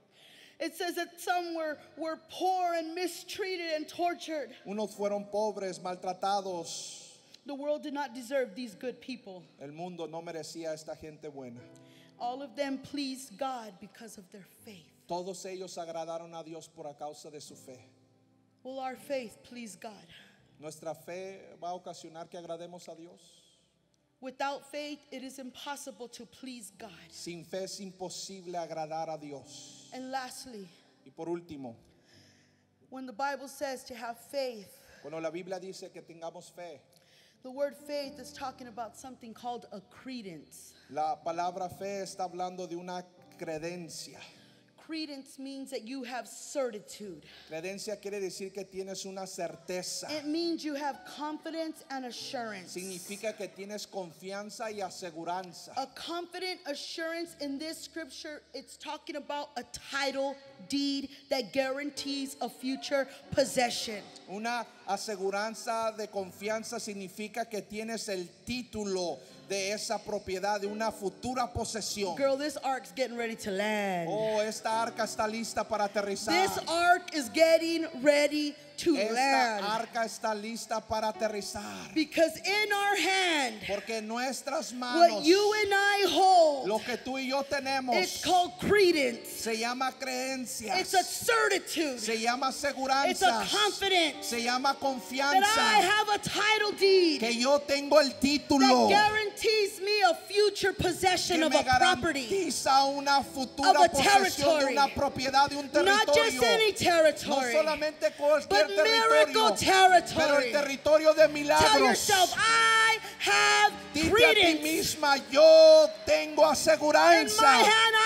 [SPEAKER 1] It says that some were poor and mistreated and tortured.
[SPEAKER 2] Unos fueron pobres, maltratados.
[SPEAKER 1] The world did not deserve these good people.
[SPEAKER 2] El mundo no merecía a esta gente buena.
[SPEAKER 1] All of them pleased God because of their faith.
[SPEAKER 2] Todos ellos agradaron a Dios por a causa de su fe.
[SPEAKER 1] Will our faith please God?
[SPEAKER 2] Nuestra fe va a ocasionar que agrademos a Dios.
[SPEAKER 1] Without faith, it is impossible to please God.
[SPEAKER 2] Sin fe es imposible agradar a Dios.
[SPEAKER 1] And lastly,
[SPEAKER 2] Y por último,
[SPEAKER 1] when the Bible says to have faith,
[SPEAKER 2] cuando la Biblia dice que tengamos fe,
[SPEAKER 1] the word faith is talking about something called a credence.
[SPEAKER 2] la palabra fe está hablando de una credencia.
[SPEAKER 1] Credence means that you have certitude.
[SPEAKER 2] Credencia quiere decir que tienes una certeza.
[SPEAKER 1] It means you have confidence and assurance.
[SPEAKER 2] Significa que tienes confianza y aseguranza.
[SPEAKER 1] A confident assurance in this scripture, it's talking about a title deed that guarantees a future possession.
[SPEAKER 2] Una aseguranza de confianza significa que tienes el título de esa propiedad, de una futura posesión.
[SPEAKER 1] Girl, this ark's getting ready to land.
[SPEAKER 2] Oh, esta arca está lista para aterrizar.
[SPEAKER 1] This ark is getting ready to
[SPEAKER 2] Esta
[SPEAKER 1] land.
[SPEAKER 2] arca está lista para aterrizar.
[SPEAKER 1] Because in our hand,
[SPEAKER 2] Porque en nuestras manos,
[SPEAKER 1] what you and I hold,
[SPEAKER 2] lo que tú y yo tenemos,
[SPEAKER 1] it's called credence.
[SPEAKER 2] se llama creencias.
[SPEAKER 1] It's a certitude.
[SPEAKER 2] Se llama
[SPEAKER 1] It's a
[SPEAKER 2] aseguranza.
[SPEAKER 1] confidence
[SPEAKER 2] Se llama
[SPEAKER 1] that I
[SPEAKER 2] confianza.
[SPEAKER 1] have a title deed
[SPEAKER 2] Que yo tengo el
[SPEAKER 1] that
[SPEAKER 2] título
[SPEAKER 1] guarantees me a future possession
[SPEAKER 2] que
[SPEAKER 1] of
[SPEAKER 2] me
[SPEAKER 1] a property.
[SPEAKER 2] garantiza una futura
[SPEAKER 1] Of a
[SPEAKER 2] posesión de
[SPEAKER 1] territory.
[SPEAKER 2] una propiedad de un
[SPEAKER 1] Not just
[SPEAKER 2] territorio.
[SPEAKER 1] any
[SPEAKER 2] No
[SPEAKER 1] territory,
[SPEAKER 2] solamente cualquier
[SPEAKER 1] but miracle
[SPEAKER 2] territorio, pero el
[SPEAKER 1] territory.
[SPEAKER 2] territorio de
[SPEAKER 1] Tell
[SPEAKER 2] milagros.
[SPEAKER 1] yourself, I have
[SPEAKER 2] Dite a ti
[SPEAKER 1] credence.
[SPEAKER 2] misma, yo tengo
[SPEAKER 1] In my
[SPEAKER 2] aseguranza.
[SPEAKER 1] hand, I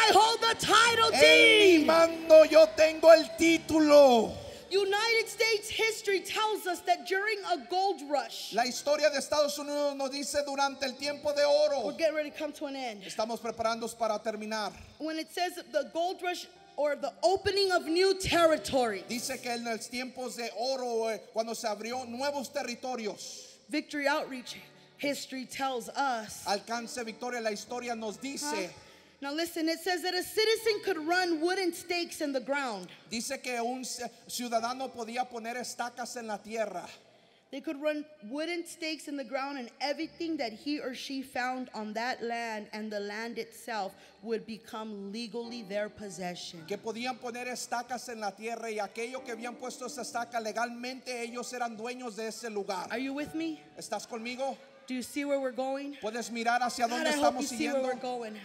[SPEAKER 1] I hold the title
[SPEAKER 2] En mi
[SPEAKER 1] deed.
[SPEAKER 2] mando yo tengo el título.
[SPEAKER 1] United States history tells us that during a gold rush,
[SPEAKER 2] La historia de Estados Unidos nos dice durante el tiempo de
[SPEAKER 1] we're
[SPEAKER 2] oro.
[SPEAKER 1] getting ready to come to an end.
[SPEAKER 2] Estamos preparándonos para terminar.
[SPEAKER 1] When it says the gold rush or the opening of new territory,
[SPEAKER 2] Dice que en los tiempos de oro, cuando se abrió nuevos territorios,
[SPEAKER 1] Victory Outreach history tells us.
[SPEAKER 2] Alcance Victoria, la historia nos dice,
[SPEAKER 1] Now listen, it says that a citizen could run wooden stakes in the ground.
[SPEAKER 2] dice que un ciudadano podía poner estacas en la tierra.
[SPEAKER 1] They could run wooden stakes in the ground, and everything that he or she found on that land and the land itself would become legally their possession.
[SPEAKER 2] Que podían poner estacas en la tierra y aquello que habían puesto esa estaca legalmente ellos eran dueños de ese lugar.
[SPEAKER 1] Are you with me?
[SPEAKER 2] ¿Estás conmigo?
[SPEAKER 1] Do you see where we're going?
[SPEAKER 2] ¿Puedes mirar hacia
[SPEAKER 1] God,
[SPEAKER 2] dónde
[SPEAKER 1] I hope you
[SPEAKER 2] estamos
[SPEAKER 1] see where
[SPEAKER 2] siguiendo?
[SPEAKER 1] we're going.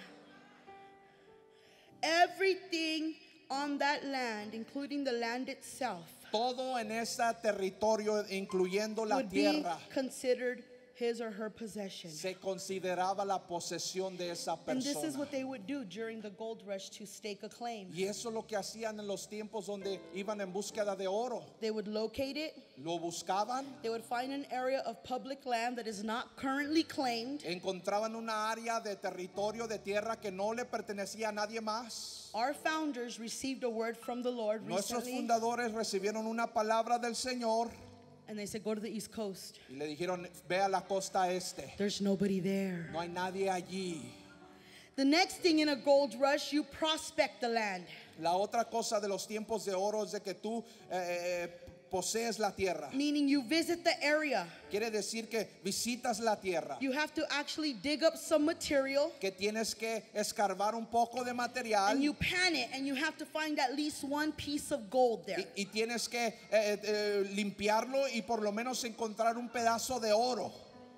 [SPEAKER 1] Everything on that land, including the land itself,
[SPEAKER 2] Todo en ese territorio, incluyendo la
[SPEAKER 1] would be
[SPEAKER 2] tierra,
[SPEAKER 1] considered his or her possession.
[SPEAKER 2] se consideraba la posesión de esa
[SPEAKER 1] And this is
[SPEAKER 2] persona.
[SPEAKER 1] what they would do during the gold rush to stake a claim.
[SPEAKER 2] Y eso es lo que hacían en los tiempos donde iban en búsqueda de oro.
[SPEAKER 1] They would locate it.
[SPEAKER 2] Lo buscaban,
[SPEAKER 1] They would find an area of public land that is not currently claimed.
[SPEAKER 2] encontraban una área de territorio de tierra que no le pertenecía a nadie más.
[SPEAKER 1] Our founders received a word from the Lord
[SPEAKER 2] Nuestros
[SPEAKER 1] recently,
[SPEAKER 2] fundadores recibieron una palabra del Señor
[SPEAKER 1] and they said, go to the East Coast.
[SPEAKER 2] y le dijeron, ve a la costa este.
[SPEAKER 1] There's nobody there.
[SPEAKER 2] No hay nadie allí.
[SPEAKER 1] The next thing in a gold rush, you prospect the land.
[SPEAKER 2] La otra cosa de los tiempos de oro es de que tú posees la tierra.
[SPEAKER 1] Meaning you visit the area.
[SPEAKER 2] Quiere decir que visitas la tierra,
[SPEAKER 1] You have to actually dig up some material
[SPEAKER 2] que tienes que escarbar un poco de material
[SPEAKER 1] and you pan it, and you have to find at least one piece of gold there.
[SPEAKER 2] y tienes que limpiarlo y por lo menos encontrar un pedazo de oro.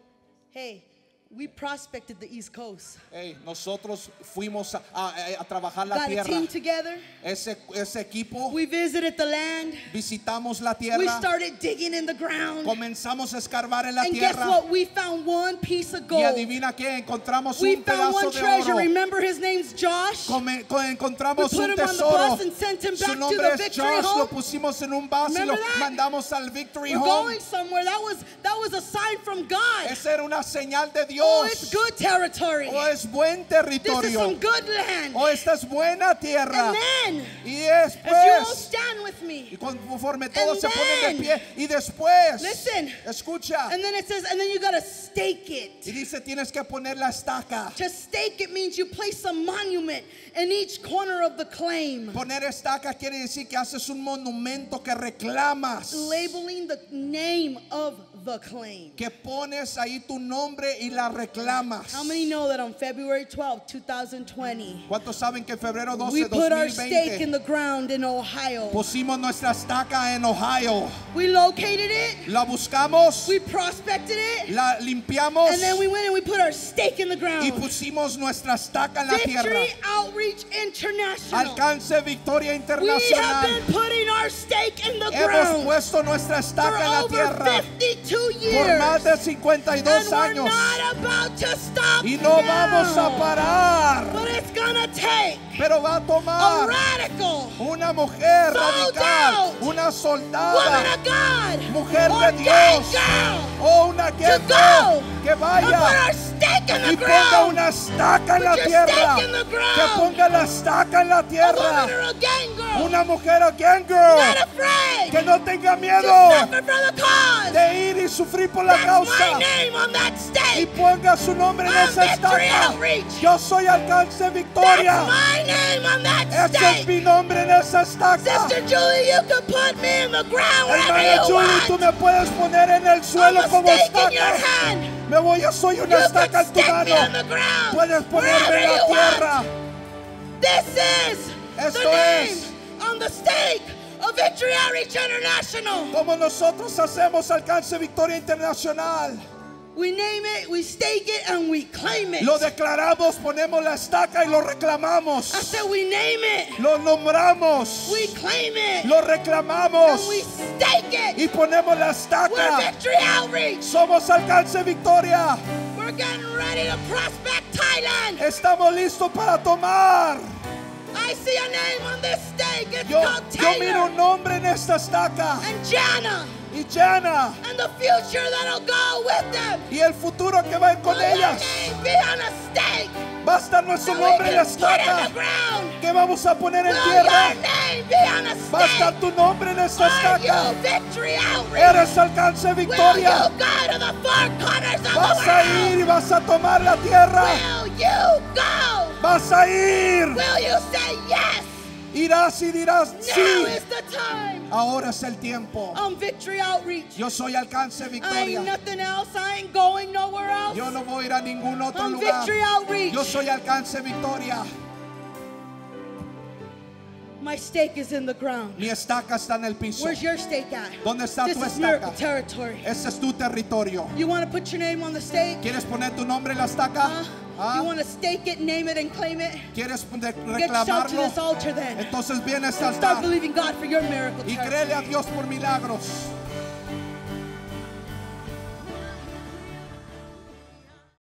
[SPEAKER 1] Hey, we prospected the East Coast.
[SPEAKER 2] Hey, nosotros fuimos a trabajar la
[SPEAKER 1] Got a
[SPEAKER 2] tierra.
[SPEAKER 1] team together.
[SPEAKER 2] Ese equipo,
[SPEAKER 1] We visited the land.
[SPEAKER 2] visitamos la
[SPEAKER 1] We
[SPEAKER 2] tierra,
[SPEAKER 1] started digging in the ground.
[SPEAKER 2] comenzamos a escarbar en la
[SPEAKER 1] And guess
[SPEAKER 2] tierra.
[SPEAKER 1] what? We found one piece of
[SPEAKER 2] Y
[SPEAKER 1] gold.
[SPEAKER 2] adivina qué, encontramos
[SPEAKER 1] We
[SPEAKER 2] un
[SPEAKER 1] found
[SPEAKER 2] pedazo
[SPEAKER 1] one
[SPEAKER 2] de
[SPEAKER 1] treasure.
[SPEAKER 2] oro.
[SPEAKER 1] Remember, his name's Josh.
[SPEAKER 2] Encontramos
[SPEAKER 1] We put
[SPEAKER 2] un
[SPEAKER 1] him on the
[SPEAKER 2] tesoro.
[SPEAKER 1] bus and sent him
[SPEAKER 2] Su
[SPEAKER 1] back to
[SPEAKER 2] nombre
[SPEAKER 1] the
[SPEAKER 2] es
[SPEAKER 1] Victory
[SPEAKER 2] Josh. Lo
[SPEAKER 1] Home.
[SPEAKER 2] pusimos en un bus y lo
[SPEAKER 1] Remember that?
[SPEAKER 2] mandamos al Victory
[SPEAKER 1] We're
[SPEAKER 2] Home.
[SPEAKER 1] going somewhere. That was a sign from God.
[SPEAKER 2] Esa era una señal de
[SPEAKER 1] Oh, it's
[SPEAKER 2] Dios.
[SPEAKER 1] good territory.
[SPEAKER 2] O es buen
[SPEAKER 1] This is
[SPEAKER 2] territorio.
[SPEAKER 1] some good land.
[SPEAKER 2] O esta es buena tierra.
[SPEAKER 1] And then,
[SPEAKER 2] Y
[SPEAKER 1] as you all
[SPEAKER 2] después,
[SPEAKER 1] stand with
[SPEAKER 2] y
[SPEAKER 1] me,
[SPEAKER 2] conforme todos se
[SPEAKER 1] And
[SPEAKER 2] ponen de
[SPEAKER 1] then-
[SPEAKER 2] pie, y después,
[SPEAKER 1] Listen.
[SPEAKER 2] escucha,
[SPEAKER 1] and then it says, and then you gotta stake
[SPEAKER 2] y
[SPEAKER 1] it.
[SPEAKER 2] dice tienes que poner la estaca.
[SPEAKER 1] To stake it means you place a monument in each corner of the claim,
[SPEAKER 2] Poner estaca quiere decir que haces un monumento que reclamas,
[SPEAKER 1] labeling the name of the claim.
[SPEAKER 2] que pones ahí tu nombre y la reclamas.
[SPEAKER 1] How many know that on February 12, 2020,
[SPEAKER 2] ¿Cuántos saben que en febrero 12
[SPEAKER 1] we
[SPEAKER 2] de
[SPEAKER 1] put our stake in
[SPEAKER 2] 2020
[SPEAKER 1] the ground in Ohio?
[SPEAKER 2] pusimos nuestra estaca en Ohio?
[SPEAKER 1] We located it,
[SPEAKER 2] La buscamos,
[SPEAKER 1] we prospected it,
[SPEAKER 2] la limpiamos
[SPEAKER 1] and then we went and we put our stake in the
[SPEAKER 2] y
[SPEAKER 1] ground.
[SPEAKER 2] pusimos nuestra estaca en la tierra.
[SPEAKER 1] Victory Outreach International.
[SPEAKER 2] Alcance Victoria
[SPEAKER 1] We have
[SPEAKER 2] Internacional.
[SPEAKER 1] been putting our stake in the
[SPEAKER 2] Hemos
[SPEAKER 1] ground
[SPEAKER 2] puesto nuestra
[SPEAKER 1] for
[SPEAKER 2] estaca en la
[SPEAKER 1] over
[SPEAKER 2] tierra
[SPEAKER 1] 52
[SPEAKER 2] por más
[SPEAKER 1] years.
[SPEAKER 2] de 52
[SPEAKER 1] And we're
[SPEAKER 2] años
[SPEAKER 1] not about to stop
[SPEAKER 2] y no
[SPEAKER 1] now.
[SPEAKER 2] vamos a parar,
[SPEAKER 1] But it's gonna take
[SPEAKER 2] pero va a
[SPEAKER 1] a
[SPEAKER 2] tomar
[SPEAKER 1] radical
[SPEAKER 2] una mujer
[SPEAKER 1] Sold
[SPEAKER 2] radical,
[SPEAKER 1] out.
[SPEAKER 2] una
[SPEAKER 1] woman
[SPEAKER 2] soldada
[SPEAKER 1] of God,
[SPEAKER 2] Mujer de
[SPEAKER 1] ordained
[SPEAKER 2] Dios.
[SPEAKER 1] girl,
[SPEAKER 2] o una
[SPEAKER 1] to
[SPEAKER 2] guerra
[SPEAKER 1] go
[SPEAKER 2] que
[SPEAKER 1] and put
[SPEAKER 2] vaya
[SPEAKER 1] our stake in
[SPEAKER 2] y
[SPEAKER 1] the
[SPEAKER 2] ponga
[SPEAKER 1] ground.
[SPEAKER 2] una estaca en la
[SPEAKER 1] Put your
[SPEAKER 2] tierra,
[SPEAKER 1] stake in the ground.
[SPEAKER 2] que ponga la estaca en la
[SPEAKER 1] A woman
[SPEAKER 2] tierra,
[SPEAKER 1] or a gang girl,
[SPEAKER 2] una mujer again girl,
[SPEAKER 1] not afraid
[SPEAKER 2] que no tenga
[SPEAKER 1] to
[SPEAKER 2] miedo
[SPEAKER 1] suffer for the cause.
[SPEAKER 2] de ir y sufrir por la
[SPEAKER 1] That's
[SPEAKER 2] causa
[SPEAKER 1] my name on that
[SPEAKER 2] y
[SPEAKER 1] stake.
[SPEAKER 2] ponga su nombre en
[SPEAKER 1] I'm
[SPEAKER 2] esa
[SPEAKER 1] Victory
[SPEAKER 2] estaca.
[SPEAKER 1] Outreach.
[SPEAKER 2] Yo soy Alcance Victoria.
[SPEAKER 1] That's my name on that
[SPEAKER 2] Ese es
[SPEAKER 1] stake.
[SPEAKER 2] mi nombre en esa estaca.
[SPEAKER 1] Sister Julie, you can put me in the ground wherever
[SPEAKER 2] Hermana
[SPEAKER 1] you
[SPEAKER 2] Julie, tú
[SPEAKER 1] want.
[SPEAKER 2] me puedes poner en el
[SPEAKER 1] I'm
[SPEAKER 2] suelo
[SPEAKER 1] a
[SPEAKER 2] como
[SPEAKER 1] stake in your
[SPEAKER 2] estaca.
[SPEAKER 1] hand.
[SPEAKER 2] Yo soy una
[SPEAKER 1] You
[SPEAKER 2] estaca
[SPEAKER 1] can
[SPEAKER 2] en tu
[SPEAKER 1] stick me on
[SPEAKER 2] mano.
[SPEAKER 1] the ground
[SPEAKER 2] Puedes ponerme
[SPEAKER 1] wherever
[SPEAKER 2] en la
[SPEAKER 1] you
[SPEAKER 2] tierra.
[SPEAKER 1] want. This is
[SPEAKER 2] Esto
[SPEAKER 1] the name
[SPEAKER 2] es
[SPEAKER 1] on the stake of Victory Outreach International.
[SPEAKER 2] Como nosotros hacemos Alcance Victoria Internacional.
[SPEAKER 1] We name it, we stake it, and we claim it.
[SPEAKER 2] Lo declaramos, ponemos la estaca y lo reclamamos.
[SPEAKER 1] I said we name it,
[SPEAKER 2] Lo nombramos,
[SPEAKER 1] we claim it,
[SPEAKER 2] lo reclamamos
[SPEAKER 1] and we stake it.
[SPEAKER 2] y ponemos la
[SPEAKER 1] We're
[SPEAKER 2] estaca.
[SPEAKER 1] Victory Outreach.
[SPEAKER 2] Somos Alcance Victoria.
[SPEAKER 1] We're getting ready to prospect Thailand.
[SPEAKER 2] Estamos listos para tomar
[SPEAKER 1] I see a name on this stake. It's
[SPEAKER 2] Yo
[SPEAKER 1] called
[SPEAKER 2] miro un
[SPEAKER 1] Taylor
[SPEAKER 2] nombre en esta estaca.
[SPEAKER 1] and Jana,
[SPEAKER 2] Y Jana.
[SPEAKER 1] and the future that'll go with them.
[SPEAKER 2] Y el futuro que va a ir con
[SPEAKER 1] Will their
[SPEAKER 2] ellas.
[SPEAKER 1] name be on a stake
[SPEAKER 2] Va a estar nuestro
[SPEAKER 1] that we
[SPEAKER 2] nombre en la
[SPEAKER 1] can put in
[SPEAKER 2] estaca.
[SPEAKER 1] the ground?
[SPEAKER 2] ¿Qué vamos a poner en
[SPEAKER 1] Will
[SPEAKER 2] tierra?
[SPEAKER 1] your name be on a
[SPEAKER 2] Va a estar
[SPEAKER 1] stake?
[SPEAKER 2] tu nombre en esta
[SPEAKER 1] Are you
[SPEAKER 2] estaca.
[SPEAKER 1] Victory Outreach?
[SPEAKER 2] Eres Alcance
[SPEAKER 1] Will
[SPEAKER 2] Victoria.
[SPEAKER 1] you go to the four corners of
[SPEAKER 2] Vas
[SPEAKER 1] the
[SPEAKER 2] a
[SPEAKER 1] world?
[SPEAKER 2] ir y vas a tomar la tierra.
[SPEAKER 1] Will you go?
[SPEAKER 2] Vas a ir.
[SPEAKER 1] Will you say yes?
[SPEAKER 2] Irás y dirás
[SPEAKER 1] Now
[SPEAKER 2] sí.
[SPEAKER 1] is the time.
[SPEAKER 2] Ahora es el tiempo.
[SPEAKER 1] I'm Victory Outreach.
[SPEAKER 2] Yo soy Alcance
[SPEAKER 1] I ain't
[SPEAKER 2] Victoria.
[SPEAKER 1] nothing else. I ain't going nowhere else.
[SPEAKER 2] Yo no voy a ir a ningún otro
[SPEAKER 1] I'm
[SPEAKER 2] lugar.
[SPEAKER 1] Victory Outreach.
[SPEAKER 2] Yo soy Alcance Victoria.
[SPEAKER 1] My stake is in the ground.
[SPEAKER 2] Mi estaca está en el piso.
[SPEAKER 1] Where's your stake at?
[SPEAKER 2] ¿Dónde está
[SPEAKER 1] This
[SPEAKER 2] tu
[SPEAKER 1] is miracle
[SPEAKER 2] estaca?
[SPEAKER 1] territory.
[SPEAKER 2] Ese es tu territorio.
[SPEAKER 1] You want to put your name on the stake?
[SPEAKER 2] ¿Quieres poner tu nombre en la estaca?
[SPEAKER 1] You want to stake it, name it, and claim it?
[SPEAKER 2] ¿Quieres
[SPEAKER 1] Get yourself to
[SPEAKER 2] reclamarlo?
[SPEAKER 1] this altar then.
[SPEAKER 2] Entonces viene a este
[SPEAKER 1] And start
[SPEAKER 2] altar
[SPEAKER 1] believing God for your miracle
[SPEAKER 2] y
[SPEAKER 1] territory.
[SPEAKER 2] créele a Dios por milagros.